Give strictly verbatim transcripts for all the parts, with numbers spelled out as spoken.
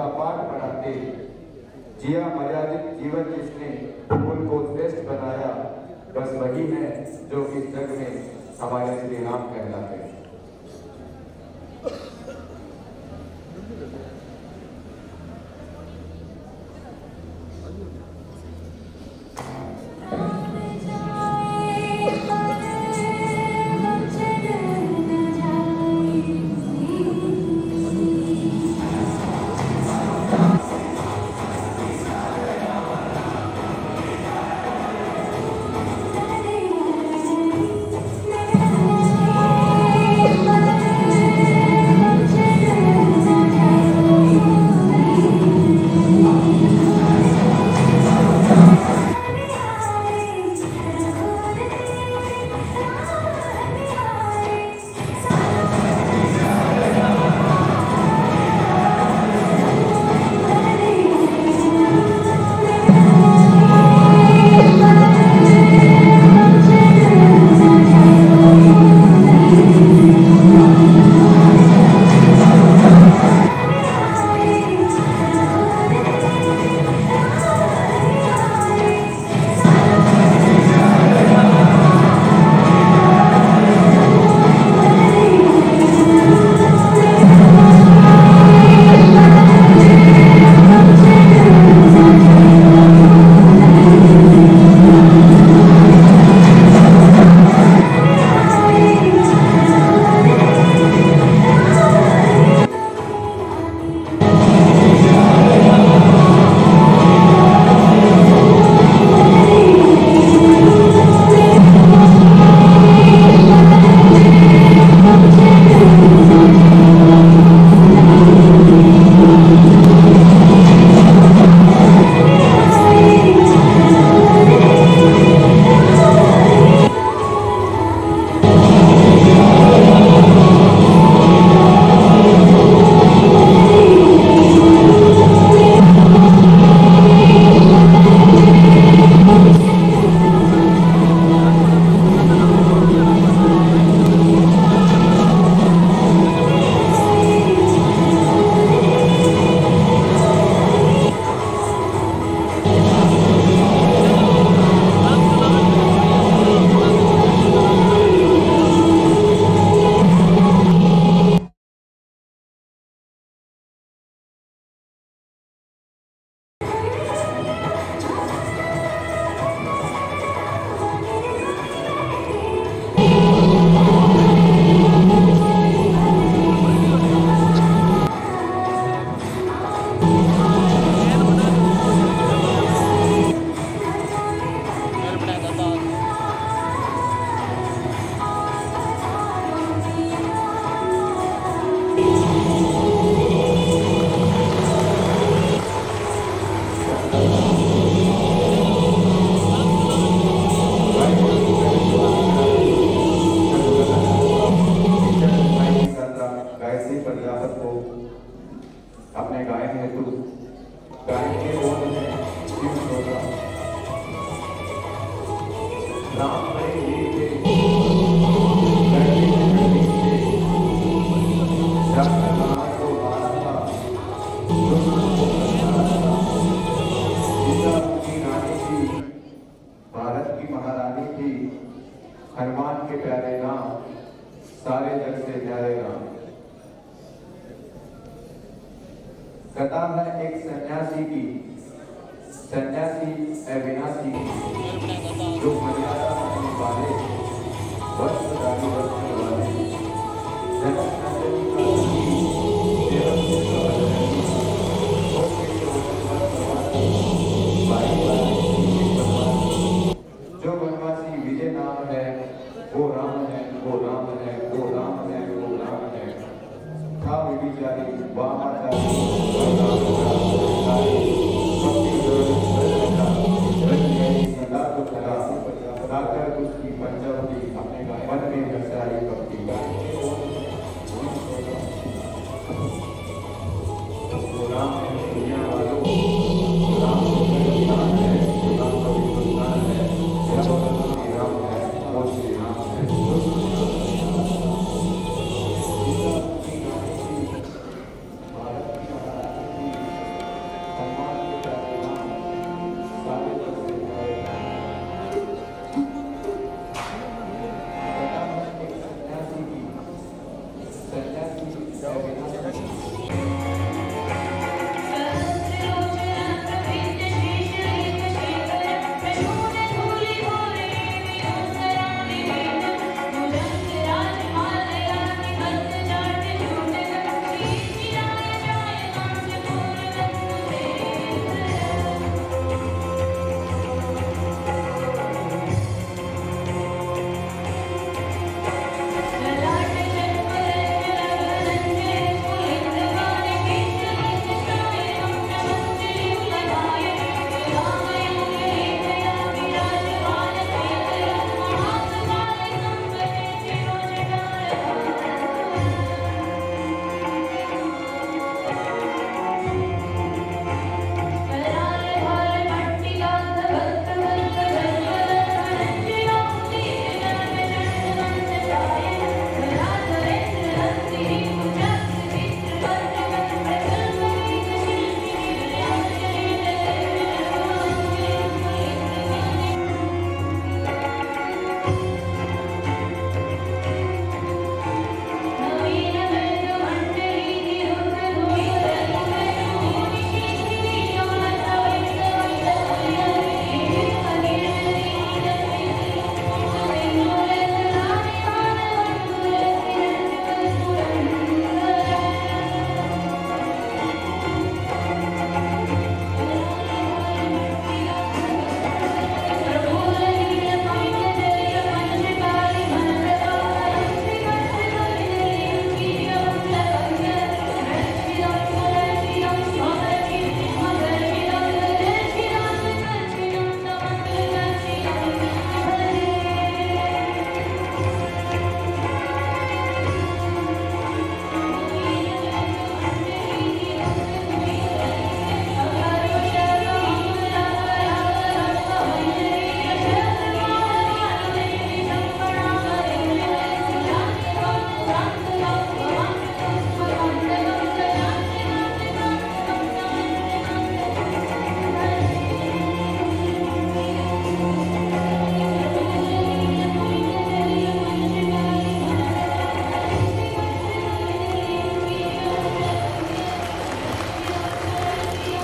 का पाठ पढ़ाते जिया मर्यादित जीवन जिसने उनको श्रेष्ठ बनाया, बस वही है जो इस जग में हमारे श्री राम कहलाते हैं। अपने गायन हेतु गायन के बोल में शिव होगा राम हरे लीजे धरती में नीचे जब राम को मारा सीता की रानी थी, भारत की महारानी थी, हनुमान के प्यारे राम, सारे जग से प्यारे राम। कथा है एक सन्यासी की, सन्यासी अविनाशी जो मर्यादा रखने वाले, वस्त्रधारी वस्त्र वाले, जनक नंदनी का सेवक जो वनवासी विजय नाम है, वो राम है, वो राम है, वो राम है, वो राम है। था विचारी वामाचारी उसकी पंचवटी अपने मन में बसाई भक्ति राम है दुनिया वालों, राम राम है, राम का विश्वास है, राम है, वो श्री राम है। भारत की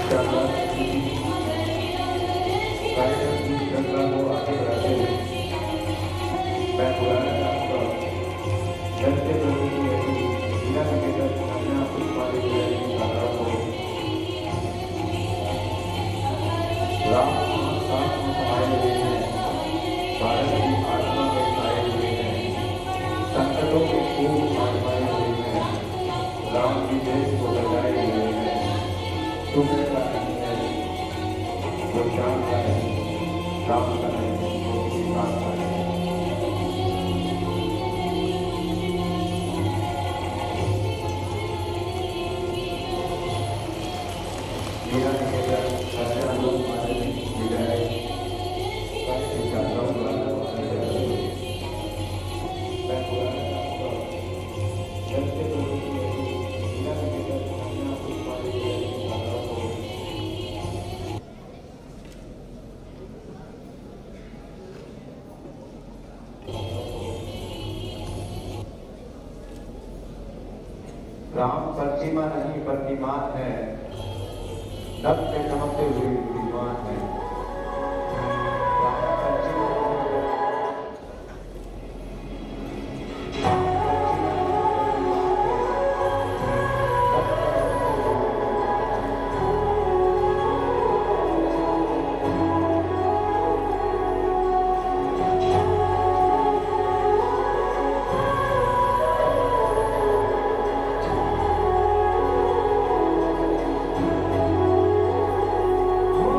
शानदार कार्यक्रम की श्रृंखला को आगे बढ़ाते हुए मैं पुराना आपका चलते प्रभु की ऐसी जिला निकेतन कन्या पुष्पाली विद्यालय की छात्राओं को राम साथ में समाये हुए हैं, भारत की आत्मा में छाए हुए हैं, संकटों के खूब आजमाए हुए हैं, राम की देश को लगाए हुए हैं। सुबह का नहीं है वो शाम का नहीं, राम का नहीं वो किसी काम का नहीं। मेरा निवेदन कन्या लोक माध्यमिक विद्यालय की छात्राओं द्वारा मैं पुराना आपका चलते प्रभु की ऐसी जिला निकेतन कन्या पुष्पाली विद्यालय की छात्राओं को राम प्रतिमा नहीं प्रतिमान है, नभ के चमकते हुए विद्वान है। राम प्रतिमा Oh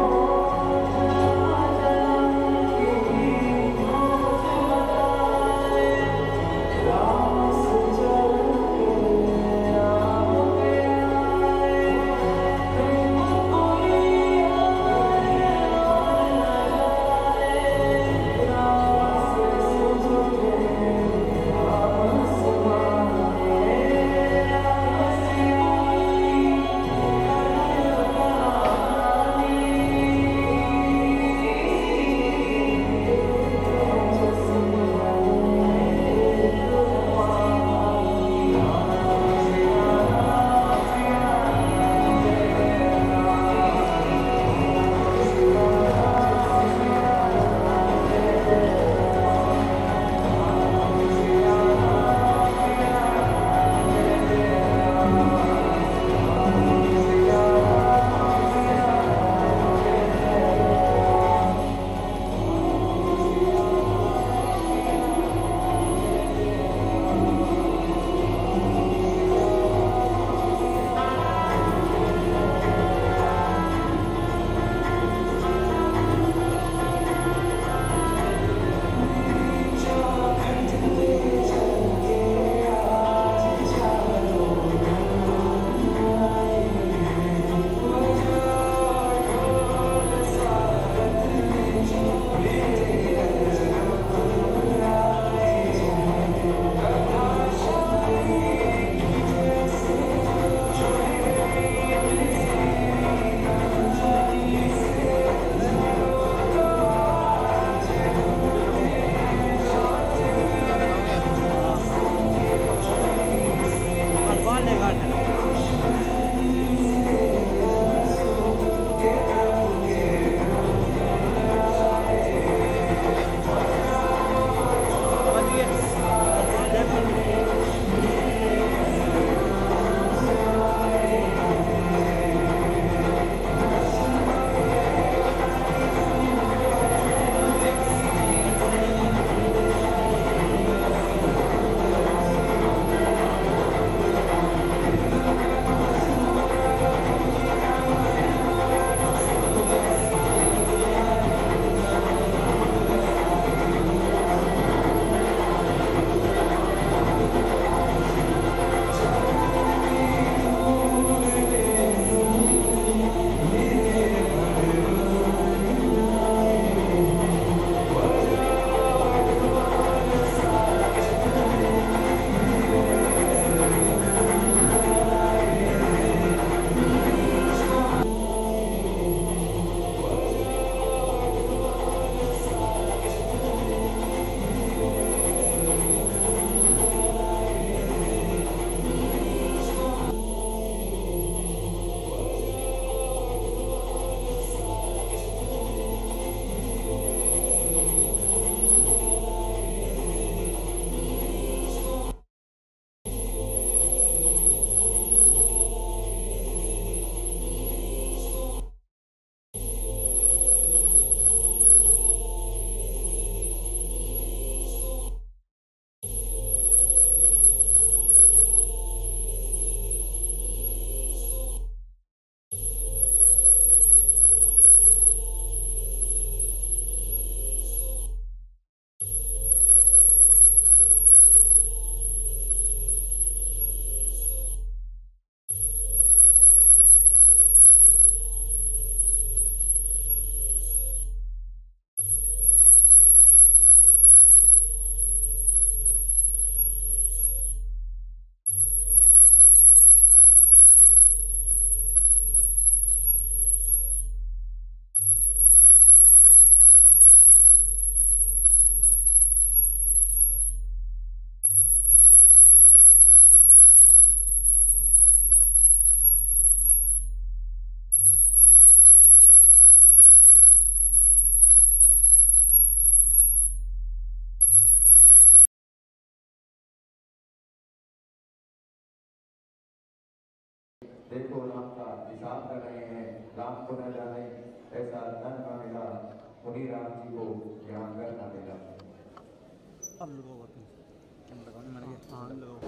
हिसाब कर रहे हैं, राम को न जाने ऐसा धन न मिला, उन्हीं राम जी को यहाँ घर न मिला। अब लोगों को मर गया। हाँ लोग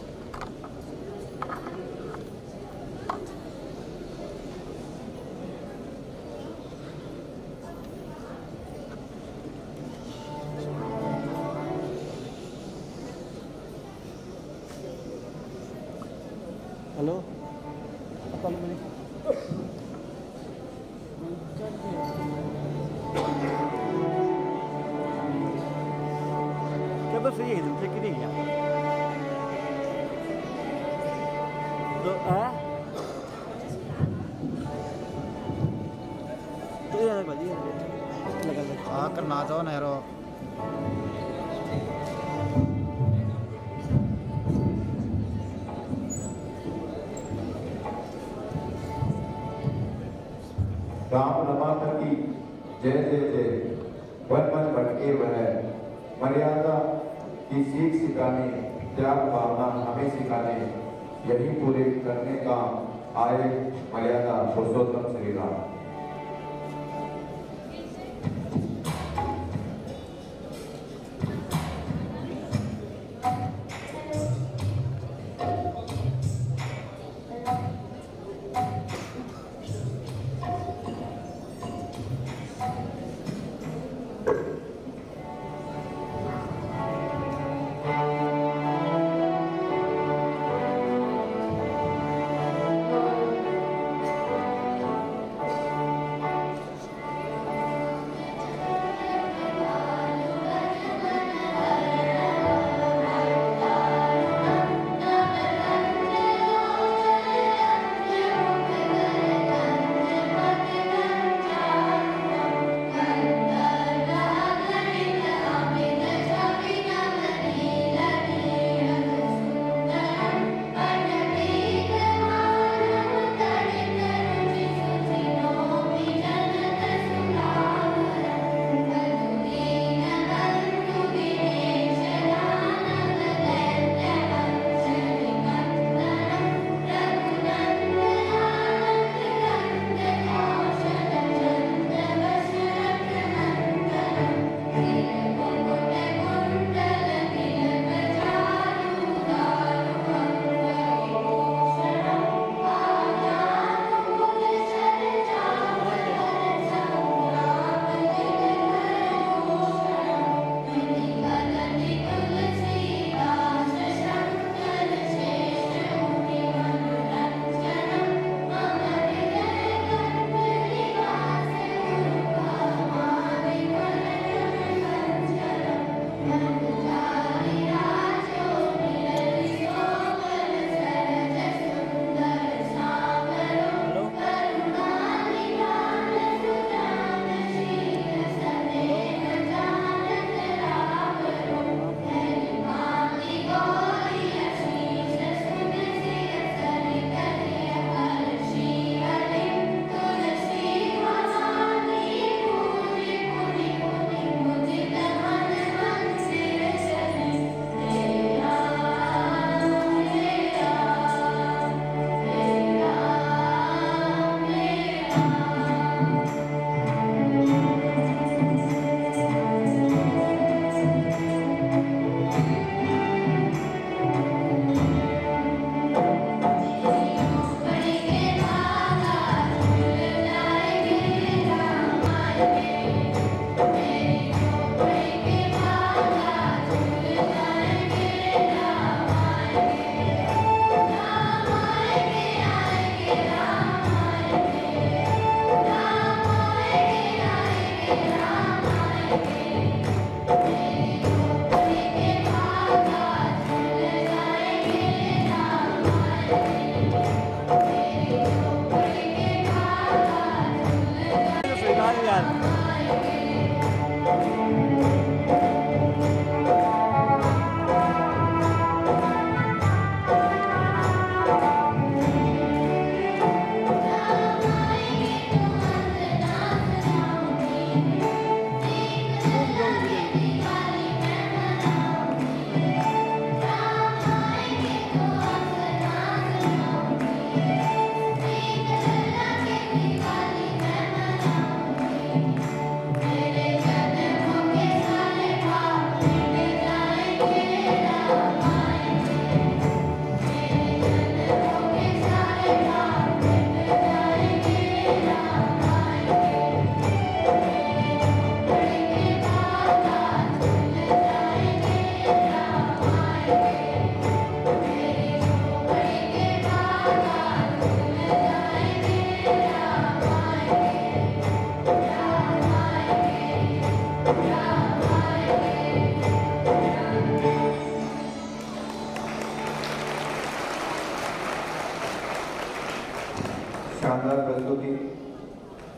हेलो कल मैंने क्या बस ये तुम चेक नहीं किया तो है तो ये बढ़िया लगा हाँ करना चाहो नहरो राम रमाधर की जय जय जय। वन मन भटके वह मर्यादा की सीख सिखाने, त्याग भावना हमें सिखाने, यही पूरे करने का आए मर्यादा पुरुषोत्तम श्री राम।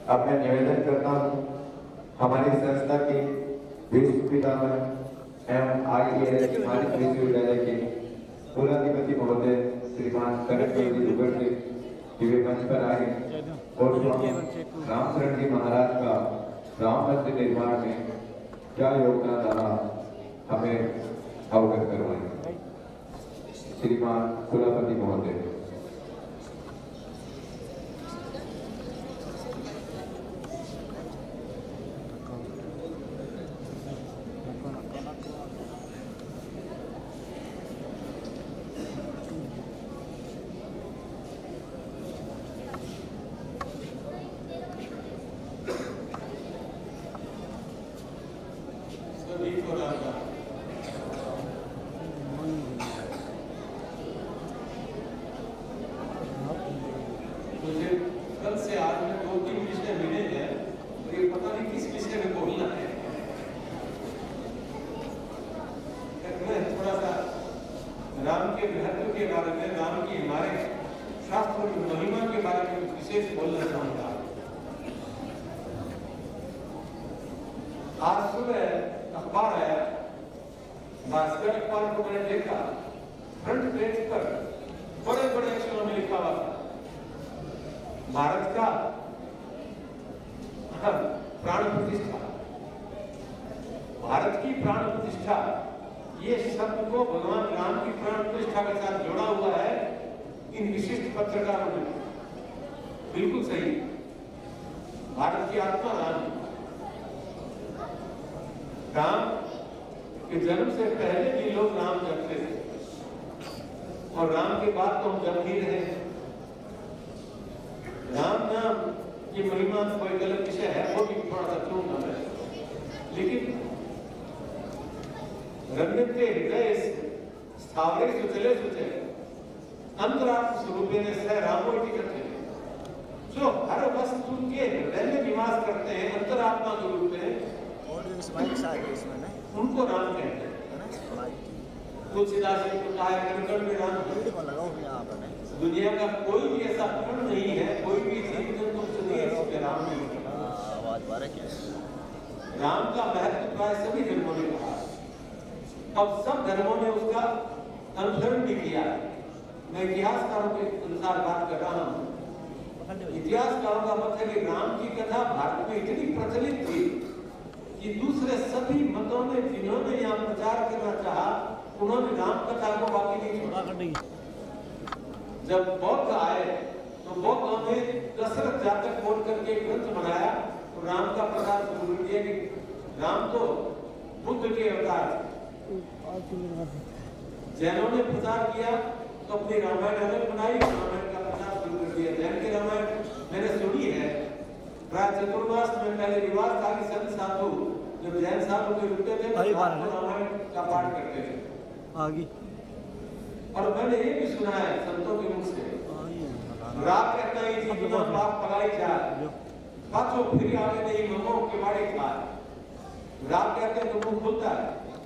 अब मैं निवेदन करता हूँ हमारी संस्था के विश्व पितामह एवं आई ए एस मालिक विश्वविद्यालय के कुलाधिपति महोदय श्रीमान कनक दुगर से कि वे मंच पर आए और स्वामी रामचरण जी महाराज का राम मंदिर निर्माण में क्या योगदान रहा हमें अवगत करवाएं। श्रीमान कुलापति महोदय। मुझे कल से आज में दो तीन विषय मिले हैं और ये पता नहीं किस विषय में बोलना है। मैं थोड़ा सा राम के महत्व के बारे में, राम की हमारे शास्त्रों की महिमा के बारे में कुछ विशेष बोलना चाहूंगा। आज सुबह अखबार आया, भास्कर अखबार को मैंने देखा, फ्रंट पेज पर बड़े बड़े अक्षरों में लिखा हुआ था भारत का प्राण प्रतिष्ठा, भारत की प्राण प्रतिष्ठा। ये शब्द को भगवान राम की प्राण प्रतिष्ठा के साथ जोड़ा हुआ है इन विशिष्ट पत्रकारों ने। बिल्कुल सही, भारत की आत्मा राम, राम के जन्म से पहले भी लोग राम जपते थे और राम के बाद तो हम जप ही रहे हैं। राम नाम की महिमा कोई गलत विषय है, वो भी थोड़ा सा चूंगा मैं, लेकिन रंगते हृदय स्थावरे सुचले सुचे अंतरात्म स्वरूपे ने सह रामो की करते हैं। जो हर वस्तु के हृदय में निवास करते हैं अंतरात्मा के रूप में, उनको राम कहते हैं। तुलसीदास जी को कहा है कण में राम। दुनिया का कोई भी ऐसा कण नहीं है, कोई भी जीव जंतु सुनिए इसमें राम नहीं है। राम का महत्व प्राय सभी धर्मों ने कहा, अब सब धर्मों ने उसका अनुसरण भी किया। मैं इतिहासकारों के अनुसार बात कर रहा हूँ। इतिहासकारों का मत है कि राम की कथा भारत में इतनी प्रचलित थी कि दूसरे सभी मतों ने जिन्होंने यहाँ प्रचार करना चाहा, उन्होंने राम कथा को बाकी नहीं छोड़ा। जब बौद्ध आए तो बौद्धों ने दशरथ जातक बोल करके ग्रंथ बनाया तो राम का प्रचार शुरू कर दिया कि राम तो बुद्ध के अवतार। जैनों ने प्रचार किया तो अपनी रामायण अलग बनाई, रामायण का प्रचार शुरू कर दिया। जैन की रामायण मैंने सुनी है, प्राय चतुर्मास में पहले रिवाज था कि संत साधु जब जैन साधु के रुकते थे तो रामायण का पाठ करते थे आगे। और मैंने ये भी सुना है संतों के मुख से, रात कहता है जीवना पाप पलाई जाए, पाछो फिर आगे नहीं ममो के बाड़े खाए। रात कहते हैं तो मुंह खुलता है।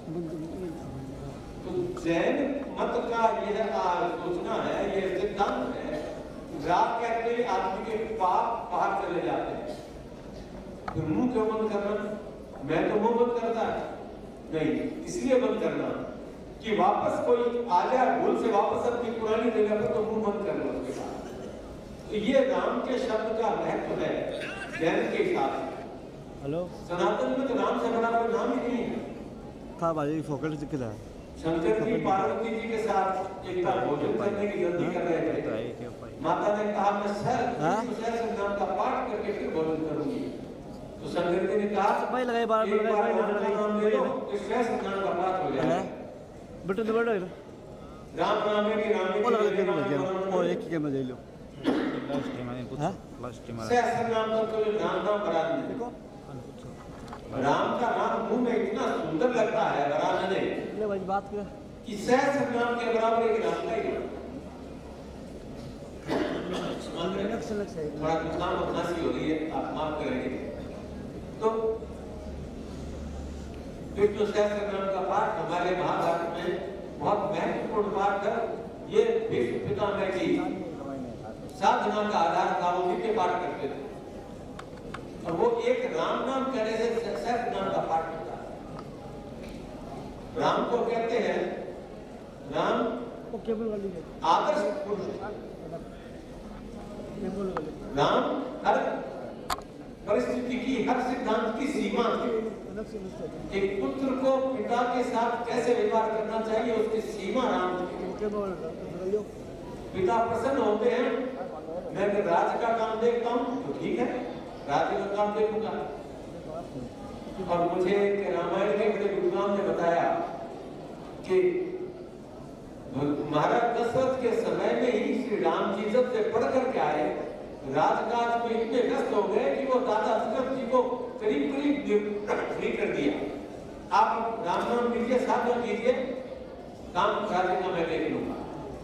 तो जैन मत का यह सोचना है, यह सिद्धांत है, रात कहते हैं आदमी के पाप बाहर चले जाते हैं। तो मुंह क्यों बंद करना? मैं तो मुंह बंद करता है नहीं, इसलिए बंद करना कि वापस कोई आ जाए भूल से वापस अपनी पुरानी जगह पर तो मुंह बंद कर लो उसके साथ। तो ये राम के शब्द का महत्व है जैन के हिसाब से। हेलो, सनातन में तो राम से बड़ा कोई नाम ही नहीं है। कहाँ बाजी फोकस दिख रहा है। शंकर जी पार्वती जी के साथ एक बार भोजन करने की जल्दी कर रहे थे। माता ने कहा मैं शहर नाम का पाठ करके फिर भोजन करूंगी। तो शंकर जी ने कहा भाई लगाई बार एक बार नाम ले लो, इस शहर नाम का पाठ हो जाएगा। बटन दबा दो, राम नाम है कि राम वो लगा के बोल दिया और एक ही कैमरा ले लो। लास्ट टाइम मैंने कुछ लास्ट टाइम सहस्र नाम तो कोई नाम नाम बराबर नहीं। देखो राम का नाम मुंह में इतना सुंदर लगता है बराबर ने ले भाई बात कर कि सहस्र नाम के बराबर एक नाम का ही थोड़ा नुकसान और खांसी हो रही है, आप माफ करेंगे। तो विष्णु सहस्र नाम का पाठ हमारे महाभारत में बहुत महत्वपूर्ण पाठ है। ये भीष्म पितामह की साधना का आधार था, वो नित्य पाठ करते थे। एक राम नाम कहने से सैफ नाम का पाठ होता है। राम को कहते हैं, राम वो केबल वाली है, आदर्श पुरुष। केबल वाली राम हर परिस्थिति की, हर सिद्धांत की सीमा थी। अलग से मिलता है। एक पुत्र को पिता के साथ कैसे व्यवहार करना चाहिए उसकी सीमा राम थी। केबल वाला बदल लो। पिता प्रसन्न होते हैं, मैं अगर राज्य का काम देखता हूँ तो ठीक है, राज्य का काम देखूंगा। और मुझे रामायण के बड़े विद्वान ने बताया कि महाराज दशरथ के समय में ही श्री राम जी जब से पढ़ करके आए, राजकाज में इतने व्यस्त हो गए कि वो दादा दशरथ जी को करीब करीब फ्री कर दिया। आप राम नाम लीजिए, साधना कीजिए, काम राज्य का मैं देख लूंगा।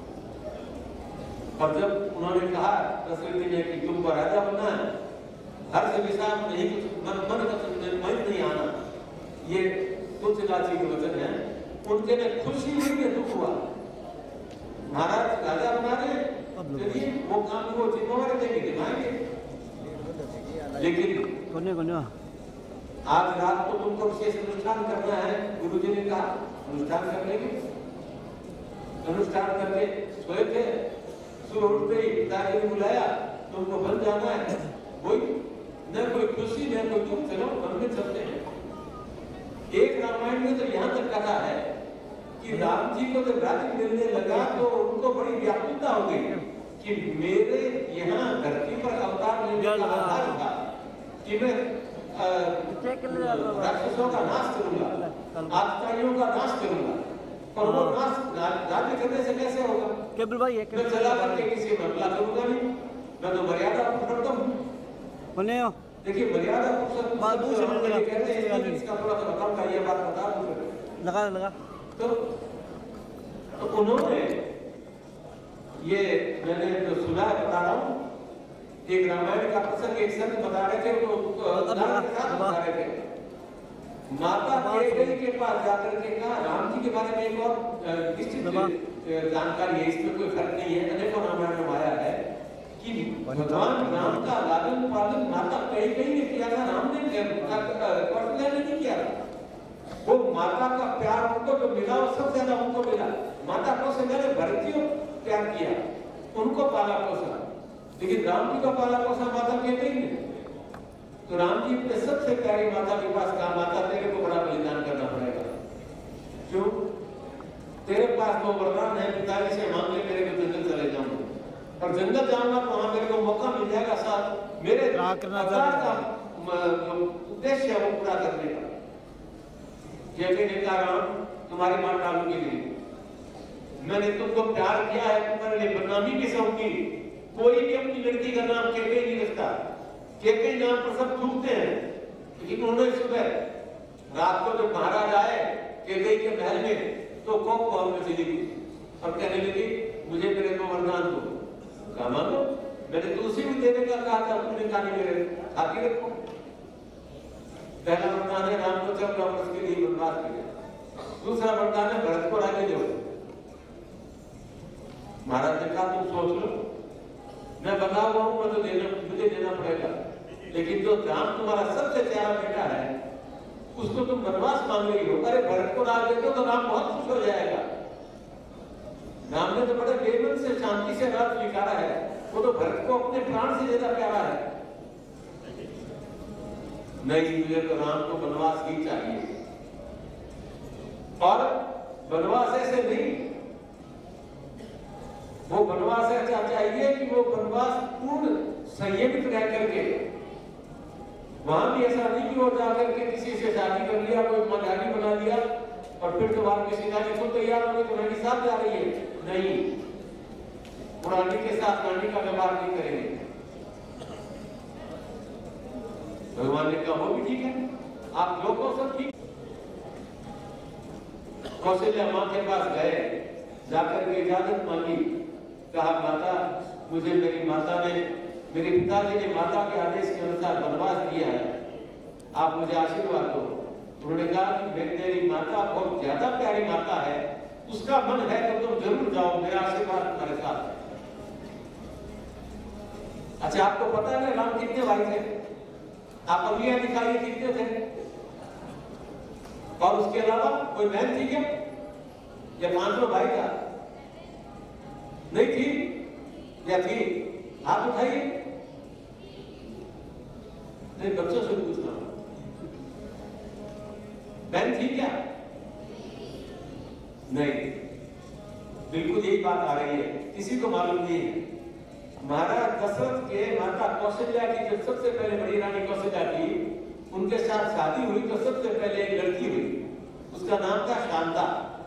और जब उन्होंने कहा दशरथ जी ने कि तुमको राजा बनना है, हर से विषय नहीं, कुछ मन मन का मन नहीं आना, ये तुलसीदास जी के वचन है। उनके लिए खुशी हुई कि दुख हुआ। महाराज राजा बना रहे, चलिए वो काम को जिम्मेवारी देंगे, निभाएंगे। लेकिन कोने कोने आज रात को तुमको विशेष अनुष्ठान करना है, गुरु जी ने कहा अनुष्ठान कर लेंगे। अनुष्ठान करके सोए थे, सुबह उठते ही पिताजी ने बुलाया, तुमको बन जाना है। कोई न कोई खुशी न कोई दुख, चलो मन में चलते हैं। एक रामायण में तो यहाँ तक कथा है कि राम जी को जब राज्य मिलने लगा तो उनको बड़ी व्याकुलता हो गई कि मेरे यहाँ धरती पर अवतार लेने का आधार था कि मैं राक्षसों का नाश करूंगा, आतताइयों का नाश करूंगा। और वो नाश राज्य करने से कैसे होगा? केबल भाई है, मैं चला करके किसी में हमला करूंगा नहीं, मैं तो मर्यादा पुरुषोत्तम हूँ। कोने हो देखिए मर्यादा पुरुषोत्तम बात दूसरी में लगा, कहते हैं, इसका थोड़ा सा बताऊंगा, ये बात बता दूं। लगा लगा तो, तो उन्होंने ये मैंने जो सुना है बता रहा हूँ, एक रामायण का प्रसंग एक संत बता रहे थे, वो उदाहरण के साथ बता रहे थे। माता कैकेयी के पास जाकर के कहा, राम जी के बारे में एक और निश्चित जानकारी है, इसमें कोई फर्क नहीं है, अनेकों रामायण में आया है कि भगवान राम का लालन पालन माता कैकेयी ने किया था, राम ने कौशल्या ने नहीं किया था। वो माता का प्यार उनको जो मिला वो सबसे ज्यादा उनको मिला। माता कौशल्या ने भरत जी को प्यार किया, उनको पाला पोसा, लेकिन राम जी का पाला पोसा माता कैकेयी ने। तो राम जी अपने सबसे प्यारी माता के पास कहा, माता तेरे को बड़ा बलिदान करना पड़ेगा। क्यों? तेरे पास तो वरदान है, पिताजी से मांग ले, मेरे को जंगल चले जाऊंगा, और जंगल जाऊंगा तो वहां मेरे को मौका मिल जाएगा साथ मेरे अवतार का उद्देश्य है वो पूरा करने का। कैकेयी ने कहा, राम तुम्हारी मां डालूंगी नहीं, मैंने तुमको प्यार किया है, तुम्हारे लिए बदनामी भी सहूंगी। कोई भी अपनी लड़की का नाम कैकेयी नहीं रखता, कैकेयी नाम पर सब थूकते हैं। लेकिन उन्होंने सुबह रात को जब महाराज आए कैकेयी के महल में तो कोप भाव में चली गई और कहने लगी, मुझे मेरे को वरदान दो। कहा मांगो, मैंने तो उसी में देने का कहा था, उन्होंने कहा नहीं मेरे खाती रखो। पहला वरदान है राम को चौदह वर्ष के लिए वनवास मिले, दूसरा वरदान है भरत को राज्य दो। महाराज ने कहा तुम सोच लो, मैं बता हुआ हूं, मैं तो देना मुझे देना पड़ेगा, लेकिन जो राम तुम्हारा सबसे प्यारा बेटा है उसको तुम वनवास मांग रही हो, अरे भरत को राज दे दो तो राम बहुत खुश हो जाएगा। राम ने तो बड़े बेमन से शांति से राज स्वीकारा है, वो तो भरत को अपने प्राण से ज्यादा प्यारा है। नहीं, मुझे तो राम को वनवास ही चाहिए, और वनवास ऐसे नहीं, वो वनवास ऐसा चाहिए कि वो वनवास पूर्ण संयमित रह करके, वहां भी ऐसा नहीं कि वो जाकर के किसी से शादी कर लिया, कोई मजाकी बना लिया और फिर तो बाहर किसी नानी को तैयार होगी तो रानी साथ जा रही है। नहीं, पुरानी के साथ रानी का व्यवहार नहीं करेंगे। भगवान ने कहा वो भी ठीक है, आप लोगों सब ठीक। कौशल्या मां के पास गए, जाकर के इजाजत मांगी, कहा माता मुझे मेरी माता ने, मेरे पिताजी ने माता के आदेश के अनुसार वनवास दिया है, आप मुझे आशीर्वाद दो। उन्होंने कहा कि मेरी माता बहुत ज्यादा प्यारी माता है, उसका मन है तो तुम जरूर जाओ, मेरा आशीर्वाद तुम्हारे साथ। अच्छा, आपको पता है ना राम कितने भाई थे? आप अंगलियां दिखाइए कितने थे? और उसके अलावा कोई बहन थी क्या? या पांचों भाई था? नहीं थी या थी? हाथ उठाइए। नहीं, बच्चों से पूछ रहा हूं, बहन थी क्या? नहीं, बिल्कुल यही बात आ रही है, किसी को मालूम नहीं है। महाराज दशरथ के माता कौशल्या की जब सबसे पहले बड़ी रानी कौशल्या की उनके साथ शादी हुई तो सबसे पहले एक लड़की हुई, उसका नाम था शांता।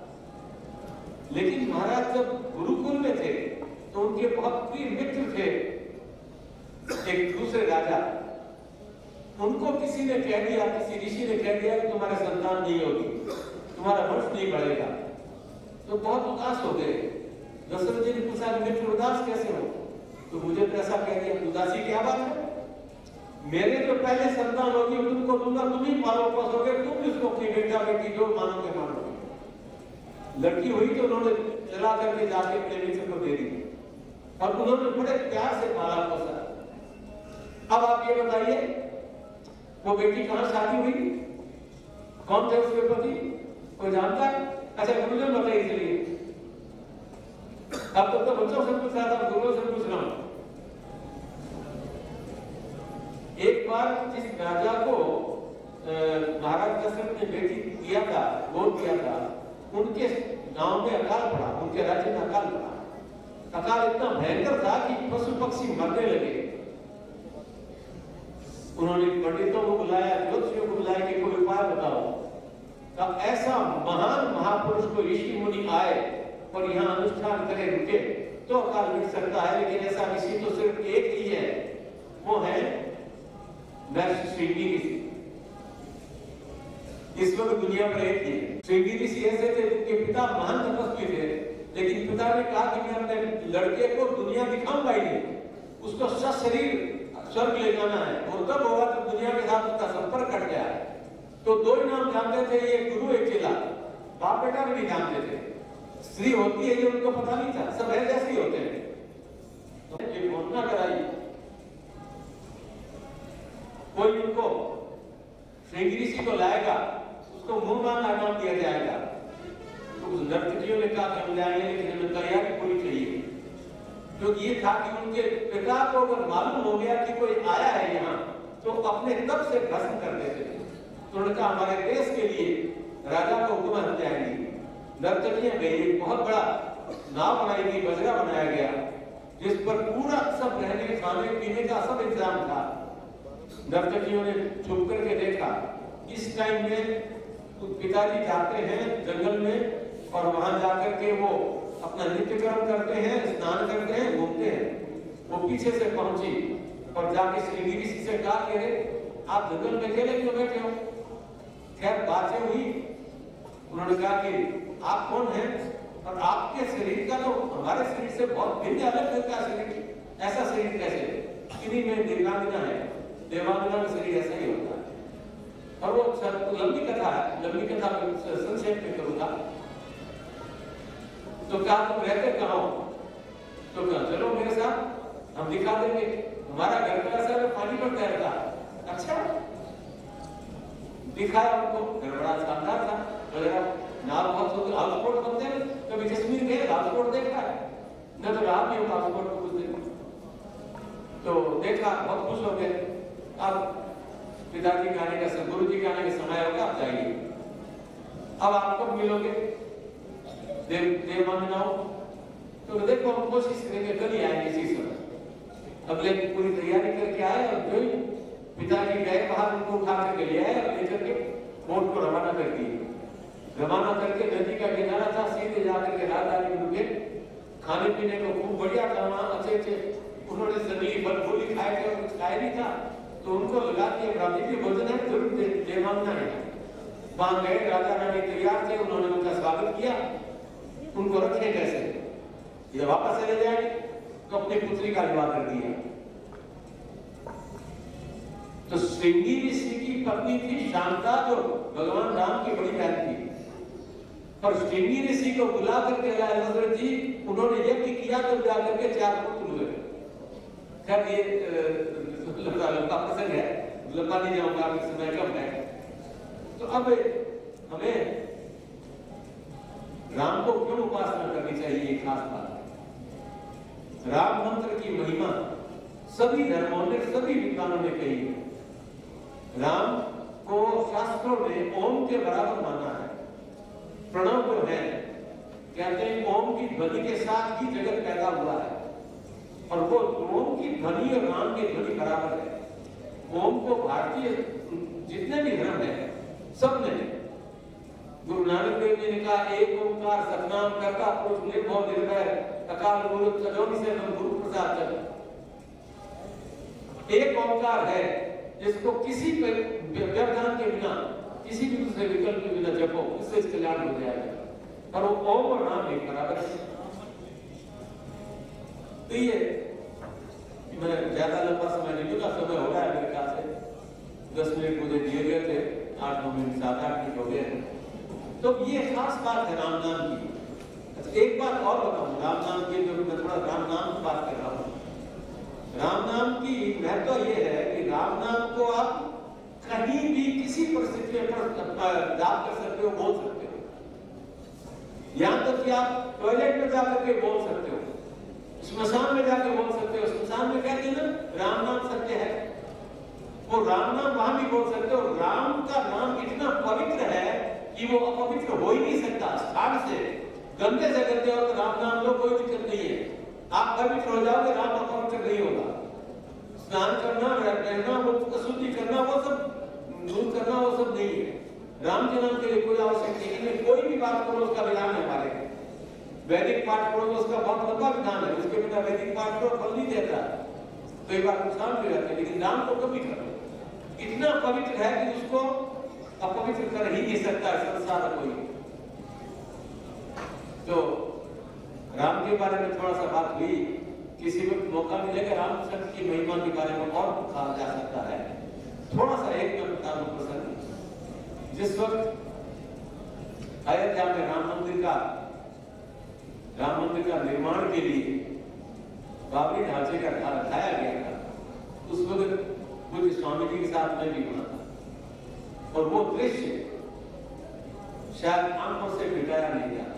लेकिन महाराज जब गुरुकुल में थे तो उनके बहुत प्रिय मित्र थे एक दूसरे राजा, उनको किसी ने कह दिया, किसी ऋषि ने कह दिया कि तुम्हारे संतान नहीं होगी, तुम्हारा वंश नहीं बढ़ेगा। तो बहुत उदास हो गए। दशरथ जी ने पूछा कि मित्र उदास कैसे हो? तो मुझे तो ऐसा कह दिया। उदासी क्या बात है? मेरे जो पहले संतान होगी तुमको दूंगा, तुम ही पालो पोसोगे, तुम इसको अपनी बेटा बेटी जो मानोगे मानोगे। लड़की हुई तो उन्होंने चला करके जाके अपने मित्र को दे दी और उन्होंने बड़े प्यार से पाला पोसा। अब आप ये बताइए वो बेटी कहां शादी हुई, कौन थे उसके पति, कोई जानता है? अच्छा गुरुजन बताइए। चलिए अब तक तो बच्चों से पूछ रहा था, गुरुओं से पूछ रहा हूं। एक बार जिस राजा को महाराज दशरथ ने बेटी दिया था, गोद दिया था, उनके गांव में अकाल पड़ा, उनके राज्य में अकाल पड़ा। अकाल इतना भयंकर था कि पशु पक्षी मरने लगे। उन्होंने पंडितों को बुलाया, ज्योतिषियों को बुलाया कि कोई उपाय बताओ। तब ऐसा महान महापुरुष को ऋषि मुनि आए और यहाँ अनुष्ठान करे रुके तो अकाल मिट सकता है, लेकिन ऐसा ऋषि तो सिर्फ एक ही है, वो है महर्षि श्रृंगी ऋषि। इस वक्त दुनिया पर एक ही है। श्रृंगी ऋषि ऐसे थे जिनके पिता महान तपस्वी थे, लेकिन पिता ने कहा कि मैं अपने लड़के को दुनिया दिखाऊंगा ही नहीं, उसको सशरीर स्वर्ग ले जाना है, और तब होगा तो दुनिया के साथ उसका संपर्क कट गया है। तो दो ही नाम जानते थे, एक गुरु एक चेला, बाप बेटा भी नहीं जानते थे। स्त्री होती है ये उनको पता नहीं था, सब है जैसे ही होते हैं। तो ये घोषणा कराई, कोई उनको श्रृंगी ऋषि को लाएगा, उसको मुंह मांगा नाम दिया जाएगा। तो उस नर्तकियों ने कहा हम जाएंगे, लेकिन हमें तैयारी पूरी चाहिए, क्योंकि ये था कि उनके पिता को अगर मालूम हो गया कि कोई आया है यहाँ तो अपने तब से भस्म कर देते थे। तो उन्होंने कहा हमारे देश के लिए राजा को हुक्म हम जाएंगे। नर्तकियां गई, एक बहुत बड़ा नाव बनाई गई, बजरा बनाया गया, जिस पर पूरा सब रहने खाने पीने का सब इंतजाम था। नर्तकियों ने छुप करके देखा। इस टाइम में पिताजी जाते हैं जंगल में और वहां जाकर के वो अपना नित्य कर्म करते हैं, स्नान करते हैं, घूमते हैं। वो पीछे से पहुंची और जाके श्रृंगी ऋषि से कहा कि आप जंगल में अकेले क्यों बैठे हो? खैर बातें हुई। उन्होंने कहा कि आप कौन हैं और आपके शरीर का तो हमारे शरीर से बहुत भिन्न अलग है का शरीर, ऐसा शरीर कैसे? किन्हीं में देवांगना है, देवांगना का शरीर ऐसा ही होता है। और वो लंबी कथा है, लंबी कथा संक्षेप में करूंगा। तो क्या तुम रहते कहाँ हो? तो क्या चलो मेरे साथ, हम दिखा देंगे, हमारा घर का ऐसा है पानी पर तैरता। अच्छा, दिखाया उनको, घर बड़ा शानदार था, नाव बहुत हाउस बोट बनते हैं, कभी कश्मीर गए हाउस बोट देखा है न? तो रात में हाउस बोट को कुछ दिन तो देखा, बहुत खुश हो गए। अब पिताजी के आने का, गुरु जी के आने का समय होगा, आप जाइए। अब आप कब मिलोगे? देव देव मांगनाओ। तो देखो हम कोशिश करेंगे, कल ही आएंगे इसी समय। अगले पूरी तैयारी करके आए और जो पिताजी गए बाहर, उनको उठा करके ले आए और लेकर के बोट को रवाना कर दिए। रवाना करके नदी का किनारा था, सीधे जाकर के राजधानी में रुके। खाने पीने को खूब बढ़िया था वहाँ, अच्छे अच्छे उन्होंने जंगली फल फूली खाए थे और कुछ खाए नहीं था। तो उनको लगा कि प्राकृतिक भोजन है, जरूर दे मांगना है। वहां गए, राजा रानी तैयार थे, उन्होंने उनका स्वागत किया। उनको रखे कैसे? ये वापस चले जाएंगे तो अपनी पुत्री का विवाह कर दिया। तो श्रृंगी ऋषि की पत्नी थी शांता, जो भगवान राम की बड़ी बहन थी। और श्रृंगी ऋषि को बुला करके लाए दशरथ जी, उन्होंने यज्ञ किया तो जाकर के चार पुत्र हुए। खैर ये लंबा प्रसंग है, लंबा नहीं जाऊंगा, अभी समय कम है। तो अब हमें राम को क्यों उपासना करनी चाहिए, एक खास बात है। राम मंत्र की महिमा सभी धर्मों ने, सभी विद्वानों ने कही है। राम को शास्त्रों ने ओम के बराबर माना है। प्रणव जो है, कहते हैं ओम की ध्वनि के साथ ही जगत पैदा हुआ है, और वो ओम की ध्वनि और राम की ध्वनि बराबर है। ओम को भारतीय जितने भी धर्म है सब ने, गुरु नानक देव जी ने कहा एक ओंकार सतनाम करता पुरुष निर्भव निर्भय अकाल मूर्त अजोनि से गुरु प्रसाद चल। एक ओंकार है जिसको किसी व्यवधान के बिना, किसी भी दूसरे विकल्प के बिना जपो, उससे कल्याण हो जाएगा। और वो ओम और राम एक बराबर है। तो ये मैं ज्यादा लंबा समय नहीं दूंगा, समय हो रहा है मेरे ख्याल से दस मिनट मुझे दिए गए थे, आठ नौ मिनट सात आठ मिनट हो गए। तो ये खास बात है राम नाम की। अच्छा, एक बात और बताऊं राम नाम की, जो मैं थोड़ा राम नाम की बात कर रहा हूँ। राम नाम की महत्व ये है कि राम नाम को आप कहीं भी किसी परिस्थिति पर जाप कर सकते हो, बोल सकते हो। यहाँ तक कि आप टॉयलेट में जाकर के बोल सकते हो, स्मशान में जाकर बोल सकते हो। स्मशान में कहते हैं ना राम नाम सत्य है, वो राम नाम वहां भी बोल सकते हो। राम का नाम इतना पवित्र है कि वो अपवित्र हो ही नहीं सकता। स्थान से गंदे से गंदे हो तो राम नाम लो, कोई दिक्कत नहीं है, आप पवित्र हो जाओगे, राम अपवित्र नहीं होगा। स्नान करना, रहना, वो शुद्धि करना, वो सब दूर करना, वो सब नहीं है। राम के नाम के लिए कोई आवश्यक नहीं है। कोई भी बात करो उसका विधान है हमारे। वैदिक पाठ करो तो उसका बहुत लंबा विधान है, उसके बिना वैदिक पाठ करो फल नहीं देता, तो एक बार नुकसान भी रहता है। लेकिन राम को कभी करो, इतना पवित्र है कि उसको अपवित्र कर ही नहीं सकता है संसार कोई। तो राम के बारे में थोड़ा सा बात हुई, किसी वक्त मौका मिलेगा राम चंद्र की महिमा के बारे में और कहा जा सकता है। थोड़ा सा एक मैं बता दूं प्रसंग। जिस वक्त अयोध्या में राम मंदिर का राम मंदिर का निर्माण के लिए बाबरी ढांचे का ढाया गया था, उस वक्त पूज्य स्वामी जी के साथ मैं भी वहां था, और वो दृश्य शायद आंखों से मिटाया नहीं जाता।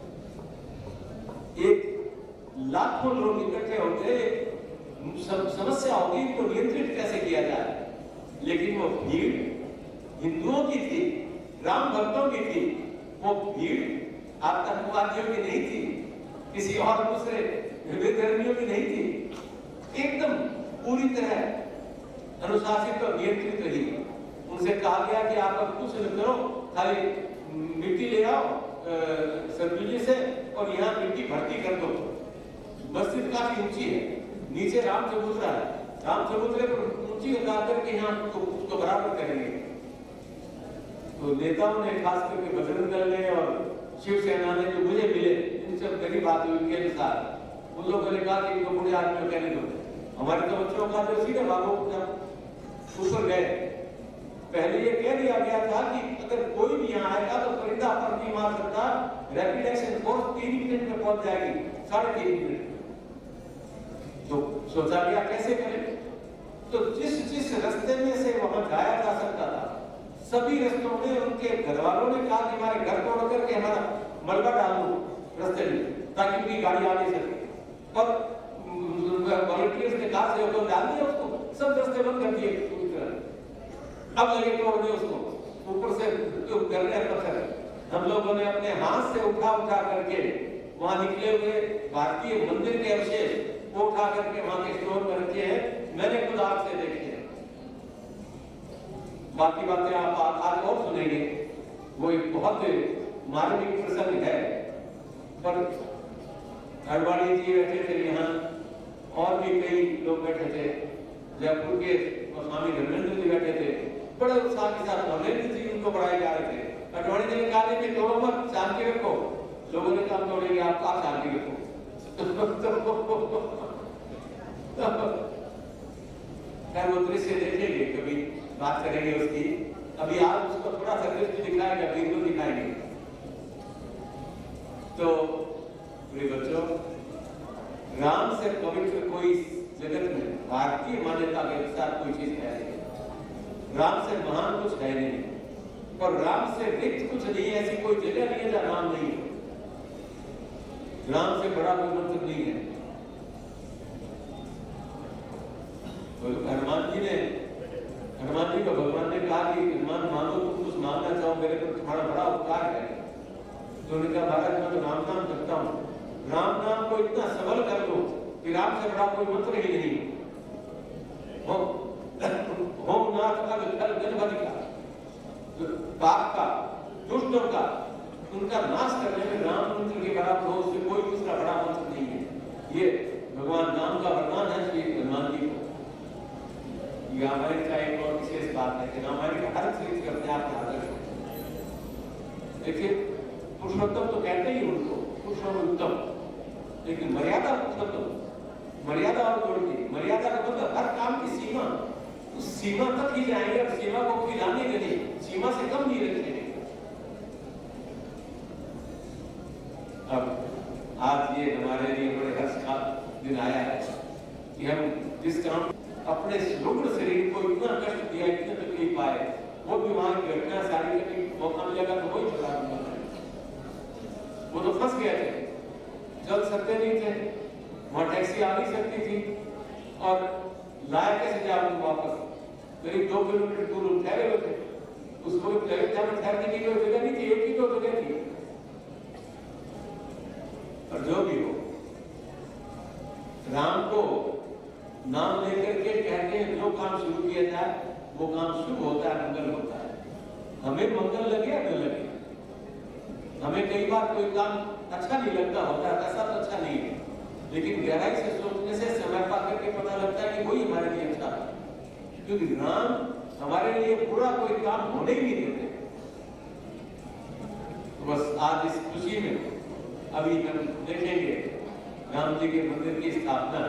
एक लाखों लोग इकट्ठे होते, समस्या होगी इनको नियंत्रित कैसे किया जाए, लेकिन वो भीड़ हिंदुओं की थी, राम भक्तों की थी। वो भीड़ आतंकवादियों की नहीं थी, किसी और दूसरे विधर्मियों की नहीं थी। एकदम पूरी तरह अनुशासित और नियंत्रित रही। उनसे कहा गया कि आप अब कुछ न करो, खाली मिट्टी ले आओ सरपंच से और यहाँ मिट्टी भर्ती कर दो। मस्जिद काफी ऊंची है, नीचे राम चबूतरा है, राम चबूतरे पर ऊंची लगा करके यहाँ उसको बराबर करेंगे। तो नेताओं ने, खास करके बजरंग दल ने और शिवसेना ने, जो मुझे मिले, इनसे मेरी बात हुई उनके अनुसार, उन लोगों ने कहा कि इनको बूढ़े आदमी कहने दो, हमारे तो बच्चों का जो सीधे भागो ऊपर गए। पहले ये कह दिया गया था कि अगर कोई भी यहाँ आएगा तो परिंदा पर नहीं मार सकता, रैपिड एक्शन फोर्स तीन मिनट में पहुंच जाएगी, साढ़े तीन मिनट। तो सोचा गया कैसे करें, तो जिस जिस रास्ते में से वहां जाया जा सकता था, सभी रास्तों में उनके घर वालों ने कहा कि हमारे घर तोड़ करके हमारा मलबा डाल दो रास्ते में, ताकि उनकी गाड़ी आ नहीं सके। और वॉलंटियर्स ने कहा से डाल दिया उसको, सब रास्ते बंद कर दिए पूरी तरह। अब लगे तोड़ने उसको, ऊपर से गरने पत्थर हम लोगों ने अपने हाथ से उठा उठा करके वहां निकले हुए भारतीय मंदिर के अवशेष वो उठा करके वहां के स्टोर में रखे हैं। मैंने खुद आंख से देखे हैं। बाकी बातें आप आज और सुनेंगे, वो एक बहुत मार्मिक प्रसंग है। पर अडवाणी जी बैठे थे यहाँ, और भी कई लोग बैठे थे, जयपुर के स्वामी धर्मेंद्र जी बैठे थे, बड़े उत्साह के साथ धर्मेंद्र जी उनको पढ़ाए जा रहे थे। अडवाणी जी ने कहा कि तोड़ो मत, शांति रखो। लोगों ने कहा तोड़ेंगे, आप आप शांति रखो। खैर वो दृश्य देखेंगे, कभी बात करेंगे उसकी। अभी आज उसको थोड़ा सा दृश्य दिखाएगा, वीडियो दिखाएंगे। तो प्रिय बच्चों, राम से पवित्र कोई जगत में भारतीय मान्यता के अनुसार कोई चीज है नहीं। राम से महान कुछ है नहीं और राम से रिक्त कुछ नहीं, ऐसी कोई जगह नहीं है जहां राम नहीं है। राम से बड़ा कोई मंत्र नहीं है। तो हनुमान जी ने हनुमान जी को भगवान ने कहा कि हनुमान मांगो, तुम कुछ मांगना चाहो मेरे पर, तुम्हारा बड़ा उपकार है। तो उन्होंने कहा महाराज मैं तो राम नाम करता हूँ, राम नाम को इतना सबल कर दो कि राम से बड़ा कोई मंत्र ही नहीं हो। होम नाथ का गणपति का पाप का दुष्टों का उनका नाश करने में राम मंत्र के बराबर हो, उससे कोई दूसरा बड़ा मंत्र नहीं है। ये भगवान राम का वरदान है श्री हनुमान जी को। रामायण का एक और विशेष बात है कि रामायण का हर चरित्र अपने आप में आदर्श है। देखिए पुरुषोत्तम तो कहते ही उनको पुरुषोत्तम, लेकिन मर्यादा पुरुषोत्तम, मर्यादा और जोड़ती। मर्यादा का मतलब हर काम की सीमा, उस सीमा तक ही जाएंगे और सीमा को कोई लाने के नहीं, सीमा से कम नहीं रखेंगे। अब आज ये हमारे लिए बड़े हर्ष का दिन आया है कि हम जिस काम अपने रुग्ण शरीर को इतना कष्ट दिया, इतने तकलीफ पाए, वो भी वहां की घटना सारी कभी मौका मिलेगा तो वही चला दूंगा। वो तो फंस गए थे, चल सकते नहीं थे, वहां टैक्सी आ नहीं सकती थी और लाया कैसे जाओ वापस। करीब दो किलोमीटर दूर ठहरे हुए थे, उसको ठहरने की कोई जगह नहीं थी, एक ही दो जगह थी। और जो भी हो, राम को नाम लेकर के कहते हैं जो काम शुरू किया जाए वो काम शुभ होता है, मंगल होता है। हमें मंगल लगे या न लगे, हमें कई बार कोई काम अच्छा नहीं लगता होता है, ऐसा तो अच्छा नहीं है, लेकिन गहराई से सोचने से समय पा करके पता लगता है कि वही हमारे लिए अच्छा है, क्योंकि राम हमारे लिए पूरा कोई काम होने ही नहीं देते। तो बस आज इस खुशी में अभी हम देखेंगे राम जी के मंदिर की स्थापना।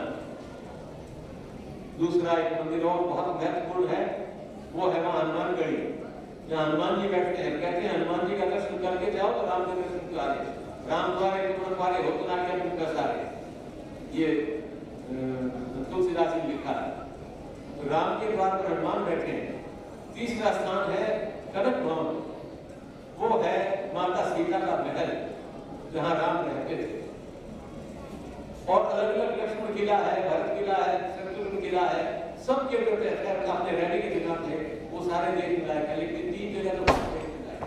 दूसरा एक मंदिर और बहुत महत्वपूर्ण है, वो है वहां हनुमानगढ़ी, जहाँ हनुमान जी बैठते हैं। कहते हैं हनुमान जी का दर्शन करके जाओ तो राम के दर्शन द्वारे, राम द्वारे तुम द्वारे हो तो ना क्या तुम कर सारे, ये तुलसीदास ने लिखा है। तो राम के द्वार पर हनुमान बैठे हैं। तीसरा स्थान है कनक भवन, वो है माता सीता का महल जहाँ राम रहते थे। और अलग अलग लक्ष्मण किला है, भरत किला है, शत्रुघ्न किला है, सब के अपने रहने की जगह थे, वो सारे देखने लायक है, लेकिन तीन जगह तो देखने लायक।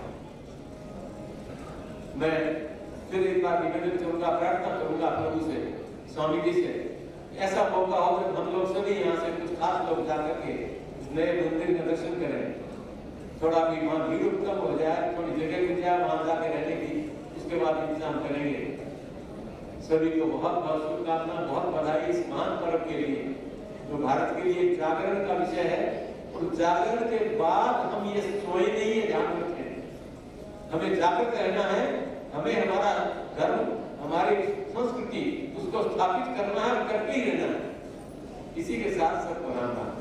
मैं फिर एक बार निवेदन करूंगा, प्रार्थना करूंगा प्रभु से, स्वामी जी से, ऐसा मौका हो जब हम लोग सभी यहाँ से कुछ खास लोग जाकर के नए मंदिर का दर्शन करें, थोड़ा भी वहाँ भीड़ कम हो जाए, थोड़ी जगह मिल जाए वहां जाके रहने की, उसके बाद इंतजाम करेंगे। सभी को बहुत बहुत शुभकामना, बहुत बधाई इस महान पर्व के लिए, जो भारत के लिए जागरण का विषय है। और जागरण के बाद हम ये सोए नहीं है, ध्यान रखें, हमें जागृत रहना है, हमें हमारा धर्म, हमारी संस्कृति उसको स्थापित करना है और करके ही रहना है। इसी के साथ सबको राम राम।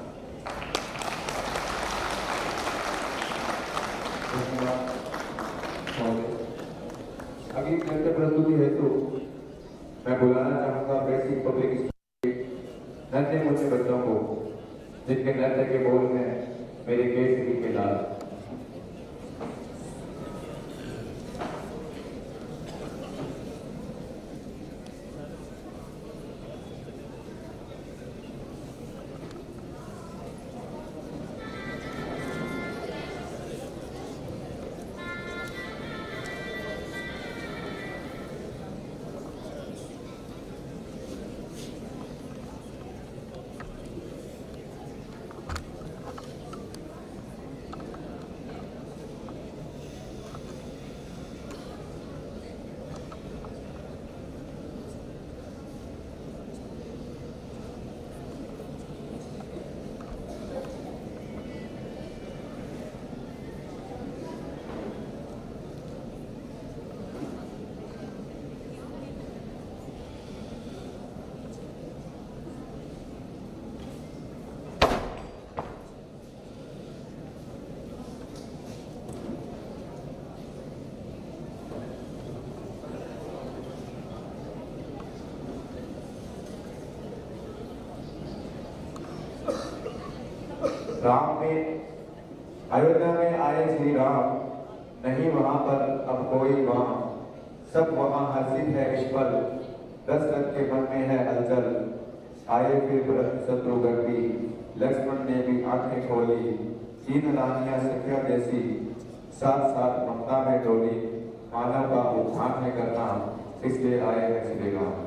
अभी नृत्य प्रस्तुति हेतु मैं बुलाना चाहूंगा बेसिक पब्लिक स्कूल नन्हे मुन्ने बच्चों को, जिनके नृत्य के बोल में मेरे केसरी के लाल। राम में अयोध्या में आए श्री राम, नहीं वहां पर अब कोई वहां, सब वहां हर्षित है इस पल, दशरथ के मन में है हलचल। आए फिर भरत शत्रुघ्न भी, लक्ष्मण ने भी आंखें खोली, तीन रानियां सखिया जैसी, साथ साथ ममता में डोली। मानव का उत्थान है करना, इसलिए आए हैं श्री राम।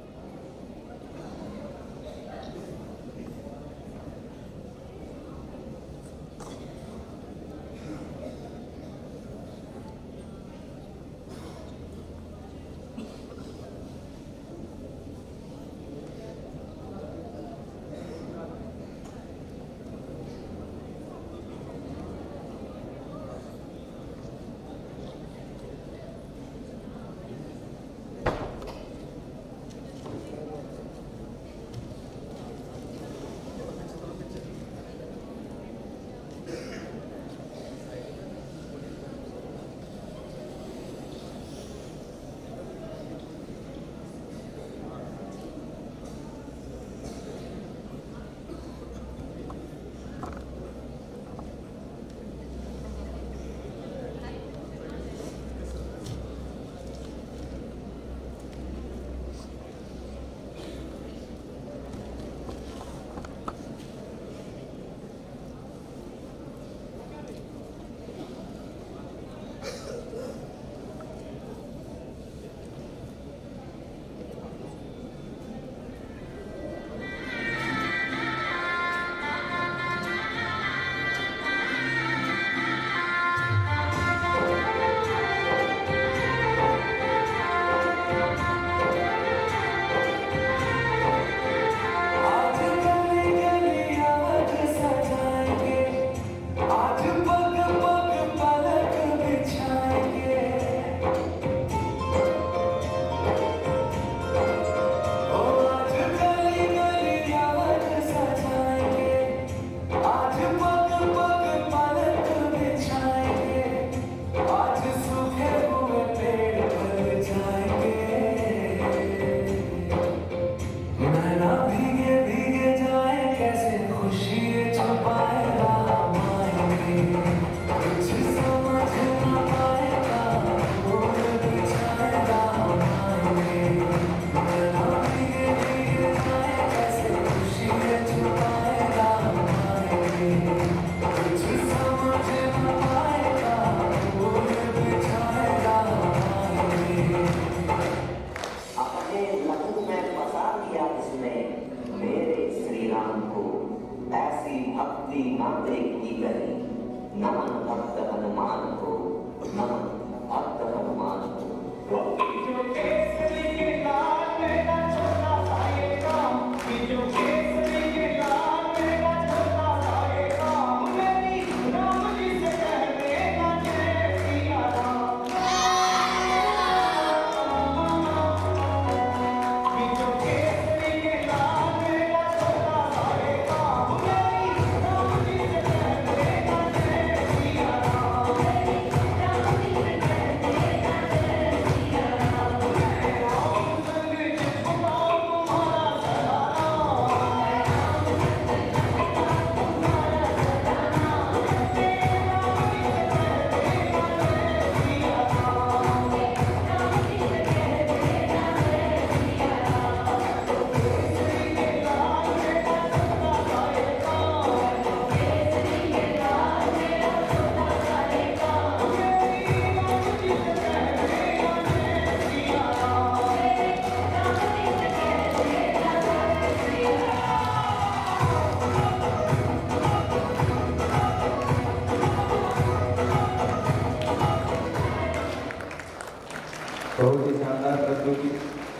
बहुत ही शानदार प्रस्तुति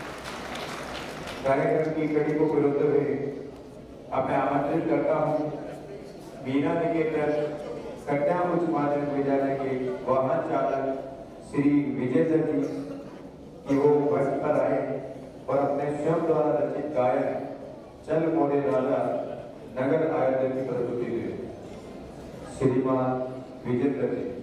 कार्यक्रम की कड़ी को पिरोते हुए अब मैं आमंत्रित करता हूँ बीना निकेतन कन्या उच्च माध्यमिक विद्यालय के वाहन चालक श्री विजय दत्त जी कि वो मंच पर आए और अपने स्वयं द्वारा रचित गायन चल मोरे राजा नगर आयोजन की प्रस्तुति दे। श्रीमान विजय दत्त जी।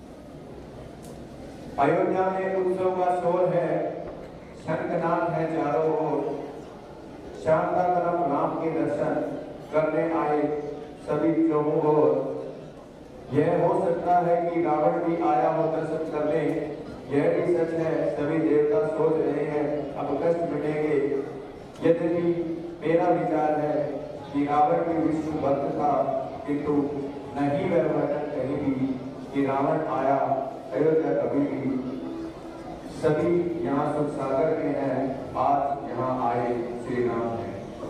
अयोध्या में उत्सव का शोर है, शंखनाद है चारों ओर, शारदा तरफ राम के दर्शन करने आए सभी चौहों ओर। यह हो सकता है कि रावण भी आया हो दर्शन करने, यह भी सच है सभी देवता सोच रहे हैं अब कष्ट मिटेंगे। यद्यपि मेरा विचार है कि रावण भी विष्णु भक्त था, किंतु नहीं वह वर्णन कहीं भी कि रावण आया अयोध्या कभी भी। सभी यहाँ सुख सागर में हैं, आज यहाँ आए श्री राम हैं।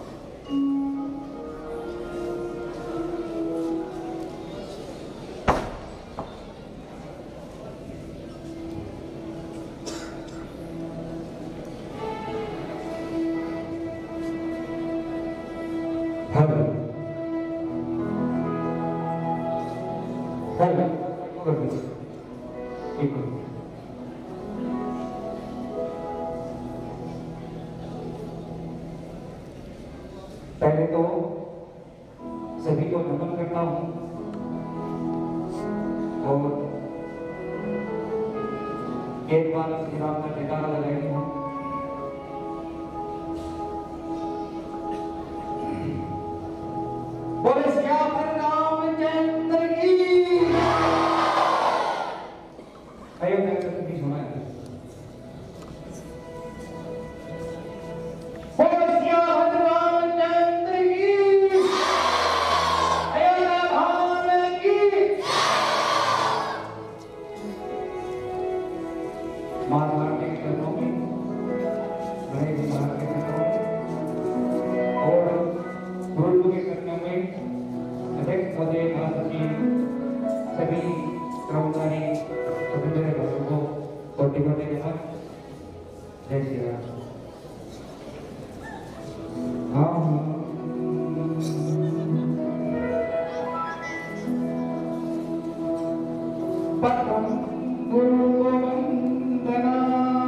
पहले तो सभी को नमन करता हूँ और एक बार श्री राम का जयकारा लगाएंगे हम। बोले श्याम रामचंद्र की। अयोध्या का भी सुना है। सभी कर्मचारी सभी मेरे भक्तों को कोटि कोटि के साथ जय श्री राम। परम गुरु वंदना,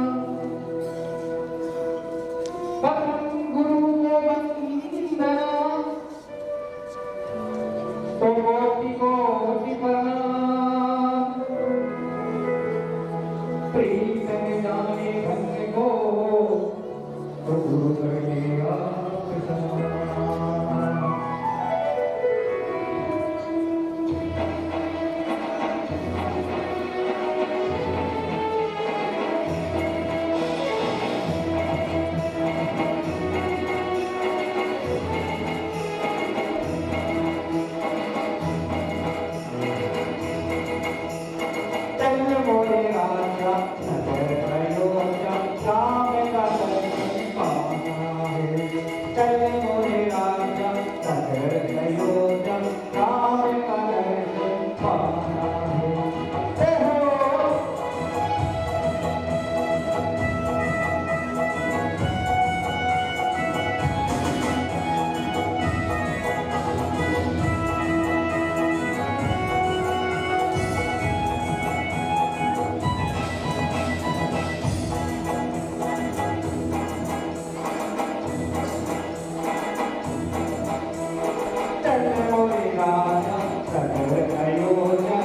परम गुरु वंदना, तो कोटि कोटि प्रणाम। प्रीत में जाने भक्त को तो गुरु करे आप समान। Hallelujah.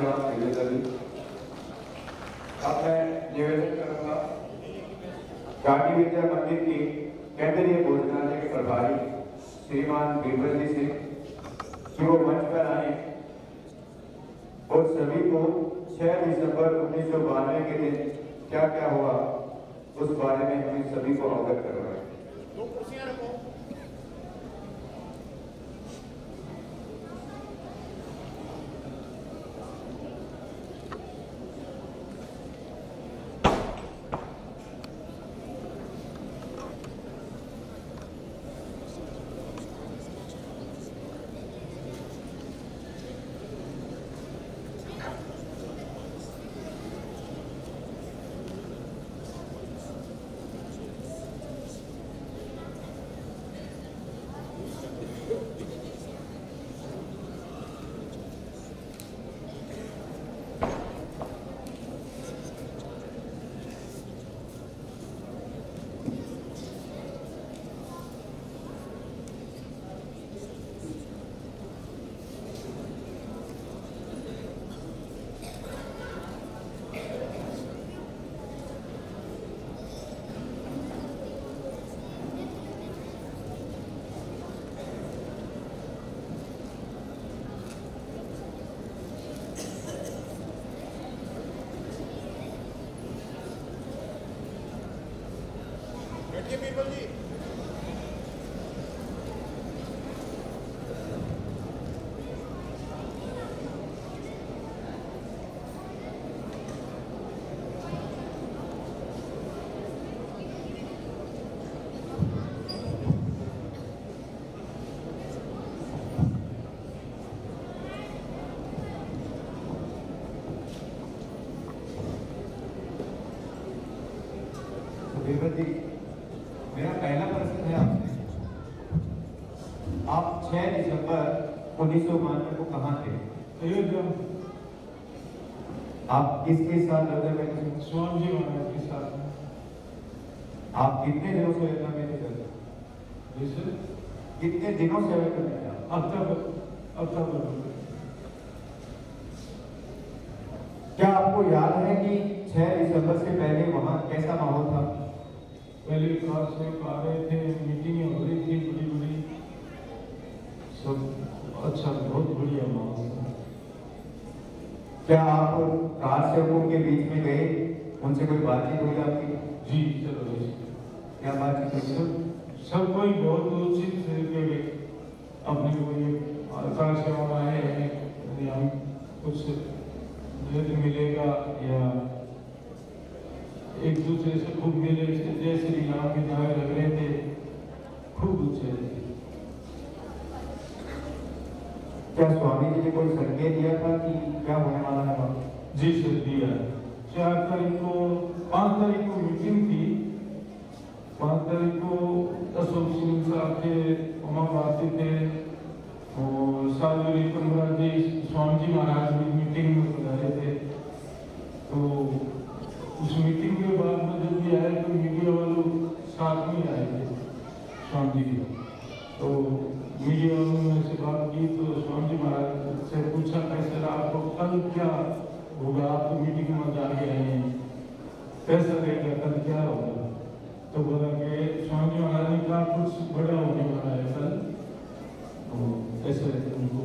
धन्यवाद निवेदन जी। अब मैं निवेदन करूंगा काटी विद्या मंदिर की केंद्रीय भोजनालय के प्रभारी श्रीमान बीरबल जी से कि वो मंच पर आए और सभी को छह दिसंबर उन्नीस सौ बानवे के दिन क्या क्या हुआ उस बारे में हमें सभी को अवगत करवाएं। बीरबल जी, मेरा पहला प्रश्न है आपसे, आप छह दिसंबर उन्नीस सौ बानवे को कहाँ थे? अयोध्या। आप किसके साथ अयोध्या में थे? स्वामी जी महाराज के साथ। आप कितने दिनों से अयोध्या में थे? जैसे कितने दिनों से अयोध्या में थे? अब तक अब तक क्या आपको याद है कि छह दिसंबर से पहले वहाँ कैसा माहौल था? पहले कार से आ रहे थे, मीटिंगें हो रही थी बड़ी बड़ी, सब अच्छा बहुत बढ़िया माहौल था। क्या आप कार सेवकों के बीच में गए, उनसे कोई बातचीत हुई आपकी? जी चलो जी। क्या बातचीत हुई? सब सब कोई बहुत उचित से के अपने को ये कार सेवा आए हैं, यदि हम कुछ यदि मिलेगा या एक दूसरे से खूब मिले, जय श्री राम के नारे लग रहे थे, खूब ऊंचे थे। क्या स्वामी जी ने कोई संकेत दिया था कि क्या होने वाला है वहाँ? जी सर दिया। चार तारीख को पाँच तारीख को मीटिंग थी, पाँच तारीख को अशोक सिंह साहब थे, उमा भारती थे और साधुरी पंद्रह जी स्वामी जी महाराज भी मीटिंग में बुलाए थे। तो उस मीटिंग के बाद में जब भी आए तो मीडिया वालों साथ में आए थे स्वामी जी। तो मीडिया वालों ने से बात की तो स्वामी जी महाराज से पूछा कैसे आपको कल क्या होगा, आप तो मीटिंग में जाके आए हैं, कैसा रहेगा कल क्या होगा? तो बोला कि स्वामी जी महाराज ने कहा कुछ बड़ा होने वाला है कल, तो ऐसे उनको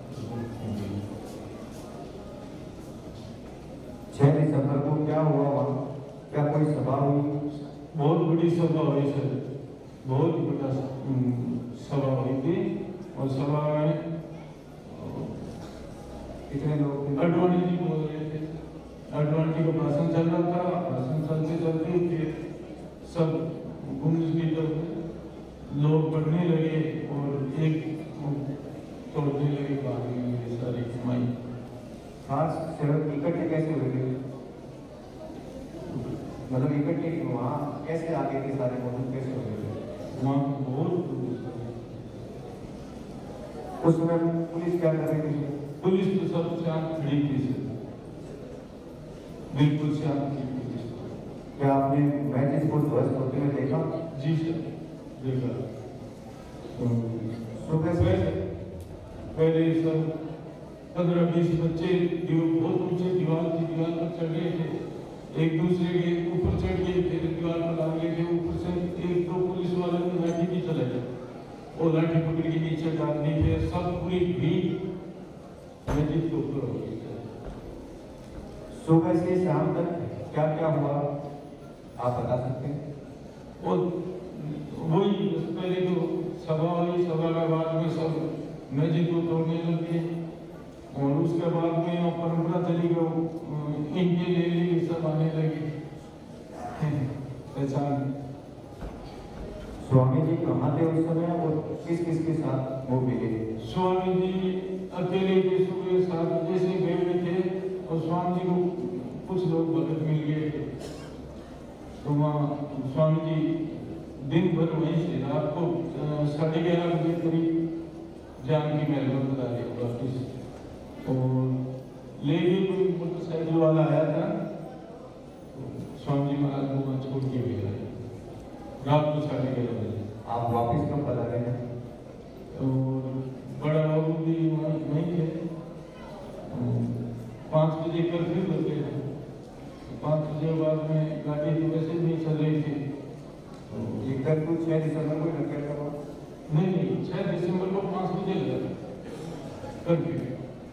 छह दिसंबर को क्या हुआ वहाँ? क्या कोई सभा हुई? बहुत बड़ी सभा हुई सर, बहुत बड़ा सभा हुई थी और सभा में कितने लोग थे? अडवाणी जी बोल रहे थे, अडवाणी जी का भाषण चल रहा था, भाषण चलते चलते फिर सब घूमने की जब लोग बढ़ने लगे और एक तोड़ने लगे भागने लगे सारी कमाई। खास सेवक इकट्ठे कैसे हुए थे? मतलब इकट्ठे वहाँ कैसे आगे थे सारे मौजूद कैसे हुए थे? वहाँ बहुत उस समय पुलिस क्या कर रही थी? पुलिस तो सब शांत खड़ी थी सर, बिल्कुल शांत थी पुलिस। क्या आपने मैचेस को ध्वस्त होते हुए देखा? जी सर देखा। सुबह से पहले सब पंद्रह बीस बच्चे दीव- बहुत ऊंचे दीवार थी, दीवार पर चढ़ गए थे, एक दूसरे के ऊपर चढ़ गए थे, दीवार पर आ गए थे, ऊपर से एक दो पुलिस वालों ने लाठी भी चलाई और लाठी पकड़ के नीचे डालनी थे, सब पूरी भीड़ मस्जिद के ऊपर हो गई। सुबह से शाम तक क्या क्या हुआ आप बता सकते हैं? और वही पहले तो सभा हुई, सभा के बाद में सब मस्जिद को तोड़ने लगे और उसके बाद में वो परंपरा चली गई, इनके ले ली सब आने लगे। पहचान स्वामी जी कहाँ थे उस समय और किस किस के साथ वो मिले? स्वामी जी अकेले के सुबह सात बजे से गए हुए थे और स्वामी जी को कुछ लोग भगत मिल गए थे, तो वहाँ स्वामी जी दिन भर वहीं से रात को साढ़े ग्यारह बजे करीब जानकी महल में बता दिया वापिस, और ले भी कोई मोटरसाइकिल वाला आया था, तो स्वामी जी महाराज को वहाँ छोड़ के गया रात को साढ़े ग्यारह बजे। आप वापिस कब बता रहे हैं? और बड़ा बाबू भी वहाँ नहीं थे, पाँच बजे कर्फ्यू लगे थे, पाँच बजे बाद में गाड़ी तो वैसे नहीं चल रही थी, तो एक कर्फ्यू छह दिसंबर को लग गया था। नहीं नहीं छह दिसंबर को पाँच बजे लगा कर्फ्यू।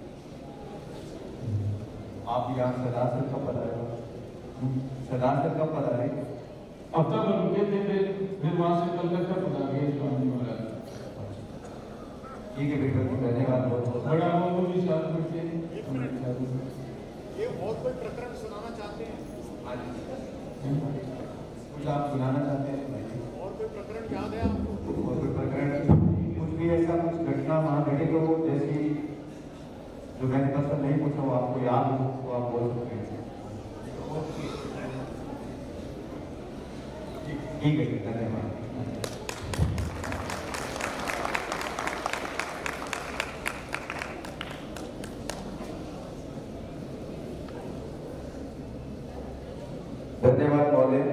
आप यहाँ सदासर कब पता है? सदासर कब पता है? हफ्ता भर रुके थे, फिर फिर वहाँ से कलकत्ता पहुँचा गए स्वामी महाराज। ठीक है बेटा, धन्यवाद बहुत बहुत। बड़ा बाबू भी साथ में थे। ये बहुत कोई प्रकरण सुनाना चाहते हैं? कुछ आप सुनाना चाहते हैं? और कोई प्रकरण याद है आपको? और कोई प्रकरण, कुछ भी ऐसा कुछ घटना वहाँ घटी तो जैसी जो मैंने पसंद नहीं पूछा वो आपको याद हो तो आप बोल सकते हैं। ठीक है, धन्यवाद। धन्यवाद महोदय।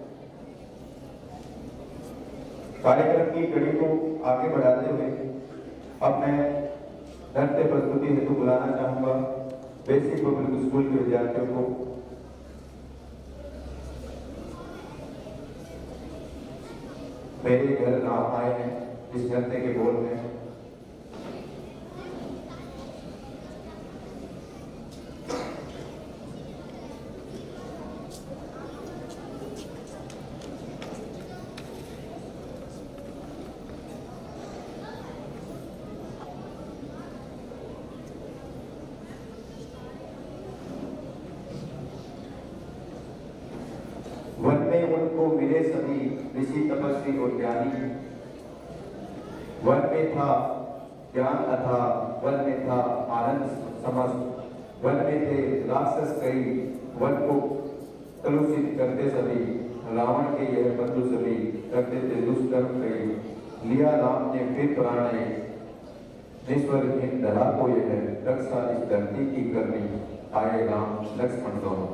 कार्यक्रम की कड़ी को आगे बढ़ाते हुए अब मैं नृत्य प्रस्तुति हेतु बुलाना चाहूंगा बेसिक पब्लिक स्कूल के विद्यार्थियों को। मेरे घर राम आए हैं इस नृत्य के बोल में। वन में उनको मिले सभी ऋषि तपस्वी और ज्ञानी। वन में था ज्ञान अथा, वन में था आनंद समस्त, वन में थे राक्षस कई, वन को कलुषित करते सभी। रावण के यह बंधु सभी करते थे दुष्कर्म कई। लिया राम ने फिर प्राणे, निस्वर हिंद धरा को यह रक्षा इस धरती की करनी। आए राम लक्ष्मण दोनों।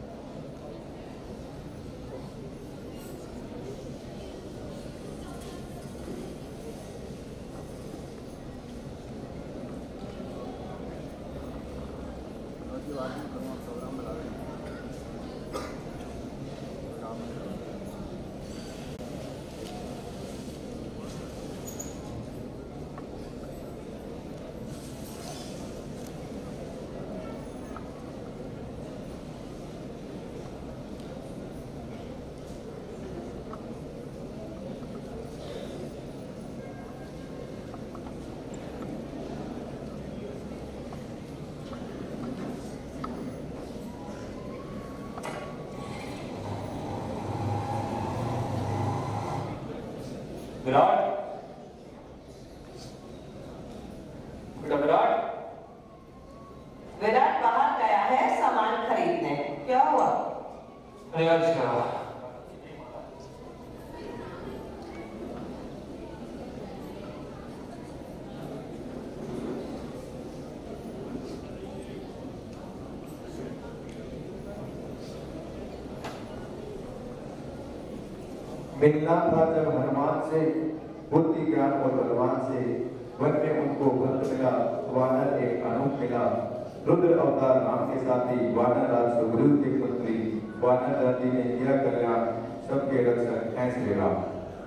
विराट, बेटा विराट। विराट बाहर गया है सामान खरीदने। क्या हुआ? अरे अच्छा, मिलना था जब हनुमान से, बुद्धि ज्ञान और बलवान से। वन में उनको भक्त मिला वानर एक अनूप मिला। रुद्र अवतार नाम के साथ ही वानर राज सुग्रीव की पुत्री वानर जाति ने किया कल्याण, सबके रक्षक हैं श्री राम।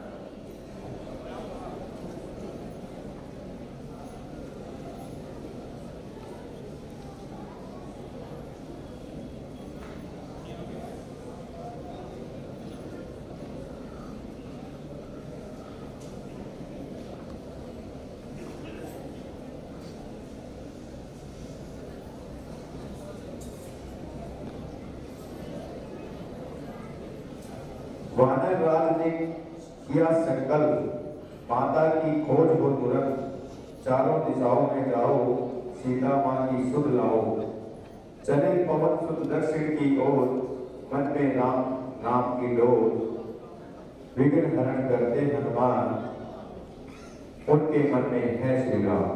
वानर राज ने किया संकल्प, माता की खोज हो तुरंत, चारों दिशाओं में जाओ, सीता माँ की सुध लाओ। चले पवन सुत दक्षिण की ओर, मन में राम नाम की डोर। विघ्न हरण करते हनुमान, उनके मन में है श्री राम।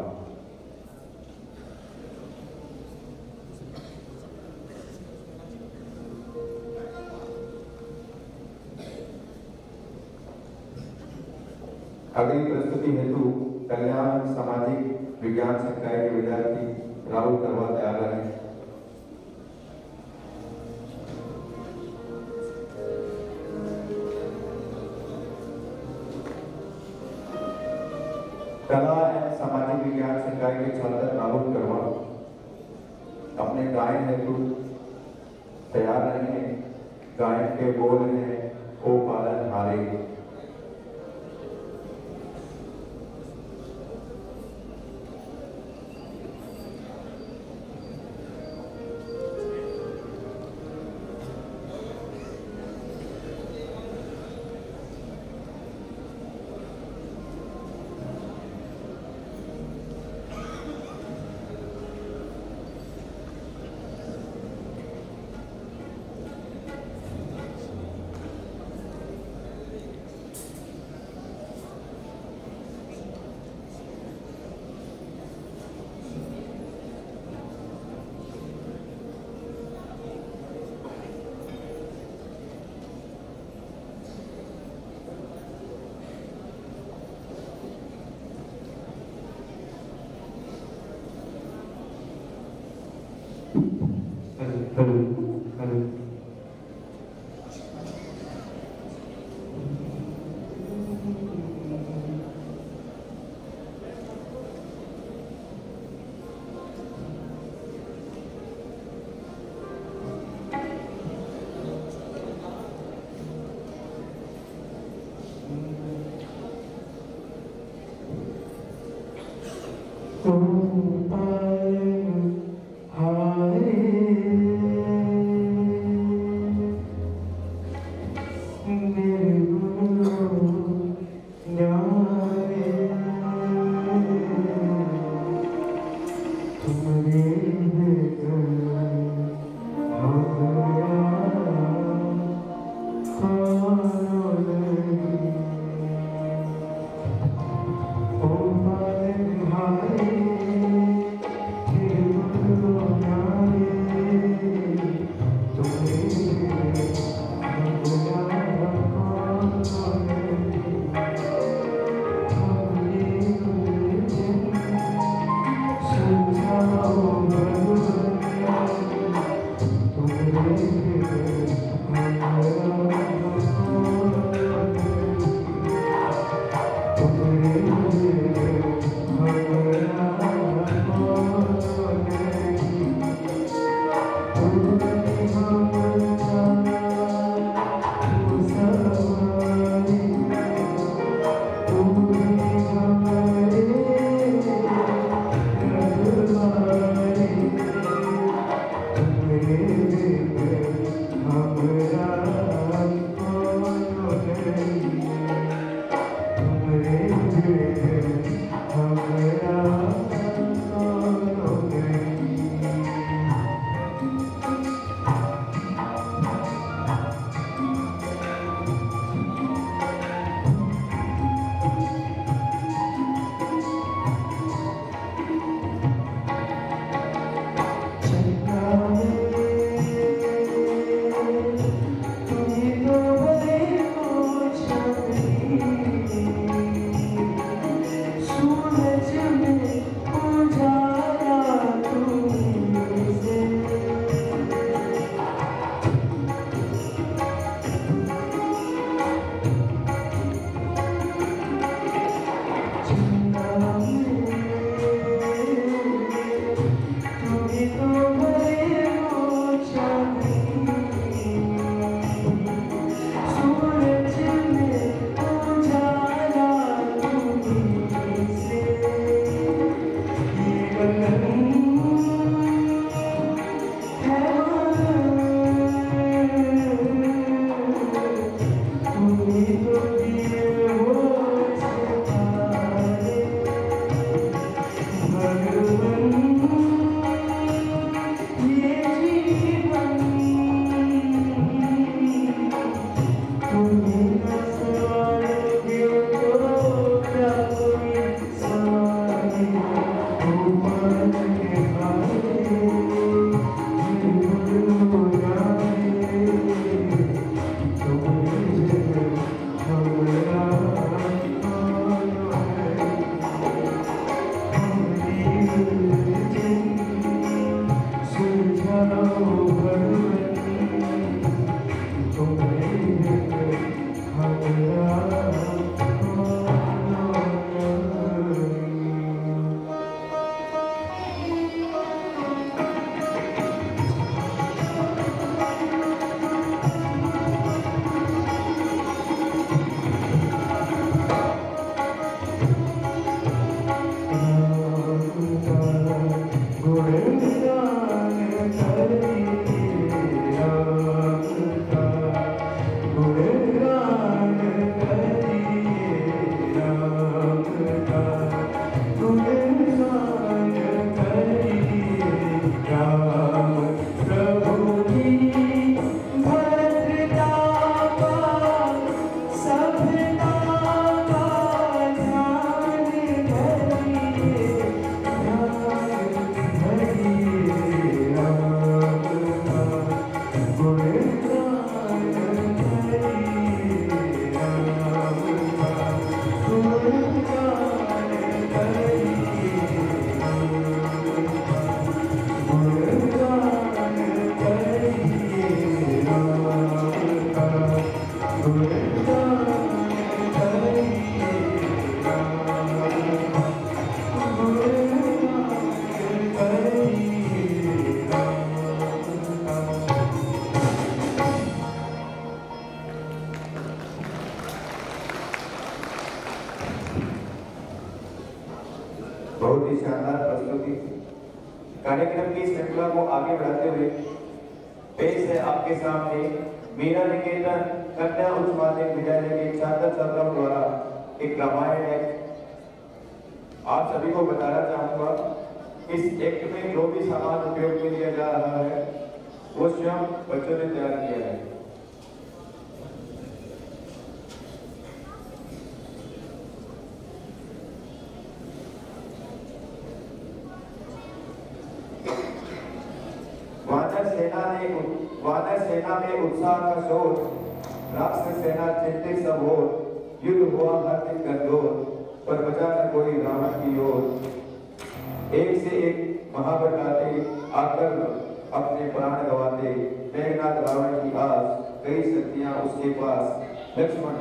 अगली प्रस्तुति हेतु कल्याण सामाजिक विज्ञान संकाय के विद्यार्थी राहुल करवा तैयार हैं। कला एवं सामाजिक विज्ञान संकाय के छात्र राहुल करवा अपने गायन हेतु तैयार रहें। गायन के बोल हैं ओ पालन हारे। Thank you. बहुत ही शानदार प्रस्तुति। कार्यक्रम की श्रृंखला को आगे बढ़ाते हुए पेश है आपके सामने मीरा निकेतन कन्या उच्च माध्यमिक विद्यालय के छात्र छात्राओं द्वारा एक रामायण है। आप सभी को बताना चाहूंगा इस एक्ट में जो भी सामान उपयोग में लिया जा रहा है वो स्वयं बच्चों ने तैयार किया है। वानर सेना ने वानर सेना में उत्साह का शोर, राक्षस सेना चिंतित सब हो, युद्ध हुआ हर दिन गंदोर, पर बचा न कोई रावण की ओर। एक से एक महाबल आते आकर अपने प्राण गवाते, मेघनाथ रावण की आस, कई शक्तियां उसके पास। लक्ष्मण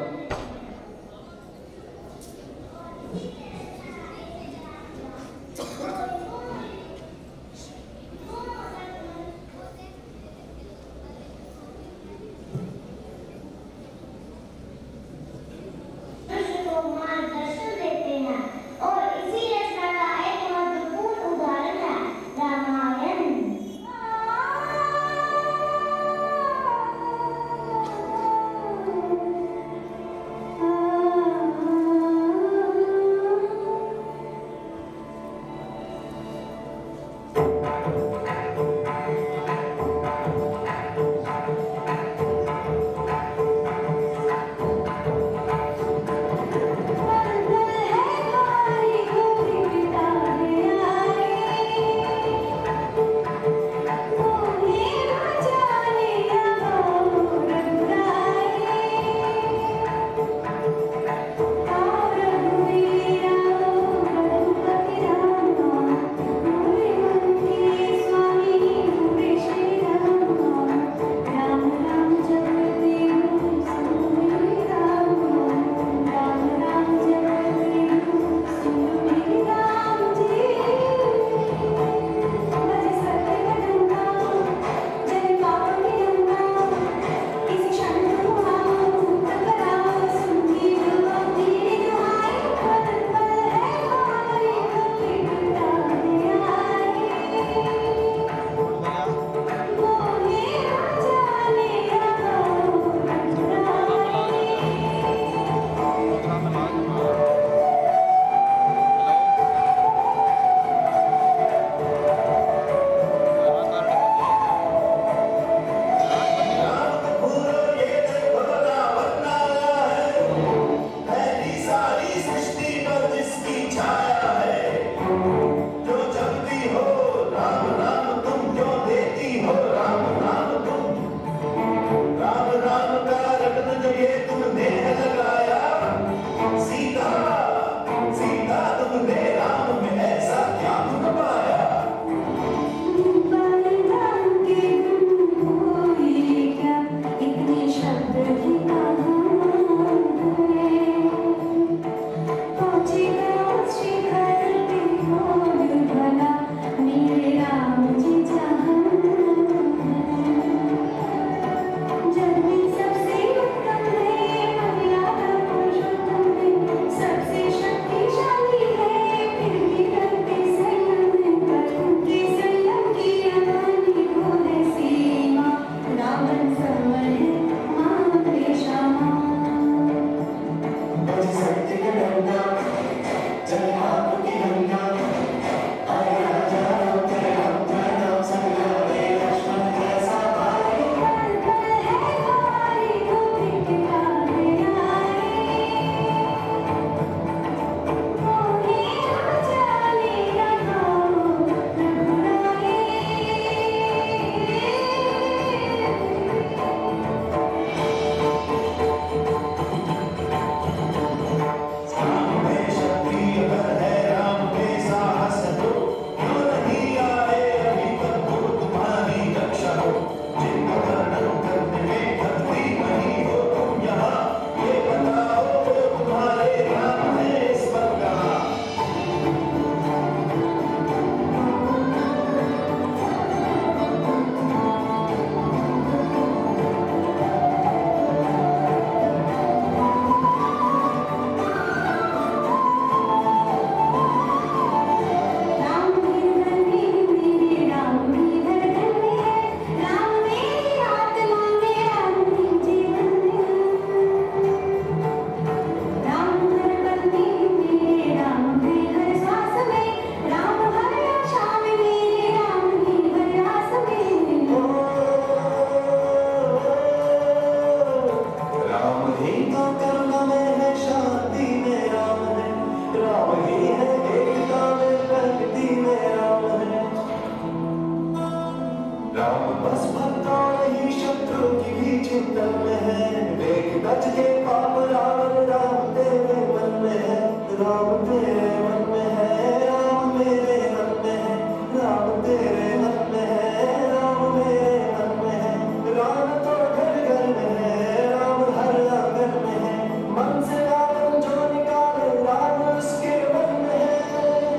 राम बस भक्तों ही शत्रु की भी चिंतन में है, वेग गज के पाप रावण राम तेरे मन में है, राम तेरे मन में है, राम मेरे मन में है, राम तेरे मन में है, राम मेरे मन में है, राम तो घर घर में है, राम हर आंगन में है, मन से रावण जो निकाले राम उसके मन में है,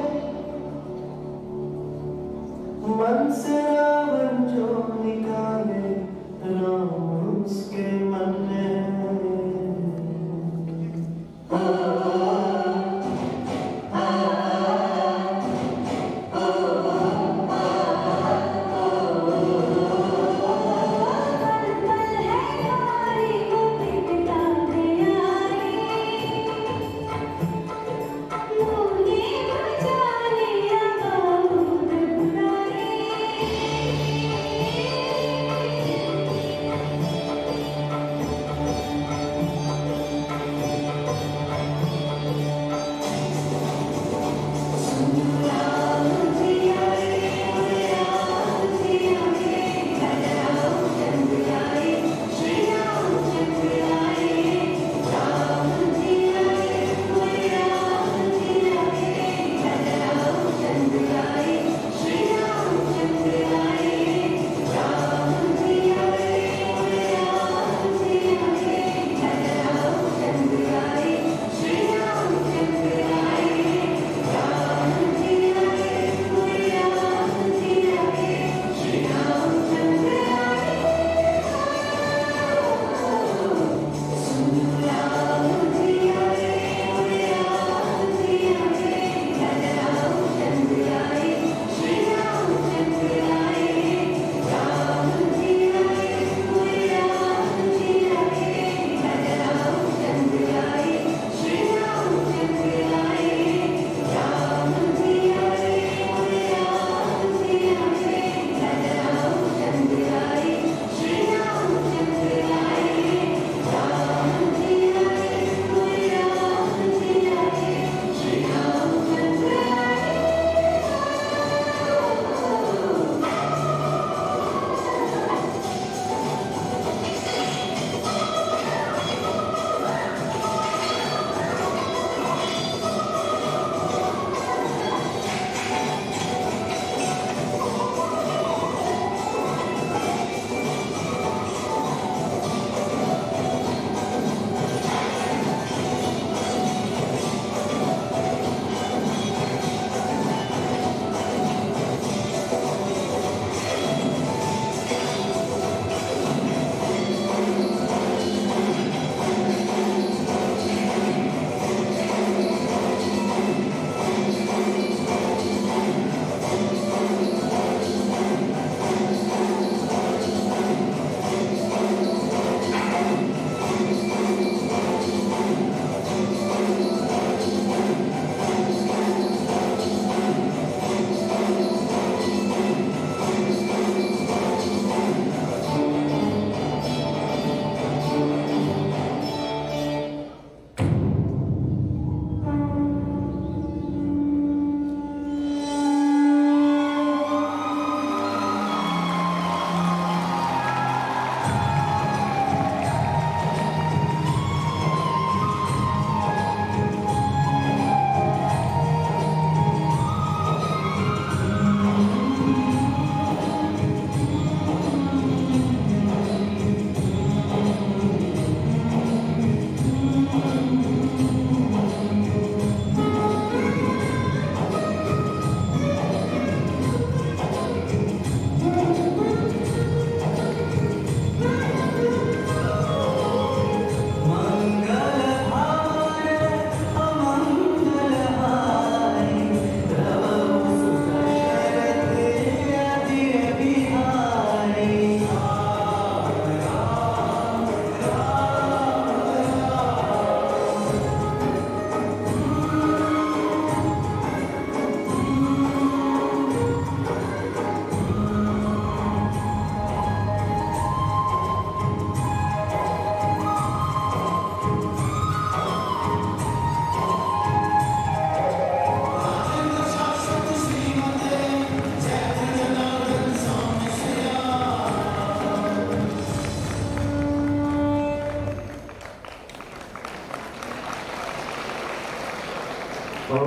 मन से रावण जो निकाले राम उसके मन में है।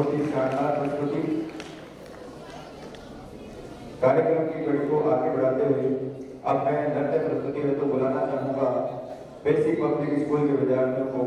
बहुत ही शानदार प्रस्तुति। कार्यक्रम की कड़ी को आगे बढ़ाते हुए अब मैं नृत्य प्रस्तुति में तो बुलाना चाहूंगा बेसिक पब्लिक स्कूल के विद्यार्थियों को।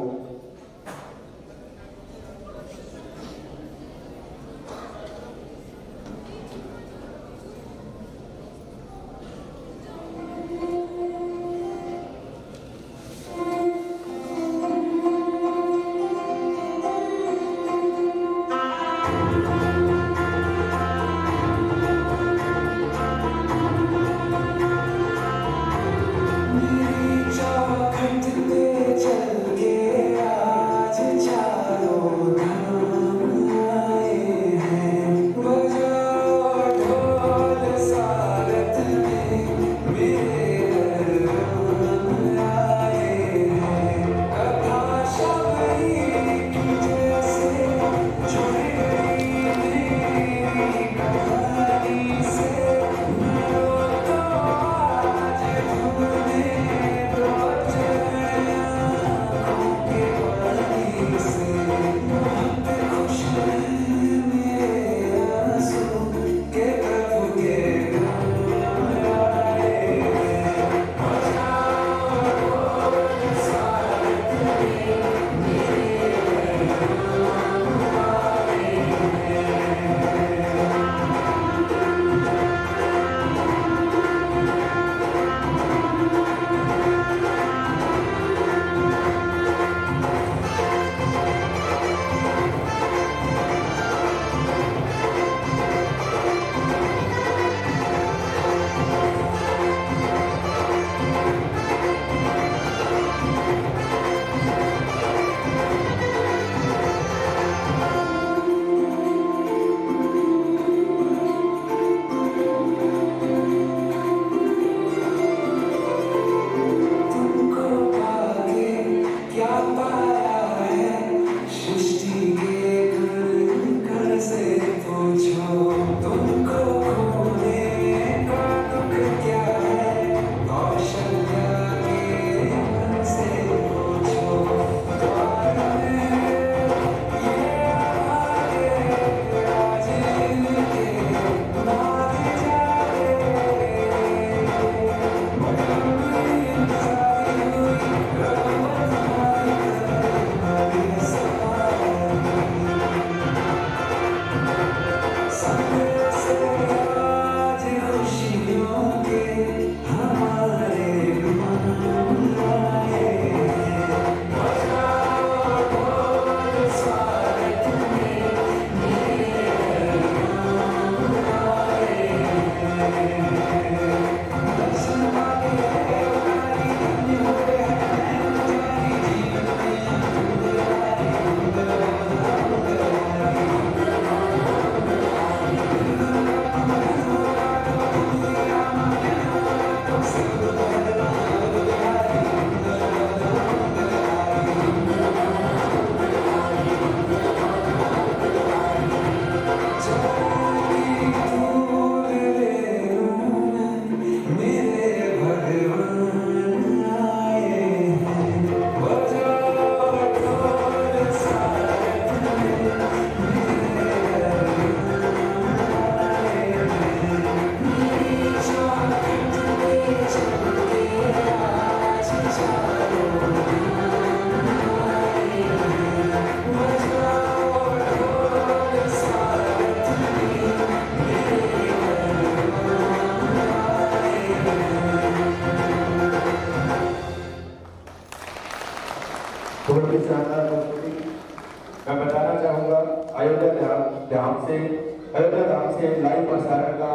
मैं बताना चाहूंगा अयोध्या धाम से अयोध्या धाम से लाइव प्रसारण का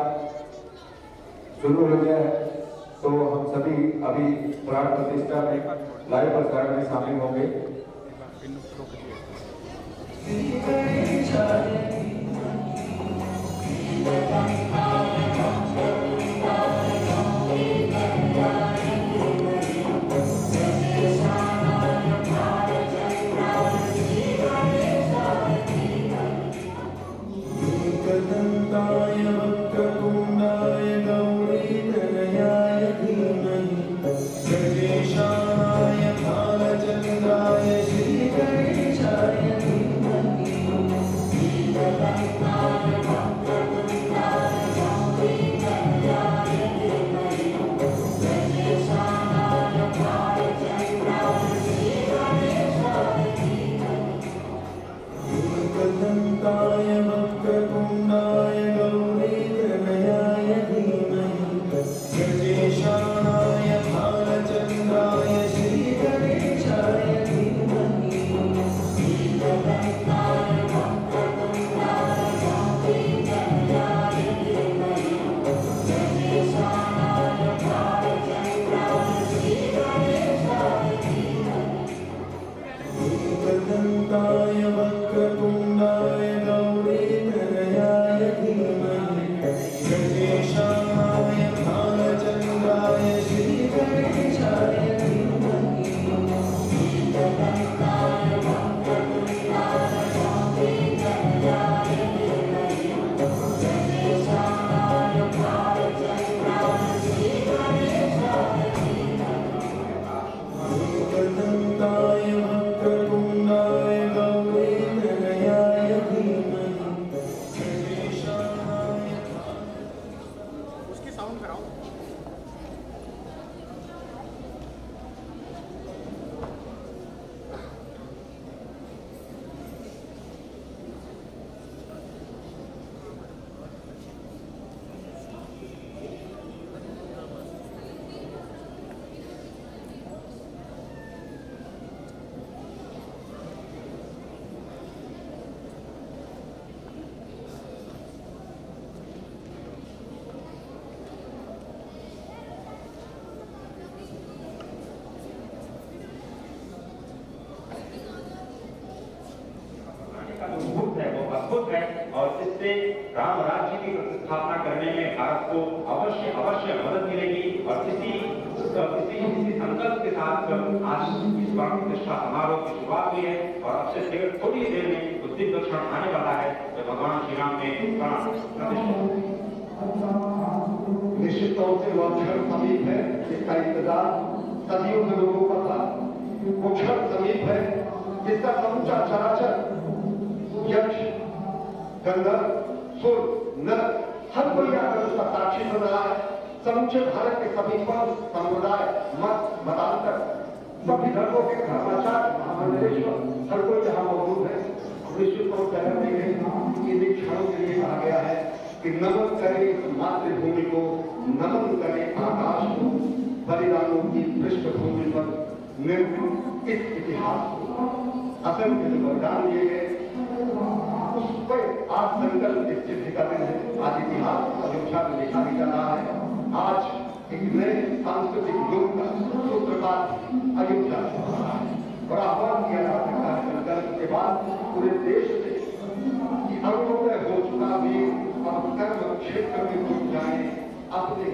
शुरू हो गया है, तो हम सभी अभी प्राण प्रतिष्ठा में लाइव प्रसारण में शामिल होंगे। Thank you. अद्भुत है, वो अद्भुत है और इससे राम राज्य की स्थापना करने में भारत को अवश्य अवश्य मदद मिलेगी। और किसी किसी किसी संकल्प के साथ आज इस प्राण प्रतिष्ठा समारोह की शुरुआत हुई है और अब से देर थोड़ी देर में उस दिव्य क्षण आने वाला है जब भगवान श्री राम ने प्राण प्रतिष्ठा। निश्चित तौर से वह क्षण समीप है जिसका इंतजार सदियों से लोगों का था। वो क्षण समीप है जिसका समूचा चराचर यक्ष गंधर्व सुर नर हर कोई आकर उसका साक्षी बन रहा है। समूचे भारत के सभी पंथ समुदाय मत मतांतर सभी धर्मों के धर्माचार्य महामंडलेश्वर हर कोई यहाँ मौजूद है। निश्चित तौर पर इन क्षणों के लिए कहा गया है कि नमन करे मातृभूमि को, नमन करे आकाश को, बलिदानों की पृष्ठभूमि पर निर्मित इस इतिहास को असंख्य जो बलिदान दिए गए उस पर आज संकल्प निश्चित कर रहे हैं। आज इतिहास अयोध्या में लिखा भी जा रहा है। आज एक नए सांस्कृतिक युग का सूत्रपात अयोध्या से हो रहा है और आह्वान किया जा सकता है संकल्प के बाद पूरे देश से अंगोदय हो चुका भी और कर्म क्षेत्र में घुस जाए अपने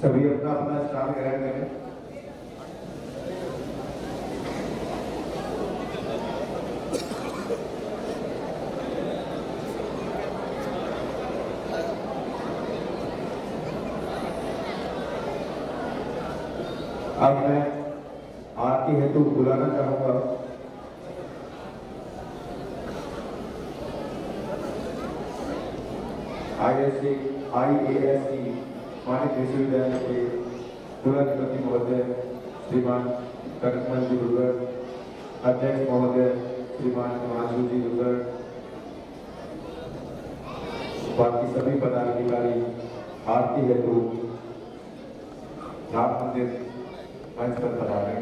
सभी अपना अपना स्थान ग्रहण करें। अब मैं आरती हेतु बुलाना चाहूंगा I S C I A S C Manik विश्वविद्यालय के कुलाधिपति महोदय श्रीमान कनकमल जी दुर्गढ़, अध्यक्ष महोदय श्रीमान हिमांशु जी दुर्गढ़, बाकी सभी पदाधिकारी आरती हेतु राम मंदिर मंच पर पधारे।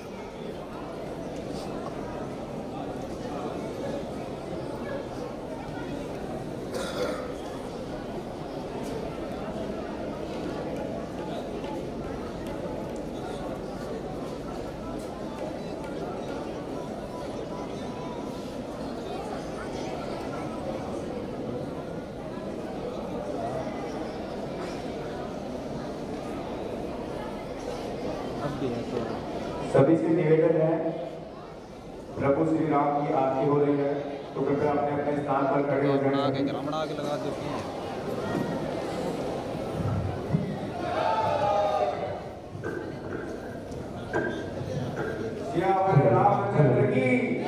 सभी से निवेदन है, प्रभु श्री राम की आरती हो रही है, तो कृपया अपने अपने स्थान पर खड़े हो जाएं। ग्रामीण आगे लगा देते हैं। सियावर रामचंद्र की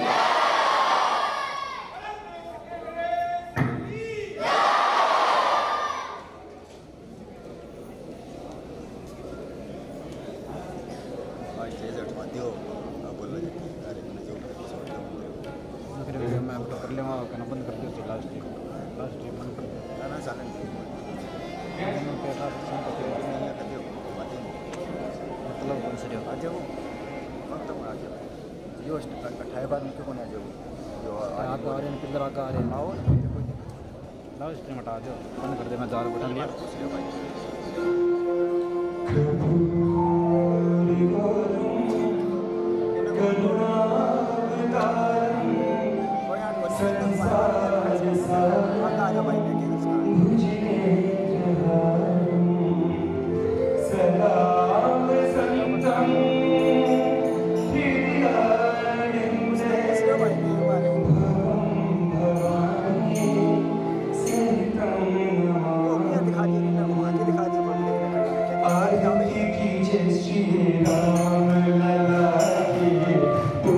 हटा दो, बंद कर दे। मैं जार बटन लिया आरती कीजिए श्री राम लला की।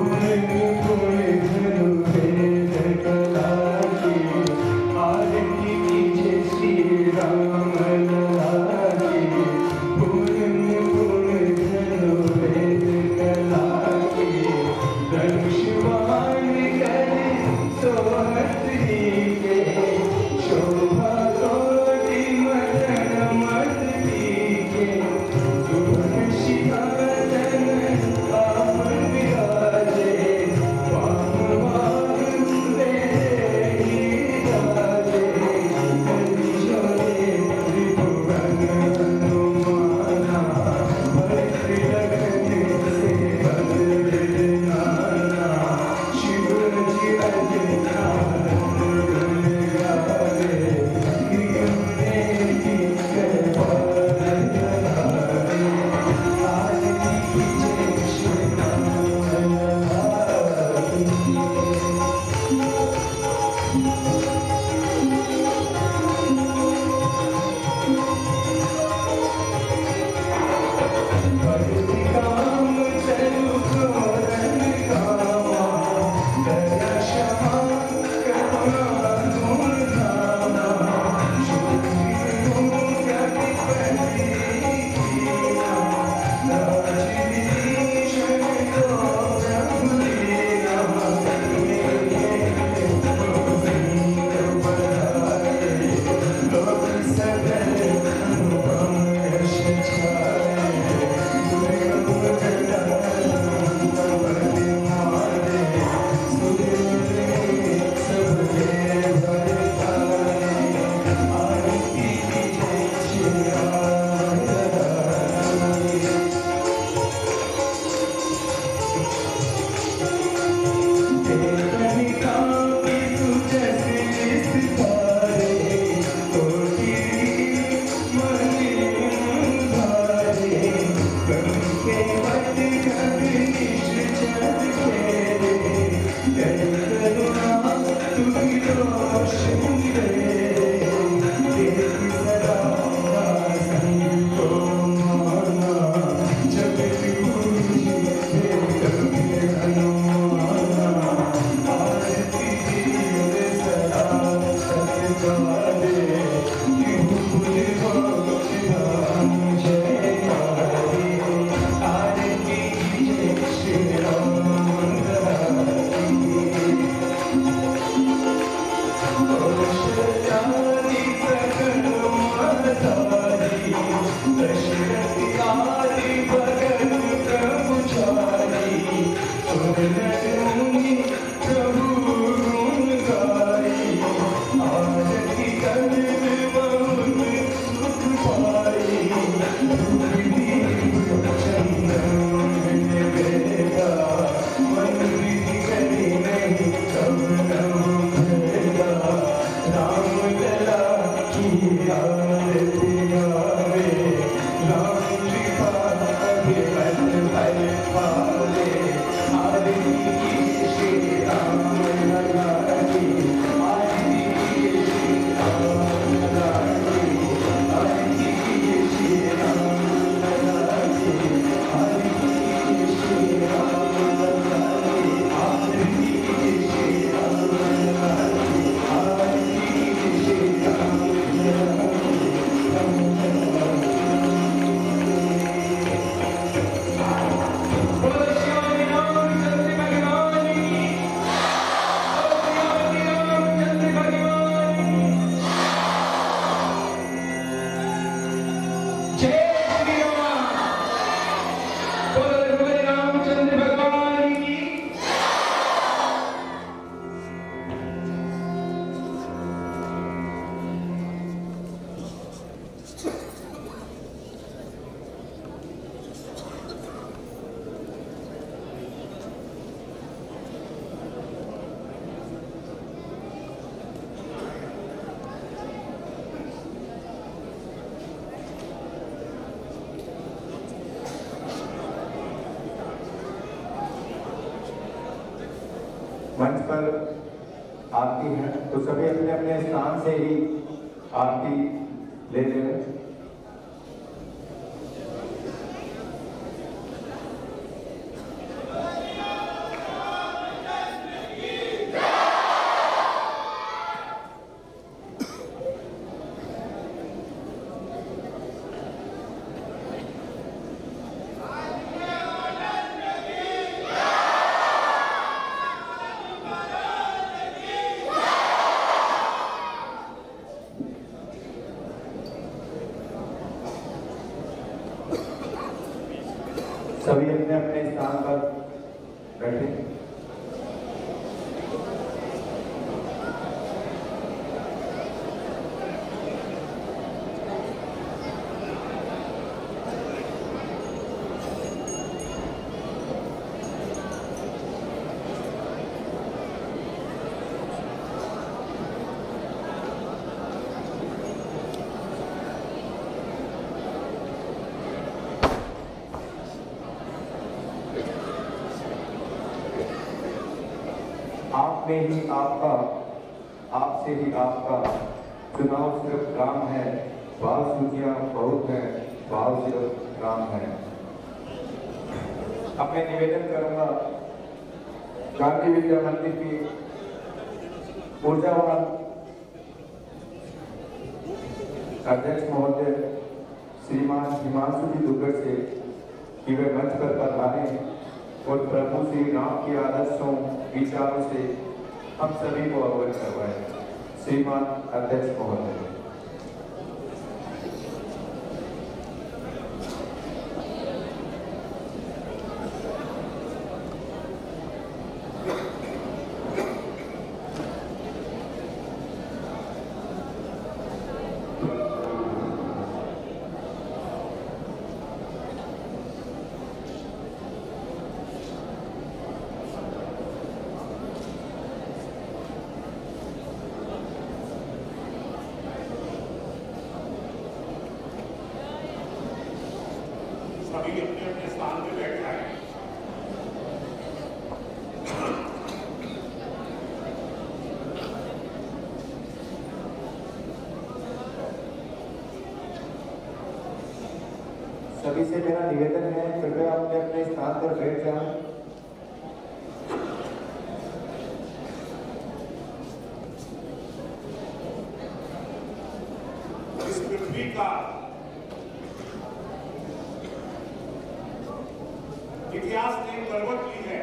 मंच पर आरती है तो सभी अपने अपने स्थान से ही आरती ले लें। सभी अपने अपने स्थान पर बैठे। आप में ही आपका, आपसे ही आपका चुनाव सिर्फ राम है, भाव सूचियां बहुत है, भाव सिर्फ राम है। अब मैं निवेदन करूंगा गांधी विद्या मंदिर की ऊर्जावान अध्यक्ष महोदय श्रीमान हिमांशु जी दुग्गड़ से कि वे मंच पर पधारें और प्रभु श्री राम के आदर्शों विचारों से हम सभी को अवगत करवाएं। श्रीमान अध्यक्ष महोदय। सभी अपने अपने स्थान पे बैठ जाए। सभी से मेरा निवेदन है कृपया अपने अपने स्थान पर बैठ जाएं। इस पृथ्वी का इतिहास ने करवट ली है।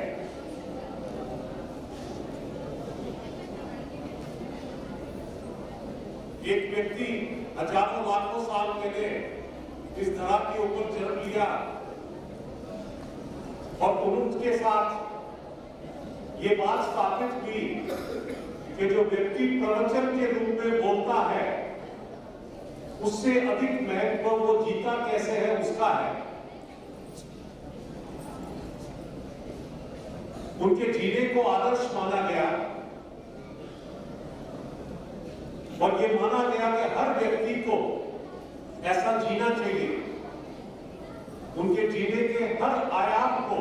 एक व्यक्ति हजारों लाखों साल पहले इस धरा के ऊपर जन्म लिया और उनके साथ ये बात स्थापित हुई कि जो व्यक्ति प्रवचन के रूप में बोलता है उससे अधिक महत्व वो जीता कैसे है उसका है। उनके जीने को आदर्श माना गया और ये माना गया कि हर व्यक्ति को ऐसा जीना चाहिए, उनके जीने के हर आयाम को,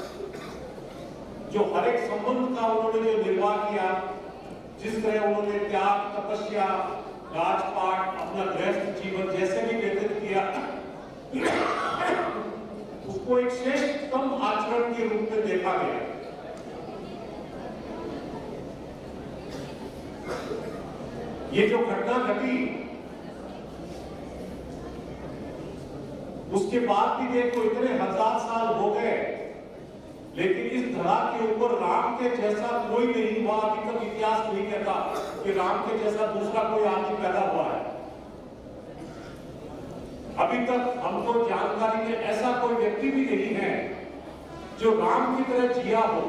जो हर एक संबंध का उन्होंने जो निर्वाह किया, जिस तरह उन्होंने त्याग, तपस्या, राजपाट, अपना गृहस्थ जीवन जैसे भी व्यतीत किया, उसको एक श्रेष्ठतम आचरण के रूप में देखा गया। ये जो घटना घटी, उसके बाद भी देखो इतने हजार साल हो गए, लेकिन इस धरा के ऊपर राम के जैसा कोई नहीं हुआ। अभी तक इतिहास नहीं कहता कि राम के जैसा दूसरा कोई आदमी पैदा हुआ है। अभी तक हमको जानकारी में ऐसा कोई व्यक्ति भी नहीं है जो राम की तरह जिया हो।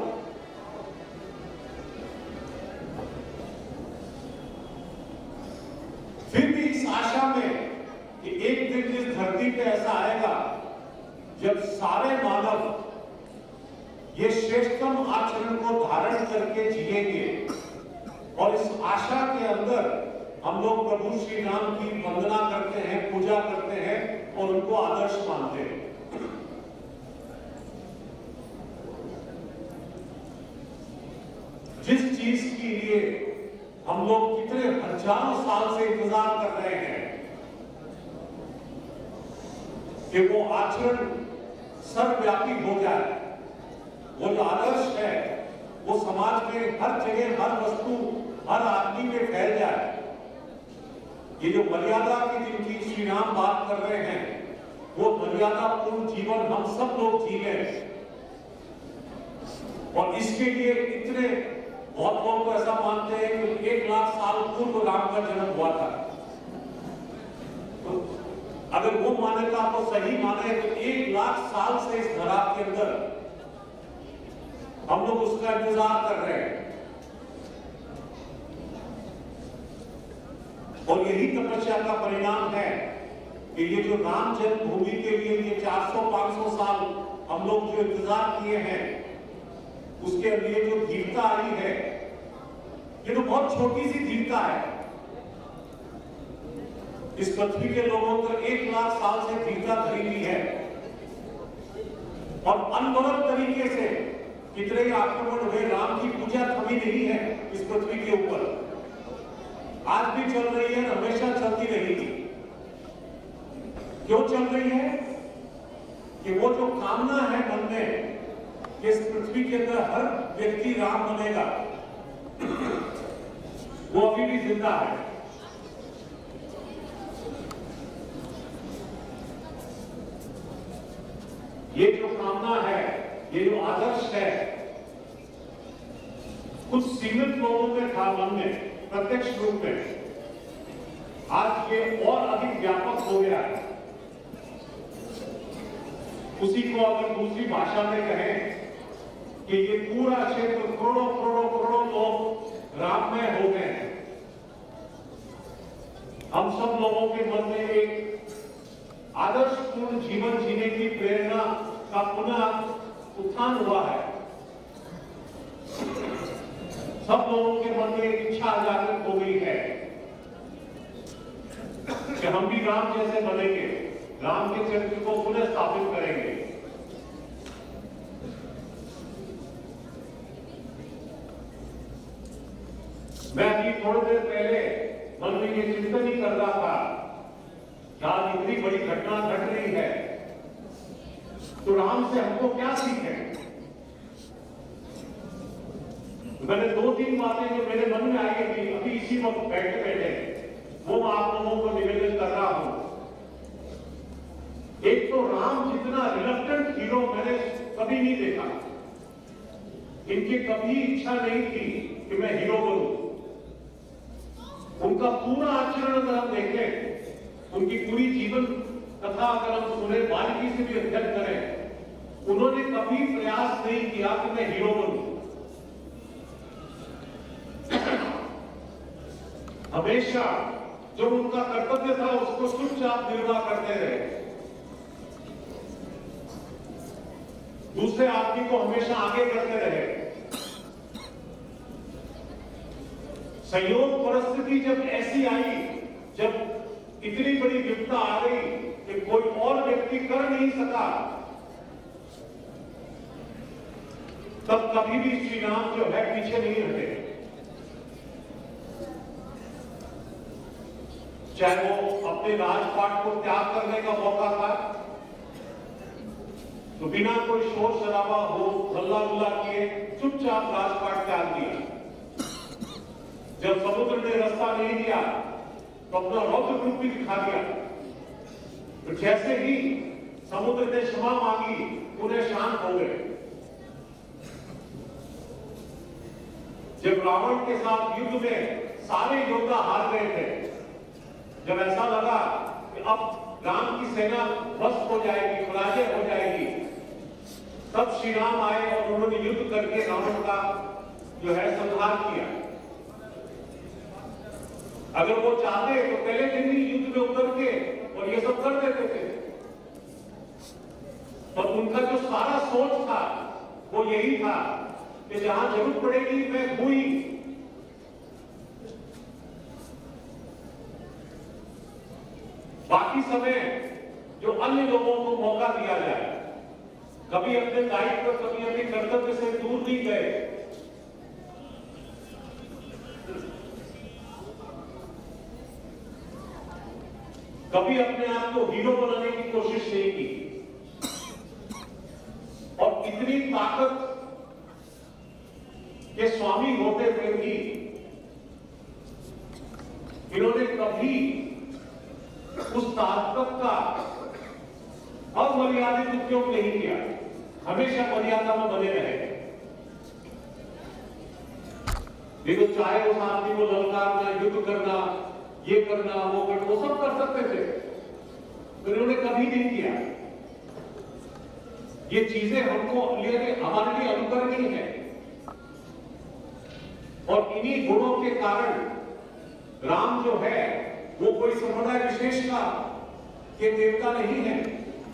फिर भी इस आशा में कि एक दिन इस धरती पे ऐसा आएगा जब सारे मानव ये श्रेष्ठतम आचरण को धारण करके जिएंगे, और इस आशा के अंदर हम लोग प्रभु श्री राम की वंदना करते हैं, पूजा करते हैं और उनको आदर्श मानते हैं। जिस चीज के लिए हम लोग कितने हजारों साल से इंतजार कर रहे हैं कि वो आचरण सर्वव्यापी हो जाए, वो जो आदर्श है वो समाज में हर जगह, हर वस्तु, हर आदमी में फैल जाए। ये जो मर्यादा की जिनकी श्री राम बात कर रहे हैं, वो मर्यादा पूर्ण जीवन हम सब लोग जी लें। और इसके लिए इतने बहुत लोग तो ऐसा मानते हैं कि एक लाख साल पूर्व राम का जन्म हुआ था। तो अगर वो मान्यता तो सही माने तो एक लाख साल से इस धरा के अंदर हम लोग उसका इंतजार कर रहे हैं। और यही तपस्या का परिणाम है कि ये जो राम जन्मभूमि के लिए ये चार सौ पांच सौ साल हम लोग जो इंतजार किए हैं, उसके लिए जो धीरता आई है, ये तो बहुत छोटी सी धीरता है। इस पृथ्वी के लोगों को एक लाख साल से धीरता धरी हुई है, और अनवरत तरीके से कितने आक्रमण हुए, राम की पूजा थमी नहीं है इस पृथ्वी के ऊपर, आज भी चल रही है, हमेशा चलती रहेगी। क्यों चल रही है? कि वो जो कामना है मन में कि इस पृथ्वी के अंदर हर व्यक्ति राम बनेगा, वो अभी भी जिंदा है। ये जो कामना है, ये जो आदर्श है, कुछ सीमित लोगों में था मन में प्रत्यक्ष रूप में, आज ये और अधिक व्यापक हो गया है। उसी को अगर दूसरी भाषा में कहें कि ये पूरा क्षेत्र करोड़ों करोड़ों करोड़ों लोग राममय हो गए हैं। हम सब लोगों के मन में एक आदर्शपूर्ण जीवन जीने की प्रेरणा का पुनः उत्थान हुआ है। सब लोगों के मन में एक इच्छा जागृत हो गई है कि हम भी राम जैसे बनेंगे, राम के चरित्र को पुनः स्थापित करेंगे। मैं अभी थोड़ी देर पहले मन में ये चिंतन ही कर रहा था कि आज इतनी बड़ी घटना घट रही है, तो राम से हमको क्या सीखें? मैंने दो तीन बातें जो मेरे मन में आई थी अभी इसी वक्त बैठे बैठे वो मैं आप लोगों को निवेदन कर रहा हूं। एक तो राम जितना रिलक्टेंट हीरो मैंने कभी नहीं देखा। इनकी कभी इच्छा नहीं थी कि मैं हीरो बनूं। उनका पूरा आचरण अगर हम देखें, उनकी पूरी जीवन कथा अगर हम सुने, बारीकी से भी अध्ययन करें, उन्होंने कभी प्रयास नहीं किया कि मैं हीरो बनूं। हमेशा जो उनका कर्तव्य था उसको चुपचाप निर्वाह करते रहे। दूसरे आदमी को हमेशा आगे करते रहे। संयोग परिस्थिति जब ऐसी आई, जब इतनी बड़ी विपदा आ गई कि कोई और व्यक्ति कर नहीं सका, तब कभी भी श्री राम जो है पीछे नहीं हटे। चाहे वो अपने राजपाट को त्याग करने का मौका था, तो बिना कोई शोर शराबा हो, हल्ला गुल्ला किए चुपचाप राजपाट त्याग दिया। जब समुद्र ने रास्ता नहीं दिया तो अपना रौद्र रूप भी दिखा दिया। तो जैसे ही समुद्र ने क्षमा मांगी, उन्हें शांत हो गए। जब रावण के साथ युद्ध में सारे योद्धा हार गए थे, जब ऐसा लगा कि अब राम की सेना ध्वस्त हो जाएगी, पराजय हो जाएगी, तब श्री राम आए और उन्होंने युद्ध करके रावण का जो है संहार किया। अगर वो चाहते तो पहले दिन ही युद्ध में उतर के और ये सब कर देते थे, पर उनका जो सारा सोच था वो यही था कि जहां जरूरत पड़ेगी मैं हुई। बाकी समय जो अन्य लोगों को मौका दिया जाए, कभी अपने दायित्व, कभी अपने कर्तव्य से दूर नहीं गए। कभी अपने आप को हीरो बनाने की कोशिश नहीं की। और इतनी ताकत के स्वामी होते हुए भी इन्होंने कभी उस ताकत का अमर्यादित उपयोग नहीं किया, हमेशा मर्यादा में बने रहे। देखो, चाहे उस आदमी को ललकारना, युद्ध करना, ये करना, वो करना, वो सब कर सकते थे, तो इन्होंने कभी नहीं किया। ये चीजें हमको लिए हमारे लिए अनुकरणीय है, और इन्हीं गुणों के कारण राम जो है वो कोई संप्रदाय विशेष का के देवता नहीं है।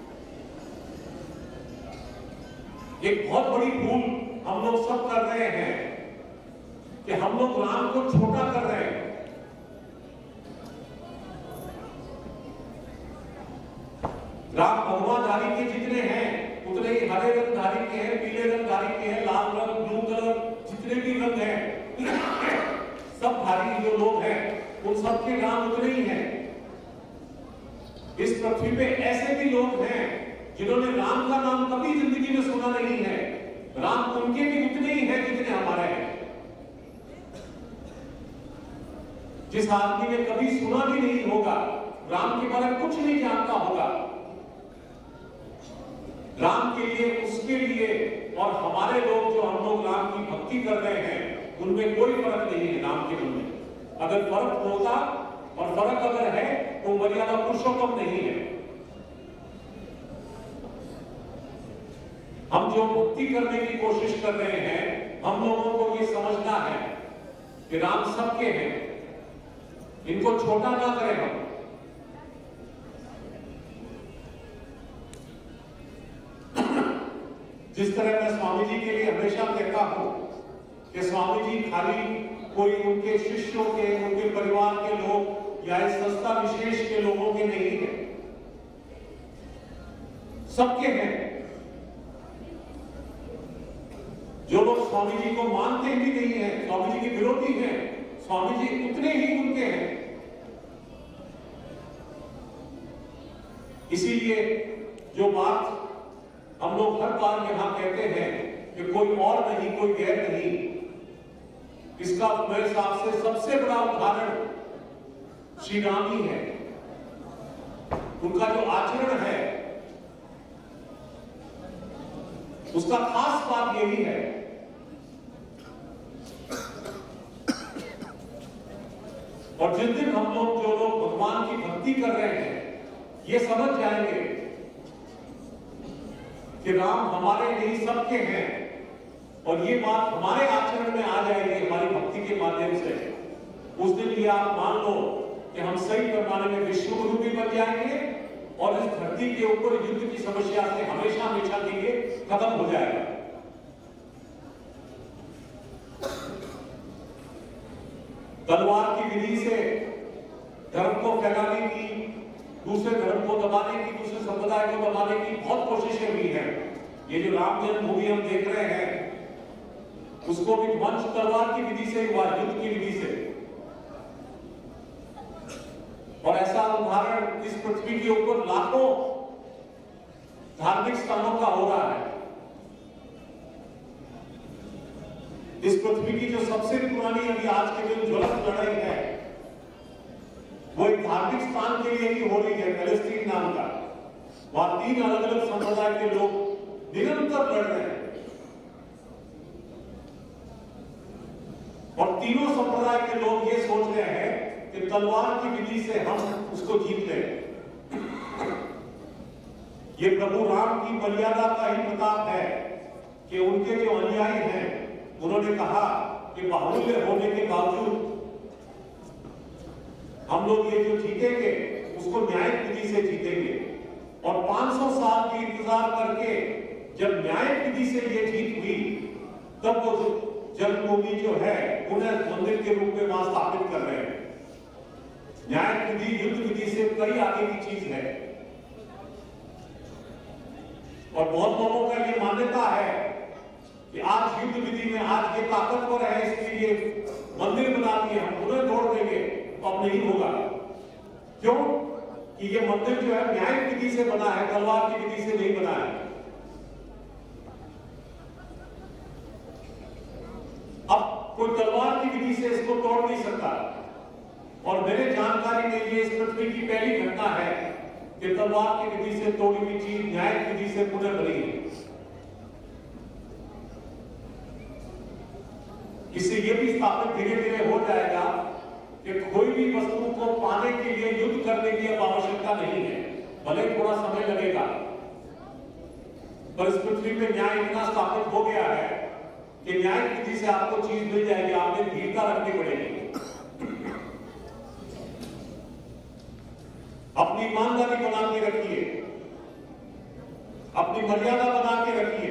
एक बहुत बड़ी भूल हम लोग सब कर रहे हैं कि हम लोग राम को छोटा कर रहे हैं। राम भगवाधारी के जितने हैं उतने ही हरे रंग धारी के हैं, पीले रंग धारी के हैं, लाल रंग, ब्लू कलर, जितने भी रंग हैं सब धारी जो लोग हैं उन सबके नाम उतने ही हैं। इस पृथ्वी पे ऐसे भी लोग हैं जिन्होंने राम का नाम कभी जिंदगी में सुना नहीं है। राम उनके भी उतने ही हैं जितने हमारे हैं। जिस आदमी ने कभी सुना भी नहीं होगा, राम के बारे में कुछ नहीं जानता होगा, राम के लिए, उसके लिए और हमारे लोग जो हम लोग राम की भक्ति कर रहे हैं उनमें कोई फर्क नहीं है। राम के मन में अगर फर्क होता, और फर्क अगर है तो मर्यादा पुरुषोत्तम नहीं है। हम जो भक्ति करने की कोशिश कर रहे हैं, हम लोगों को ये समझना है कि राम सबके हैं, इनको छोटा ना करें हम। जिस तरह मैं स्वामी जी के लिए हमेशा कहता हूं कि स्वामी जी खाली कोई उनके शिष्यों के, उनके परिवार के लोग या इस संस्था विशेष के लोगों के नहीं है, सबके हैं। जो लोग स्वामी जी को मानते भी नहीं है, स्वामी जी के विरोधी हैं, स्वामी जी उतने ही उनके हैं। इसीलिए जो बात हम लोग हर बार यहां कहते हैं कि कोई और नहीं, कोई गैर नहीं, इसका मेरे हिसाब से सबसे बड़ा उदाहरण श्री राम ही है। उनका जो आचरण है उसका खास बात यही है और जिस दिन हम लोग, जो लोग भगवान की भक्ति कर रहे हैं, ये समझ जाएंगे कि राम हमारे नहीं सबके हैं, और ये बात हमारे आचरण में आ जाएगी हमारी भक्ति के माध्यम से, उस दिन ये आप मान लो कि हम सही पैमाने में विश्व गुरु भी बन जाएंगे और इस धरती के ऊपर युद्ध की समस्या से हमेशा हमेशा के लिए खत्म हो जाएगा। तलवार की विधि से धर्म को फैलाने की, दूसरे धर्म को दबाने की, दूसरे संप्रदाय को दबाने की बहुत कोशिशें हुई हैं। ये जो राम जन्मभूमि हम देख रहे हैं उसको भी ध्वंस तलवार की विधि से हुआ, युद्ध की विधि से। और ऐसा उदाहरण इस पृथ्वी के ऊपर लाखों धार्मिक स्थानों का हो रहा है। इस पृथ्वी की जो सबसे पुरानी अभी आज के दिन ज्वलंत लड़ाई है वो एक धार्मिक स्थान के लिए ही हो रही है, पैलेस्टीन नाम का। वहां तीन अलग अलग संप्रदाय के लोग निरंतर लड़ रहे हैं और तीनों संप्रदाय के लोग ये सोच रहे हैं कि तलवार की विधि से हम उसको जीत लें। ये प्रभु राम की मर्यादा का ही प्रताप है कि उनके जो अनुयायी हैं उन्होंने कहा कि बाहुल्य होने के बावजूद हम लोग ये जो जीतेंगे उसको न्यायिक विधि से जीतेंगे। और पाँच सौ साल की इंतजार करके जब न्यायिक विधि से ये जीत हुई तब वो जन्मभूमि जो है उन्हें मंदिर के रूप में वहां स्थापित कर रहे हैं। न्यायिक विधि युद्ध विधि से कई आगे की चीज है। और बहुत लोगों का ये मान्यता है कि आज युद्ध विधि में आज ये ताकतवर है इसके लिए मंदिर बना दिए, हम उन्हें तोड़ देंगे तो अब नहीं होगा। क्यों? कि ये मंदिर जो है न्यायिक विधि से बना है, तलवार की विधि से नहीं बना है। अब कोई तलवार की विधि से इसको तोड़ नहीं सकता। और मेरे जानकारी में ये इस पृथ्वी की पहली घटना है कि तलवार की विधि से तोड़ी हुई चीज न्यायिक विधि से पुनः बनी है। इससे यह भी स्थापित धीरे धीरे हो जाएगा कि कोई भी वस्तु को पाने के लिए युद्ध करने की अब आवश्यकता नहीं है, भले थोड़ा समय लगेगा, पर इस पृथ्वी में न्याय इतना स्थापित हो गया है कि न्याय विधि से आपको चीज मिल जाएगी, आपने धीरता रखनी पड़ेगी, अपनी ईमानदारी बना के रखिए, अपनी मर्यादा बना के रखिए।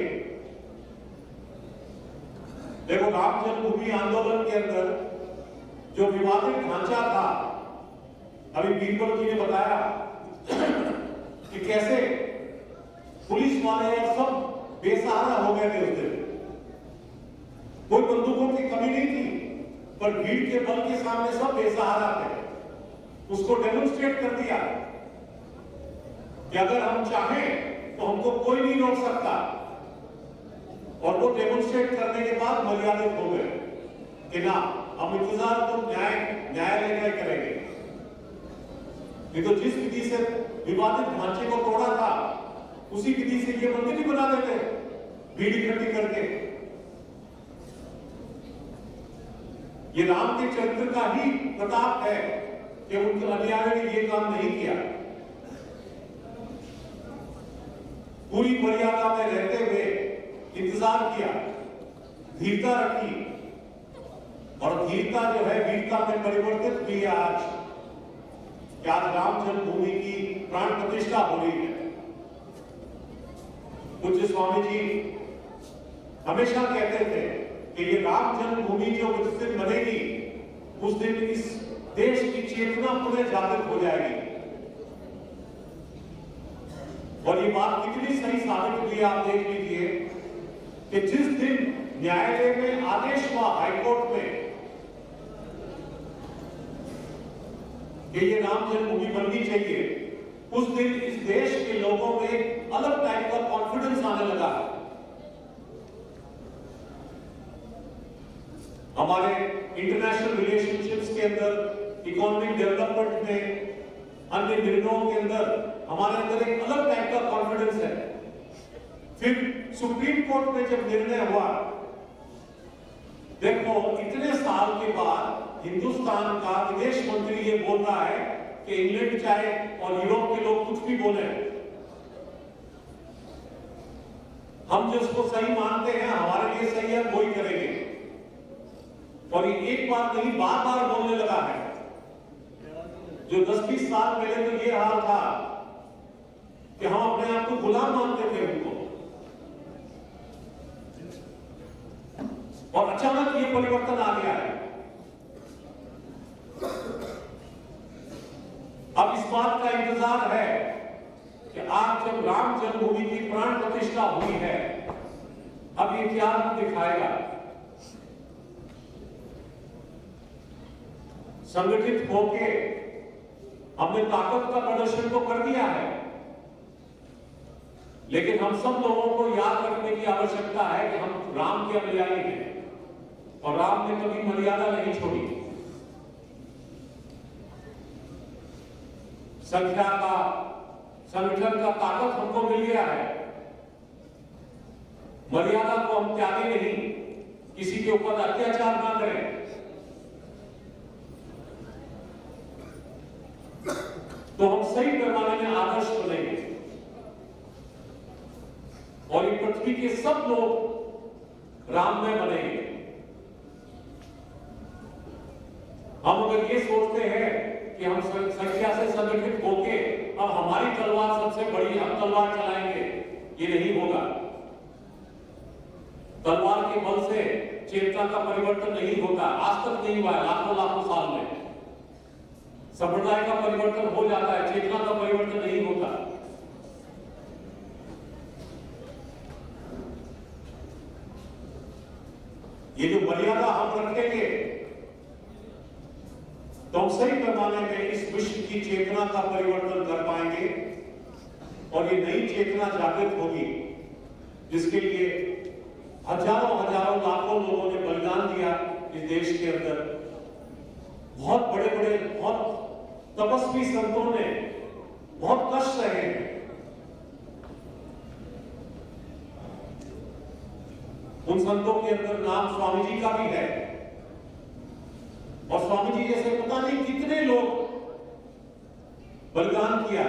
देखो राम जन्मभूमि आंदोलन के अंदर जो विवादित ढांचा था, अभी बीरबल जी ने बताया कि कैसे पुलिस वाले और सब बेसहारा हो गए थे उस दिन। कोई बंदूकों की कमी नहीं थी, पर भीड़ के बल के सामने सब बेसहारा थे। उसको डेमोन्स्ट्रेट कर दिया कि अगर हम चाहें तो हमको कोई नहीं रोक सकता। और वो डेमोन्स्ट्रेट करने के बाद मर्यादित हो गए कि ना, हम इंतजार तो न्याय न्यायालय का करेंगे। नहीं तो जिस विधि से विवादित ढांचे को तोड़ा था उसी विधि से ये मंदिर ही बना देते भीड़ इकट्ठी करके। ये राम के चरित्र का ही प्रताप है कि उनके अनुयायियों ने ये काम नहीं किया। पूरी मर्यादा में रहते हुए इंतजार किया, धीरता रखी, और धीरता जो है वीरता में परिवर्तित हुई है आज कि आज राम जन्मभूमि की प्राण प्रतिष्ठा हो रही है। पूज्य स्वामी जी हमेशा कहते थे कि ये राम जन्मभूमि जो जिस दिन बनेगी उस दिन इस देश की चेतना पुनः जागृत हो जाएगी। और ये बात कितनी सही साबित हुई आप देख लीजिए कि जिस दिन न्यायालय में आदेश हुआ हाईकोर्ट में कि ये राम जन्मभूमि बननी चाहिए, उस दिन इस देश के लोगों में एक अलग टाइप का कॉन्फिडेंस आने लगा। हमारे इंटरनेशनल रिलेशनशिप्स के अंदर, इकोनॉमिक डेवलपमेंट में, अन्य निर्णयों के अंदर हमारे अंदर एक अलग टाइप का कॉन्फिडेंस है। फिर सुप्रीम कोर्ट में जब निर्णय हुआ, देखो इतने साल के बाद हिंदुस्तान का विदेश मंत्री ये बोल रहा है कि इंग्लैंड चाहे और यूरोप के लोग कुछ भी बोले, हम जिसको सही मानते हैं हमारे लिए सही है वही करेंगे। और ये एक बार नहीं बार बार बोलने लगा है। जो दस बीस साल पहले तो ये हाल था कि हम अपने आप को गुलाम मानते थे उनको, और अचानक ये परिवर्तन आ गया है। इंतजार है कि आज जब राम जन्मभूमि की प्राण प्रतिष्ठा हुई है, अब ये क्या दिखाएगा। संगठित होके हमने ताकत का प्रदर्शन तो कर दिया है, लेकिन हम सब लोगों को याद रखने की आवश्यकता है कि हम राम के अनुयायी हैं और राम ने कभी मर्यादा नहीं छोड़ी। संख्या का, संगठन का ताकत हमको मिल गया है, मर्यादा को हम त्यागे नहीं, किसी के ऊपर अत्याचार ना करें। तो हम सही पैमाने में आदर्श बनेंगे और ये पृथ्वी के सब लोग राममय बनेंगे। हम अगर ये सोचते हैं कि हम संख्या से संगठित होके अब हमारी तलवार सबसे बड़ी, हम तलवार चलाएंगे, ये नहीं होगा। तलवार के बल से चेतना का परिवर्तन नहीं होता, आज तक नहीं हुआ है लाखों लाखों साल में। संप्रदाय का परिवर्तन हो जाता है, चेतना का परिवर्तन नहीं होता। ये जो मर्यादा हम रखेंगे तो हम सही पैमाने में इस विश्व की चेतना का परिवर्तन कर पाएंगे और ये नई चेतना जागृत होगी, जिसके लिए हजारों हजारों लाखों लोगों ने बलिदान दिया इस देश के अंदर। बहुत बड़े बड़े, बहुत तपस्वी संतों ने बहुत कष्ट सहे हैं। उन संतों के अंदर नाम स्वामी जी का भी है और स्वामी जी जैसे पता नहीं कितने लोग बलिदान किया।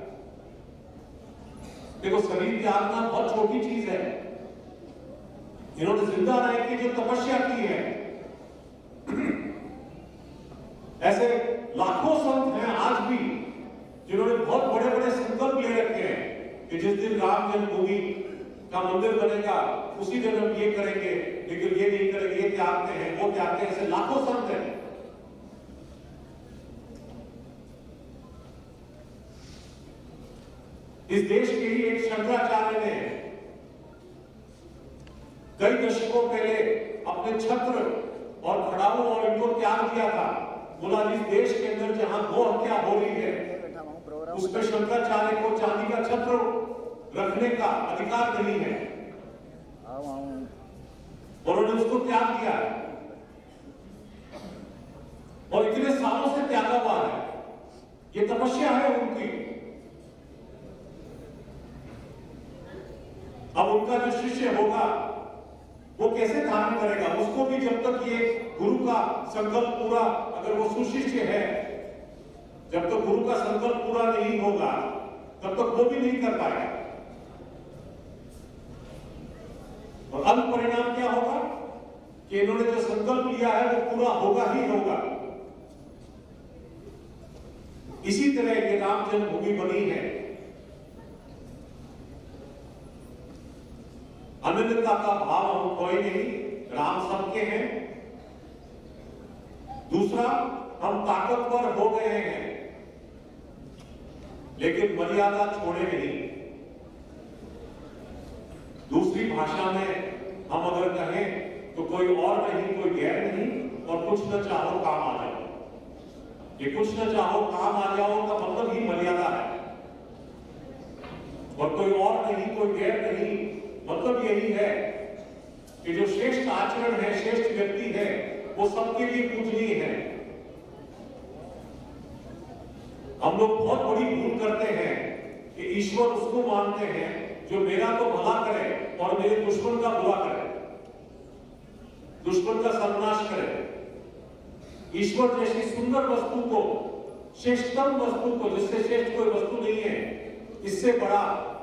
देखो, शरीर त्यागना बहुत छोटी चीज है। इन्होंने जिंदा रह के जो तपस्या की है, ऐसे लाखों संत हैं आज भी जिन्होंने बहुत बड़े बड़े संकल्प ले रखे हैं कि जिस दिन राम जन्मभूमि का मंदिर बनेगा उसी दिन हम ये करेंगे, लेकिन ये नहीं करेंगे, ये त्यागते हैं, वो त्यागते हैं। ऐसे लाखों संत हैं। इस देश के ही एक शंकराचार्य ने कई दशकों पहले अपने छत्र और खड़ाऊ और इनको त्याग दिया था। बोला, जिस देश के अंदर जहां गौ हत्या हो रही है उसमें शंकराचार्य को चांदी का छत्र रखने का अधिकार नहीं है, उन्होंने उसको त्याग दिया और इतने सालों से त्यागा हुआ है। ये तपस्या है उनकी। अब उनका जो शिष्य होगा वो कैसे धारण करेगा? उसको भी जब तक ये गुरु का संकल्प पूरा, अगर वो सुशिष्य है, जब तक गुरु का संकल्प पूरा नहीं होगा तब तक वो भी नहीं कर पाएगा। और अंत परिणाम क्या होगा कि इन्होंने जो संकल्प लिया है वो पूरा होगा ही होगा। इसी तरह ये राम जन्मभूमि बनी है। अनन्यता का भाव हम कोई नहीं, राम सबके हैं। दूसरा, हम ताकतवर हो गए हैं लेकिन मर्यादा छोड़े नहीं। दूसरी भाषा में हम अगर कहें तो कोई और नहीं, कोई गैर नहीं, और कुछ न चाहो काम आ जाओ। ये कुछ न चाहो काम आ जाओ का मतलब ही मर्यादा है। और कोई और नहीं, कोई गैर नहीं, मतलब यही है कि जो श्रेष्ठ आचरण है, श्रेष्ठ व्यक्ति है, वो सबके लिए पूजनीय है। हम लोग बहुत बड़ी भूल करते हैं कि ईश्वर उसको मानते हैं जो मेरा तो भला करे और मेरे दुश्मन का बुरा करे, दुश्मन का सर्वनाश करे। ईश्वर जैसी सुंदर वस्तु को, श्रेष्ठतम वस्तु को, जिससे श्रेष्ठ कोई वस्तु नहीं है, इससे बड़ा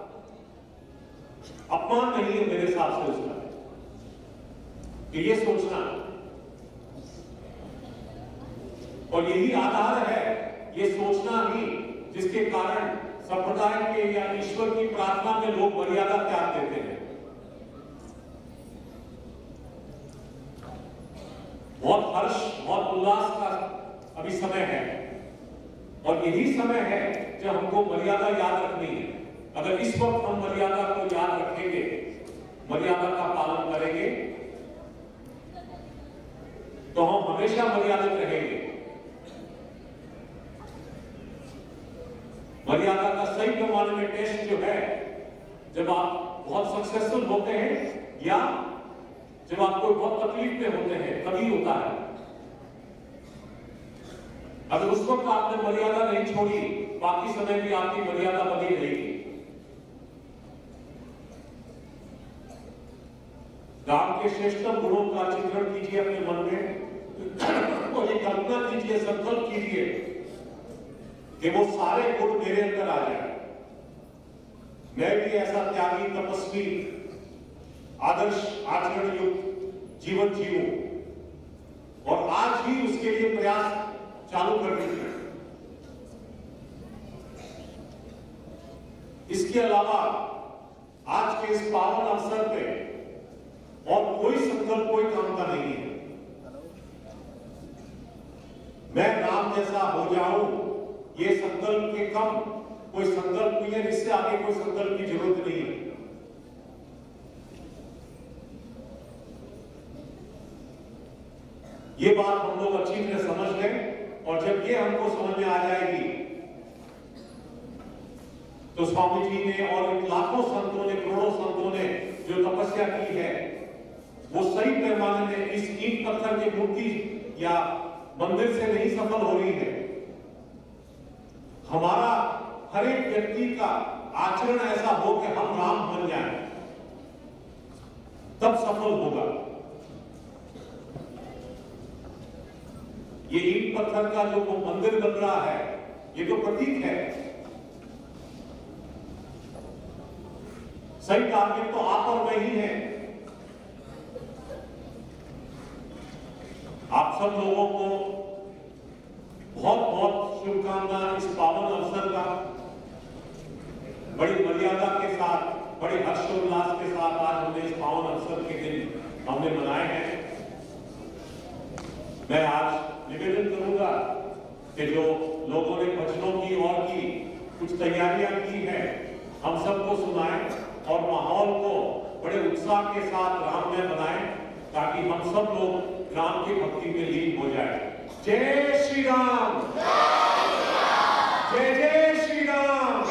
अपमान नहीं है मेरे हिसाब से उसका। कि ये सोचना, और यही आधार है, ये सोचना ही जिसके कारण संप्रदाय के या ईश्वर की प्रार्थना में लोग मर्यादा त्याग देते हैं। बहुत हर्ष, बहुत उल्लास का अभी समय है और यही समय है जब हमको मर्यादा याद रखनी है। अगर इस वक्त हम मर्यादा को याद रखेंगे, मर्यादा का पालन करेंगे, तो हम हमेशा मर्यादित रहेंगे। मर्यादा का सही पैमाने में टेस्ट जो है, जब आप बहुत सक्सेसफुल होते हैं या जब आपको बहुत तकलीफ में होते हैं, तभी होता है। अगर उस वक्त आपने मर्यादा नहीं छोड़ी, बाकी समय भी आपकी मर्यादा बनी रहेगी। राम के श्रेष्ठतम गुणों का चित्रण कीजिए अपने मन में और ये कल्पना कीजिए, संकल्प कीजिए कि वो सारे गुण मेरे अंदर आ जाए। मैं भी ऐसा त्यागी, तपस्वी, आदर्श आचरण युक्त जीवन जीऊं और आज ही उसके लिए प्रयास चालू कर दीजिए। इसके अलावा आज के इस पावन अवसर पे और कोई संकल्प कोई काम का नहीं है। मैं राम जैसा हो जाऊं, ये संकल्प के कम कोई संकल्प नहीं है, इससे आगे कोई संकल्प की जरूरत नहीं है। ये बात हम लोग अच्छी तरह समझ लें और जब ये हमको समझ में आ जाएगी तो स्वामी जी ने और लाखों संतों ने, करोड़ों संतों ने जो तपस्या की है, वो सही पैमाने में इस ईंट पत्थर की मूर्ति या मंदिर से नहीं सफल हो रही है। हमारा हर एक व्यक्ति का आचरण ऐसा हो कि हम राम बन जाएं, तब सफल होगा। ये ईंट पत्थर का जो मंदिर बन रहा है, ये तो प्रतीक है। सही टारगेट तो आप और मैं ही है। आप सब लोगों को बहुत बहुत शुभकामनाएं इस पावन अवसर का। बड़ी मर्यादा के साथ, बड़े हर्षोल्लास के साथ आज हमने इस पावन अवसर के दिन हमने मनाए हैं। मैं आज निवेदन करूंगा कि जो लोगों ने भजनों की और की कुछ तैयारियां की हैं, हम सबको सुनाएं और माहौल को बड़े उत्साह के साथ राममय बनाएं, ताकि हम सब लोग राम की भक्ति में लीन हो जाए। जय श्री राम, जय जय श्री राम।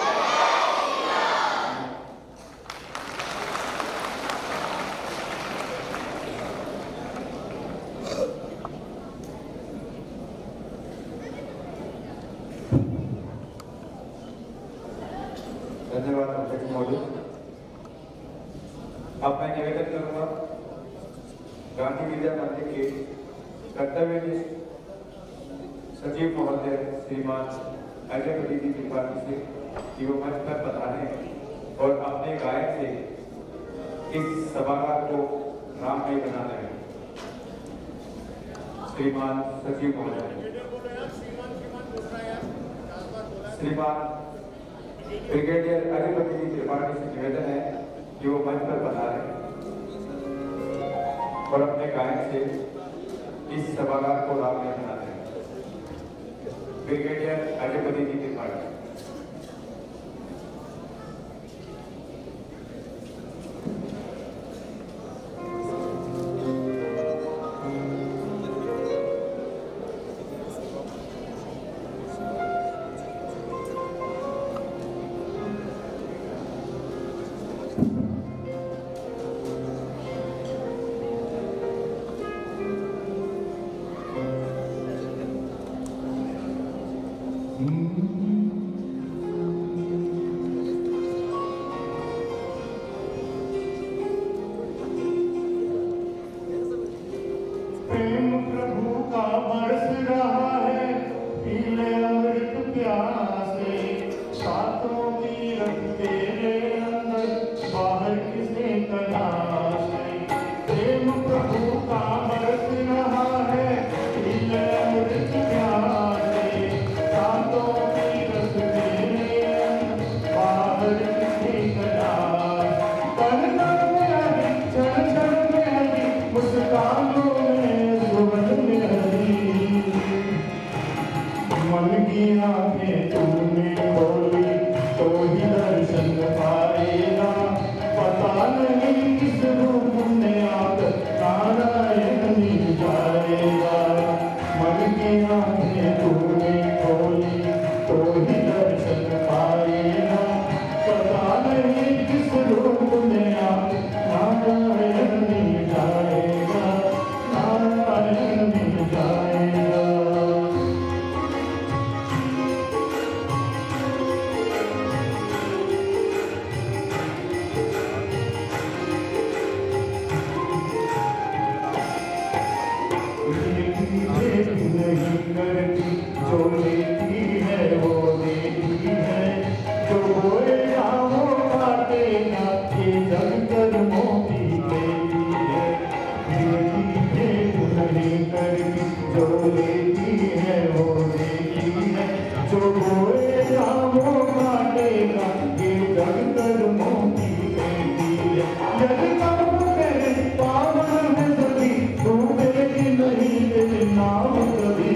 धन्यवाद अध्यक्ष महोदय। अब मैं निवेदन करूंगा गांधी विद्या मंदिर के कर्तव्य सचिव महोदय श्रीमान अजय जी त्रिपाठी से कि वो मंच पर पधारे और अपने गायन से इस सभागार को राममय बना रहे। श्रीमान सचिव महोदय, श्रीमान ब्रिगेडियर अजय जी त्रिपाठी से निवेदन है कि वो मंच पर पधारे और अपने गायन से इस सभागार को राममय बना रहे। ब्रिगेडियर अजयपति जी त्रिपाठी। मन की आंखें तूने खोल राहों काटेगा ये जग कर्मों की लेती है, लेती है नहीं करती जो लेती है वो देती है, जो बोए राहों काटेगा ये जग कर्मों की लेती है। यदि कर्म तेरे पावन है सभी डूबेगी नहीं तेरे नाम कभी,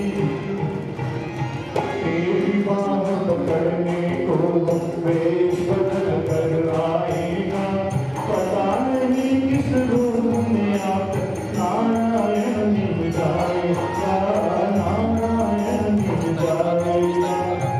तेरी बाह पकड़ने को वेश बदल कर आएगा, पता नहीं किस रूप में आकर नारायण मिल जाएगा, नारायण मिल जाएगा।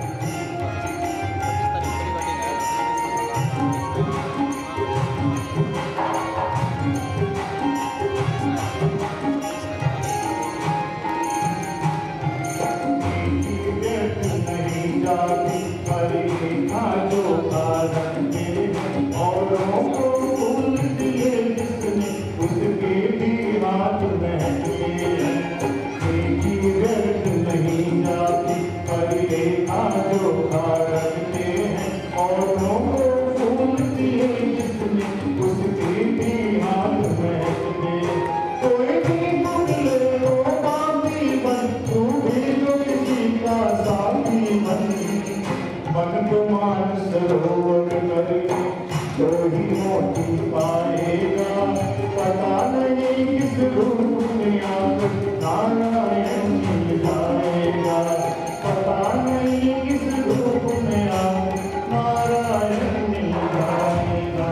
नहीं जाती हरी जो कारण मेरे औरों को फूल दिए जिसने उसके भी हाथ महके देखी व्यर्थ नहीं जाती हरी जो कारण मेरे औरों को फूल दिए जिसने उसके भी हाथ महके। कोई भी मुझे वो बाकी बन तू भी जो किसी का साथी बन, मन को मान सरोवर करके तो ही मोती पाएगा, पता नहीं किस रूप में आकर नारायण मिल जाएगा, पता नहीं किस रूप में आकर नारायण मिल जाएगा।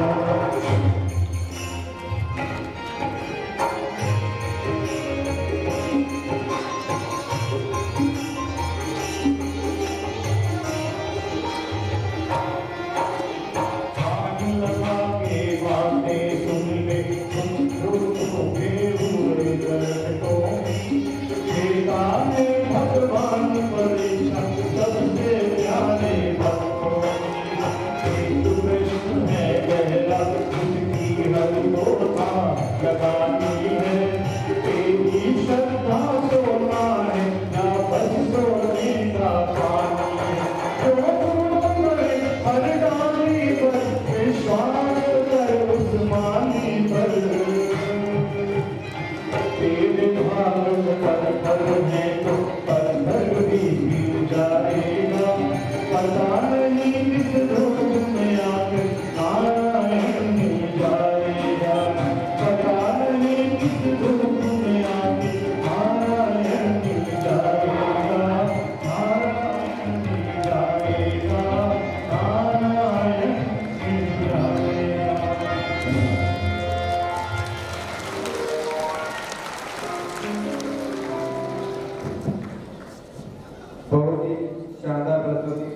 लगा के बातें सुन ले तुम झूठोगे हुए दर्दों में, भगवान परीक्षा सबसे प्यारे भक्तों एक प्रश्न है गहरा उसकी हर गोता लगानी है, तेरी श्रद्धा सोना है या बस सोने का पानी है, जो हर डाली पर विश्वास कर उस मानी पर, तेरे भाग पर फल है तो पत्थर भी गिर जाएगा, पता नहीं किस रूप में आकर नारायण मिल जाएगा, पता नहीं किस रूप में आकर नारायण मिल जाएगा, नारायण मिल जाएगा, नारायण मिल जाएगा। बहुत ही शानदार प्रस्तुति।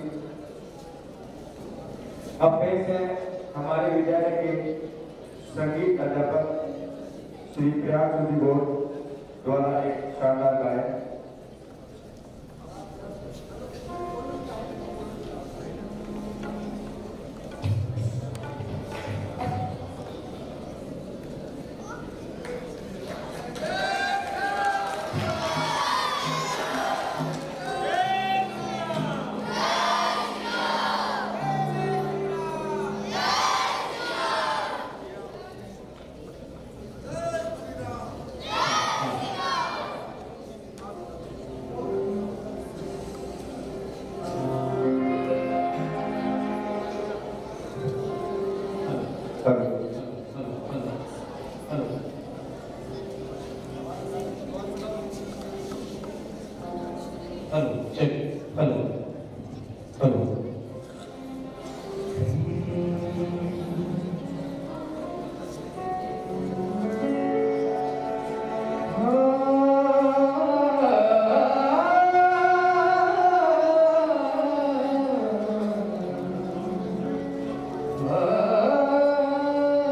अब पेश है हमारे विद्यालय के संगीत अध्यापक श्री प्रयाग सुधी गौर द्वारा एक शानदार गायन। Hello check hello hello Ah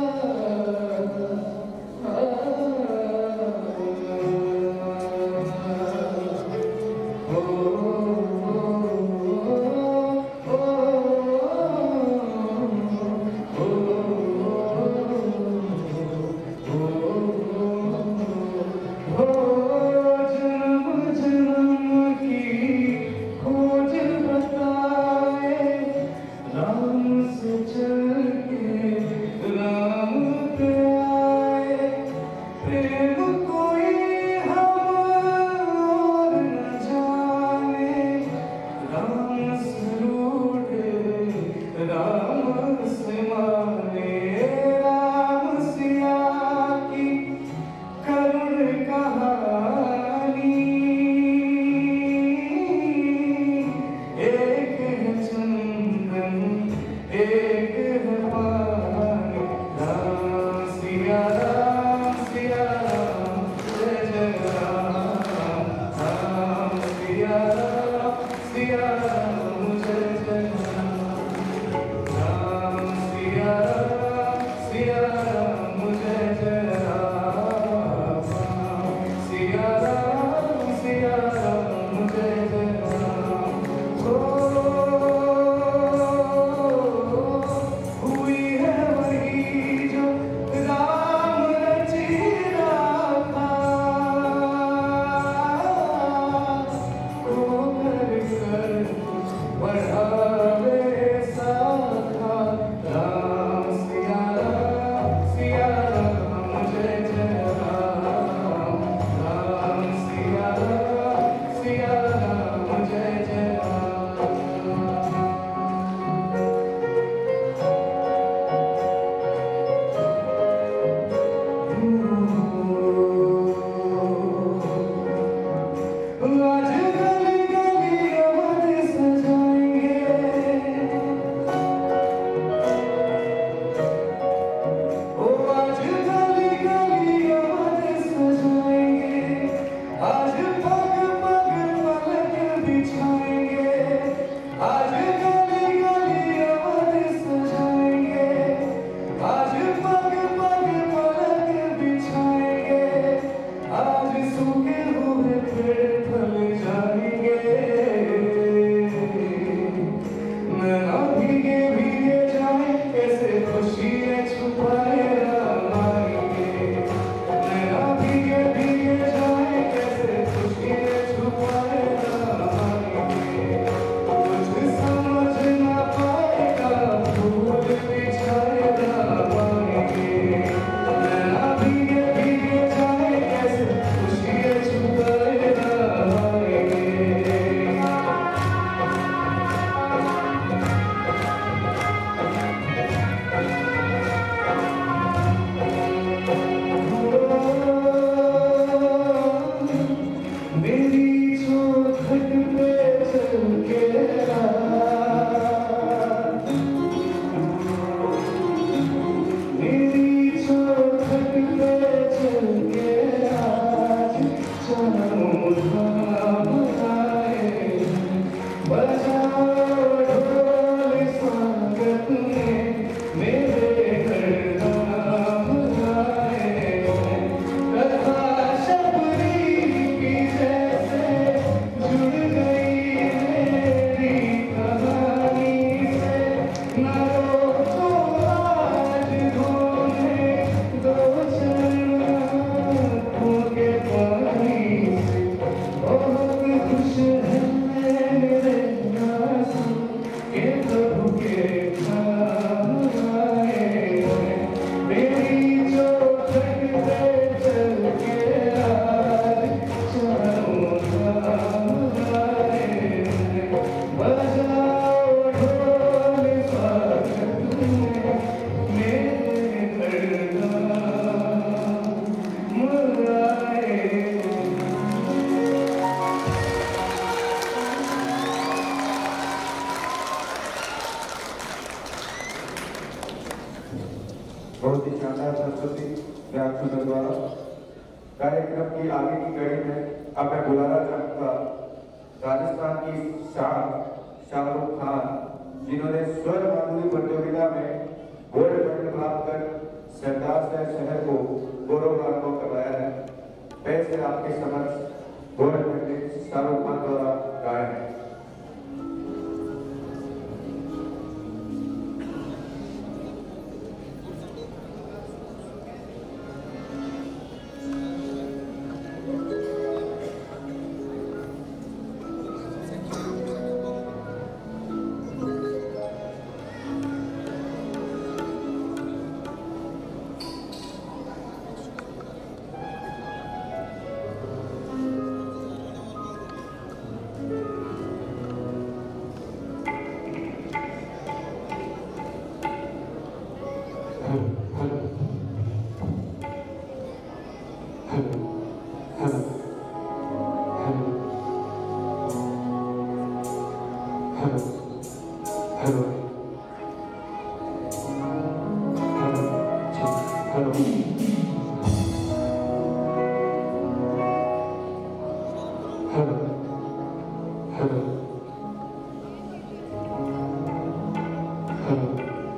बहुत ही शानदार सरस्वती व्याख्यान द्वारा कार्यक्रम की आगे की कड़ी में अब मैं बुलाना चाहूंगा राजस्थान की शान शाहरुख खान, जिन्होंने स्वर माधुरी प्रतियोगिता में गोल्ड मेडल प्राप्त कर सरदार शहर को गौरवान्वित करवाया है। वैसे आपके समक्ष गोल्ड मेडल शाहरुख खान द्वारा गायन है।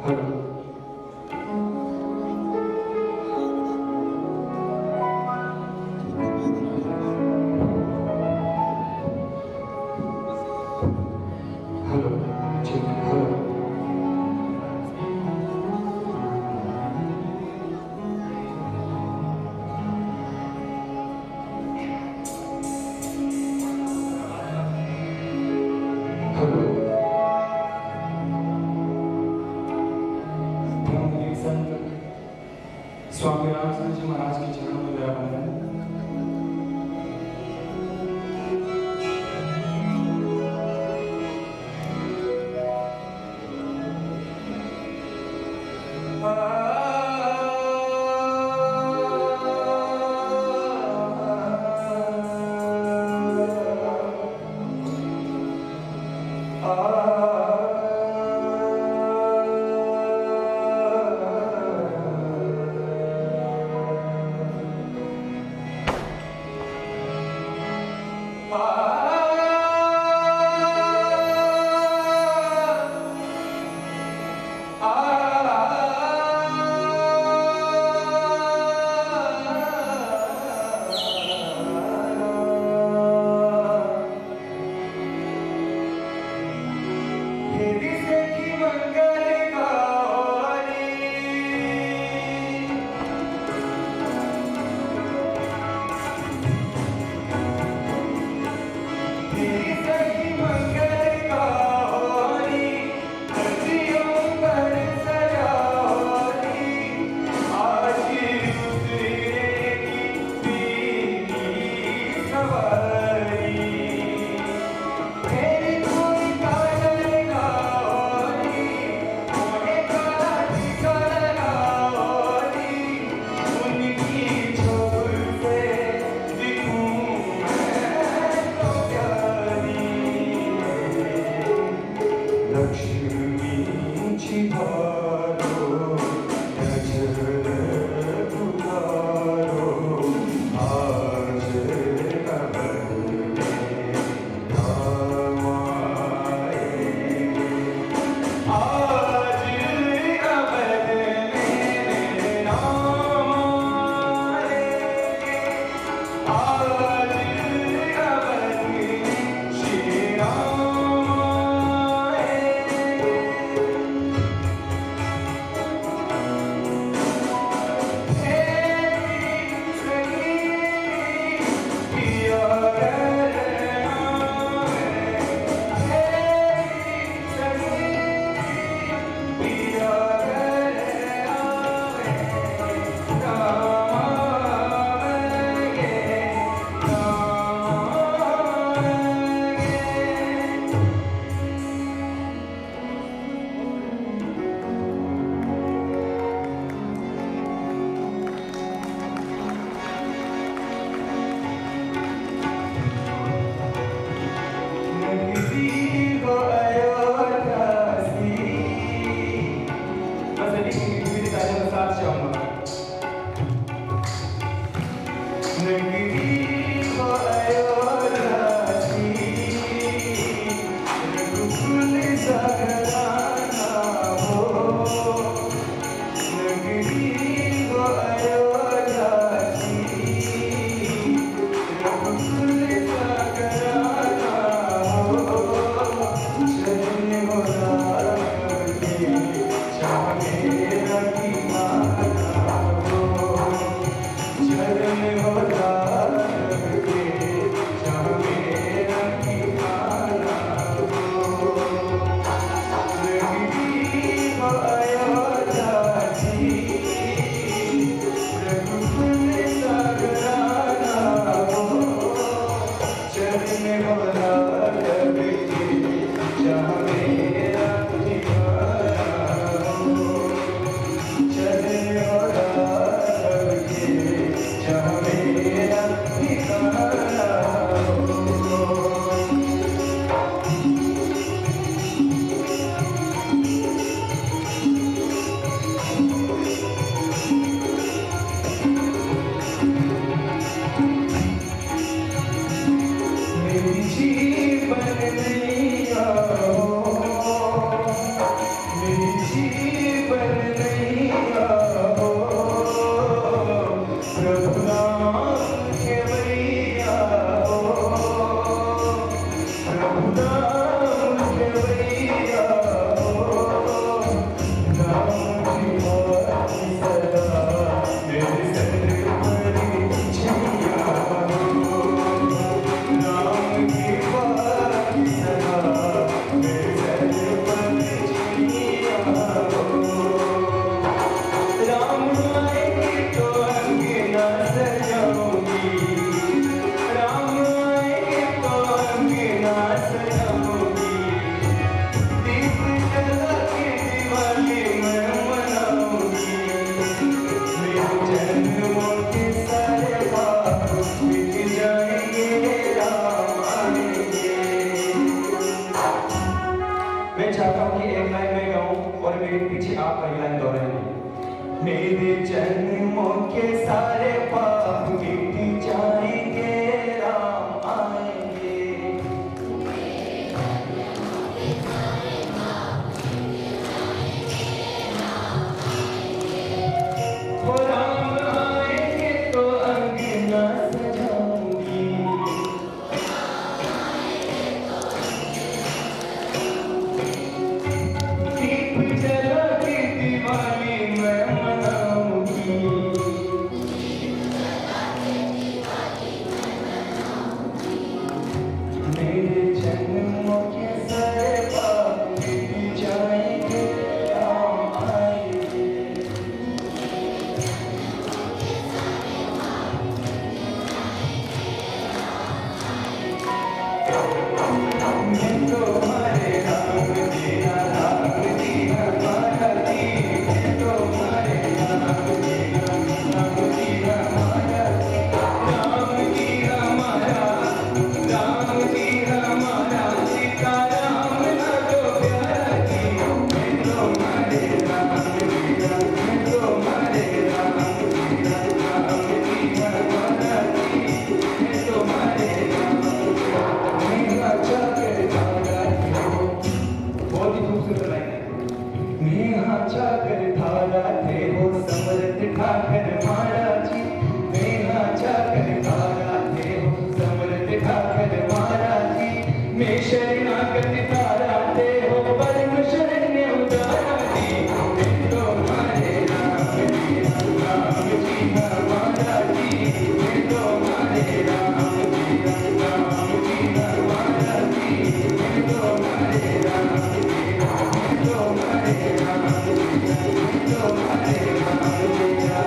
स्वामी रामचंद्र जी महाराज के चरणों में मेरा वंदन। जहाँ मेरा दीवाना हो पीछे आप पहली लाइन दोहराएंगे। मेरे जन्मों के सारे पाप मिट जाएंगे, राम आएंगे। वो राम आएंगे तो अंगना सजाऊंगी, दीप जला के दिवाली मैं मनाऊंगी। मेरे जन्मों के सारे पाप मिट जाएंगे, राम आएंगे। मैं तुम्हारे राम तेरा राम जी हमारा जी, मैं तुम्हारे राम तेरा राम जी हमारा जी, राम जी हमारा, राम जी हमारा, सीता राम लाडो प्यारा जी। मैं तुम्हारे राम तेरा, मैं तुम्हारे राम तेरा राम जी हमारा जी, मैं तुम्हारे राम बहुत ही खूबसूरत लाइन है। मेहा जाकर थारा थे हो समरथ ठाकर महाराज जी, मेहा जाकर थारा थे हो समरथ ठाकर महाराज जी। मैं शरणागत तारा थे हो परम शरण्य उदारा जी, मैं तुम्हारे राम तेरा राम जी हमारा जी, मैं तुम्हारे राम तेरा राम जी हमारा जी, मैं तुम्हारे राम तेरा, मैं तुम्हारे राम तेरा, मैं तुम्हारे राम तेरा।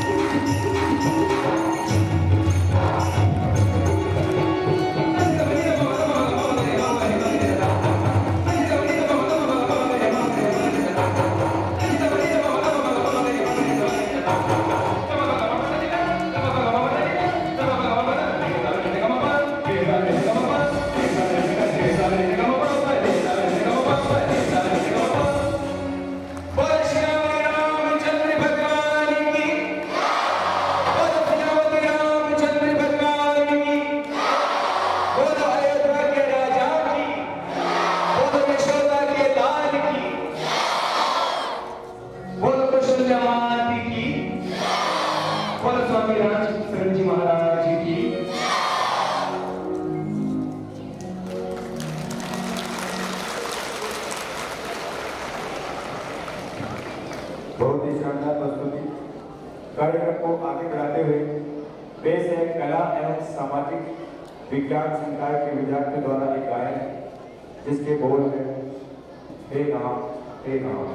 स्वामी रामचंद्र जी महाराज की। बहुत ही शानदार प्रस्तुति। कार्यक्रम को आगे बढ़ाते हुए पेश है कला एवं सामाजिक विज्ञान संकाय के विद्यार्थियों द्वारा एक गायन जिसके बोल है हे गाँव हे गाँव।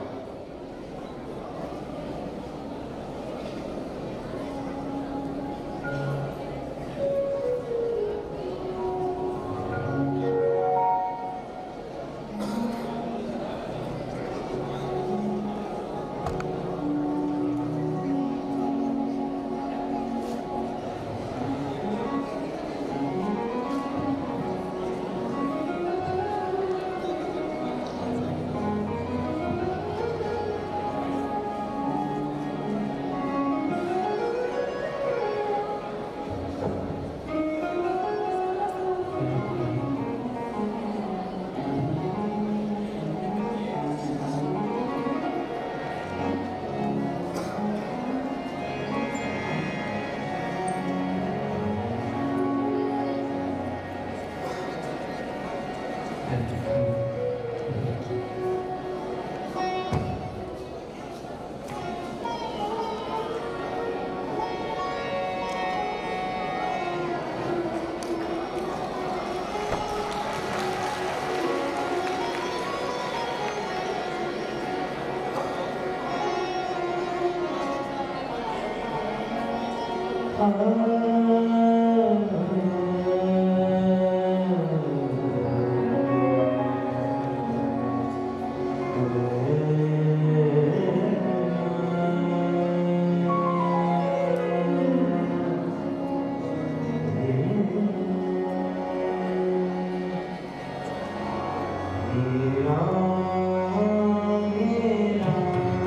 Ram, Ram,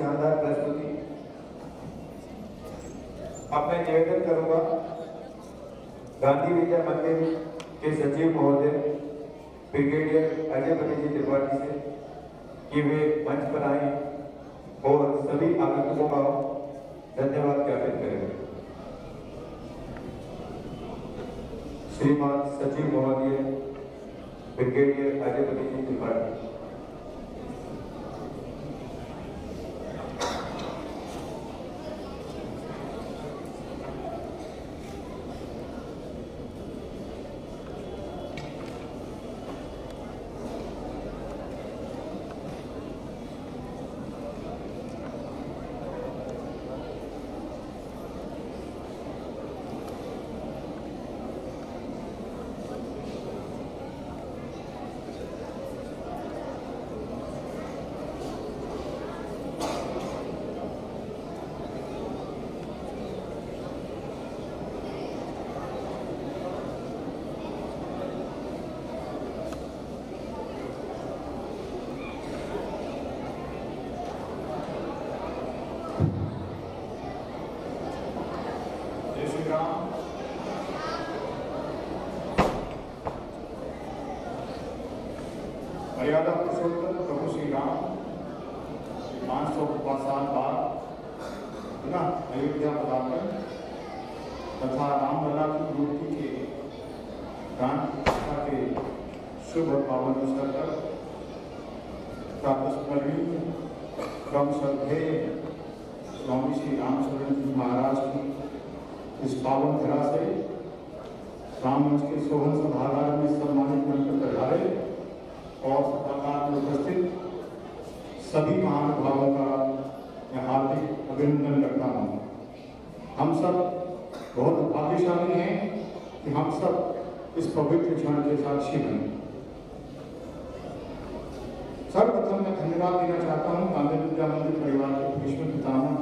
शानदार प्रस्तुति। अब मैं निवेदन करूंगा गांधी विद्या मंदिर के सचिव महोदय ब्रिगेडियर अजय पति जी त्रिपाठी से कि वे मंच पर आए और सभी आगंतुकों का धन्यवाद ज्ञापित करें। श्रीमान सचिव महोदय ब्रिगेडियर अजय पति जी त्रिपाठी। मर्यादा पुरुषोत्तम प्रभु श्री राम पाँच सौ साल बाद पुनः अयोध्या पधारकर तथा रामलला की मूर्ति के दान प्रतिष्ठा के शुभ और पावन अवसर पर प्रातस्मरणीय क्रम श्रद्धेय स्वामी श्री रामचंद्र जी महाराज की इस पावन धरा से रामवंश के सोहन सभागार में सम्मानित बनकर पधारे और सभागार में उपस्थित सभी महानुभावों का मैं हार्दिक अभिनंदन करता हूँ। हम सब बहुत भाग्यशाली हैं कि हम सब इस पवित्र क्षण के साक्षी बने। सर्वप्रथम मैं धन्यवाद देना चाहता हूँ गांधी विद्या मंदिर परिवार के भीष्म पितामह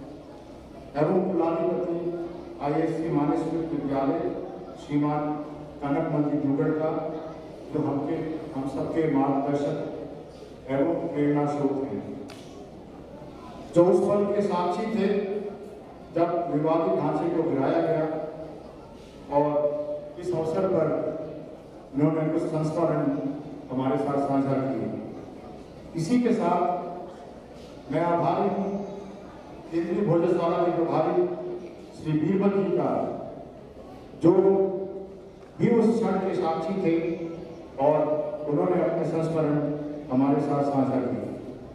एवं कुलाधिपति आई एस सी मानसविक विद्यालय श्रीमान कनक मंदिर दुगड़ का, जो हमके हम सबके मार्गदर्शक एवं प्रेरणा स्रोत हैं, जो उस पल के साक्षी थे जब विवादित ढांचे को गिराया गया और इस अवसर पर उन्होंने कुछ संस्मरण हमारे साथ साझा किए। इसी के साथ मैं आभारी हूँ केंद्रीय भोजशाला के प्रभारी श्री बीरबल जी का, जो भी उस क्षण के साक्षी थे और उन्होंने अपने संस्मरण हमारे साथ साझा किए।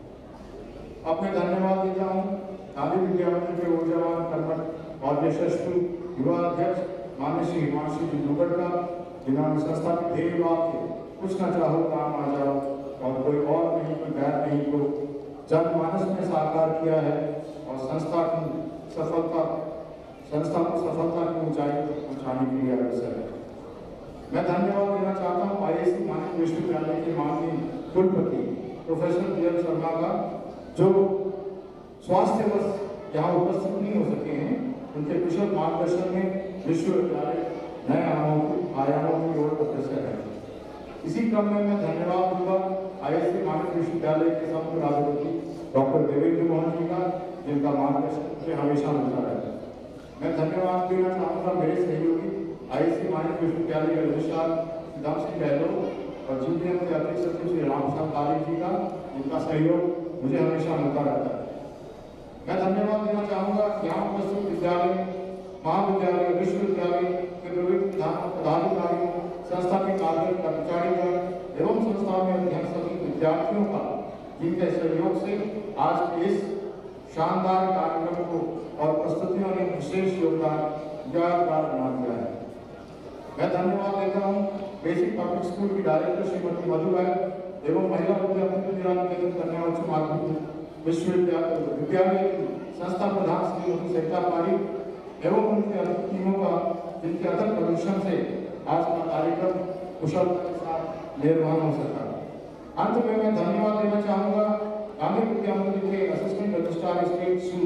अब मैं धन्यवाद देता हूँ गांधी विद्या मंदिर के ऊर्जावान कर्मठ और यशस्वी युवा अध्यक्ष मान्य श्री हिमांशु जी दुगड़ का, जिन्होंने संस्था के ध्येय वाक्य कुछ न चाहो काम आ जाओ और कोई और नहीं कोई गैर नहीं को जनमानस में साकार किया है और संस्था की सफलता संस्था को सफलता की ऊंचाई तक पहुंचाने के लिए अग्रसर है। मैं धन्यवाद देना चाहता हूँ आई एस सी मानक विश्वविद्यालय के माननीय कुलपति प्रोफेसर पी एल शर्मा का, जो स्वास्थ्यवश यहाँ उपस्थित नहीं हो सके हैं। उनके कुशल मार्गदर्शन में विश्वविद्यालय नए आयामों की ओर अग्रसर है। इसी क्रम में मैं धन्यवाद दूंगा आई एस सी मानक विश्वविद्यालय के संकुलाधिपति डॉक्टर देवेंद्र मोहन जी का, जिनका मार्गदर्शन मुझे हमेशा मिलता रहता है। मैं धन्यवाद देना चाहूँगा मेरे सहयोगी आई एस सी मानक विश्वविद्यालय के रजिस्ट्रार सिद्धार्थ सिंह गहलोत और जीडीएम के अध्यक्ष सचिव श्री राम प्रसाद तारिक जी का, जिनका सहयोग मुझे हमेशा मिलता रहता है। मैं धन्यवाद देना चाहूँगा यहाँ उपस्थित विद्यालय, महाविद्यालय, विश्वविद्यालय के विविध पदाधिकारियों, संस्था के कार्यरत कर्मचारीगण एवं संस्था में अध्ययन सभी विद्यार्थियों का, जिनके सहयोग से आज इस शानदार कार्यक्रम को और प्रस्तुतियों ने विशेष योगदान यादगार बना दिया है। मैं धन्यवाद देता हूँ बेसिक पब्लिक स्कूल की डायरेक्टर श्रीमती मधु राय एवं महिला विद्यालय निकेतन कन्या उच्च माध्यमिक विश्वविद्यालय विद्यालय की संस्था प्रधान श्रीमती सरिता पारिक एवं उनके अधिक टीमों का, जिनके अथक परिश्रम से आज का कार्यक्रम कुशलता के साथ निर्वहन हो सका। अंत में मैं धन्यवाद देना चाहूँगा गांधी विद्या मंदिर के assistant registrar state Shri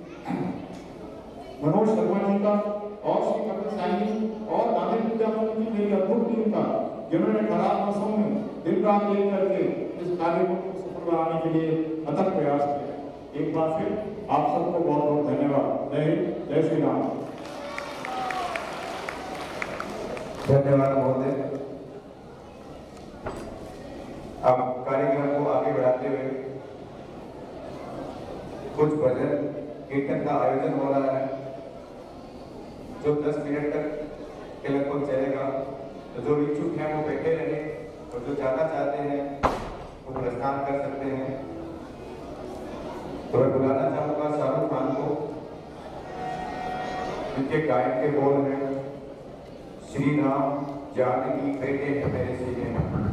Manoj Sharma ji का और श्री कपिल साइनी और गांधी विद्या मंदिर की मेरी अद्भुत टीम का, जिन्होंने खराब मौसम में दिन रात एक करके इस कार्य को सफल बनाने के लिए अथक प्रयास किया। एक बार फिर आप सबको बहुत बहुत धन्यवाद। जय हिंद, जय श्री राम। धन्यवाद महोदय। अब कार्यक्रम को आगे बढ़ाते हुए कुछ भजन कीर्तन का आयोजन हो रहा है जो दस मिनट तक के लगभग चलेगा। तो जो इच्छुक हैं वो बैठे रहे और जो जाना चाहते हैं वो प्रस्थान कर सकते हैं। तो मैं बुलाना चाहूंगा शाहरुख खान को, जिनके गायन के बोल हैं श्री राम जानकी बेटे हैं मेरे सीने में।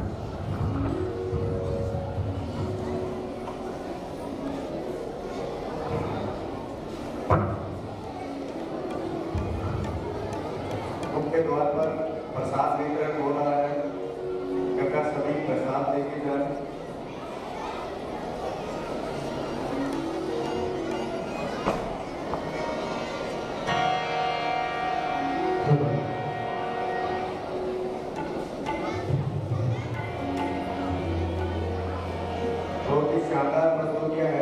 मुख्य द्वार पर प्रसाद वितरण हो रहा है, कृपया सभी प्रसाद लेके जाएं। बहुत ही शानदार प्रस्तुतियां है।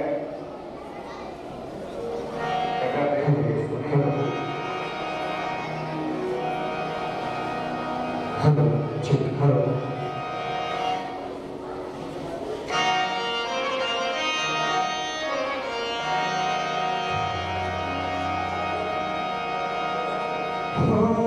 Oh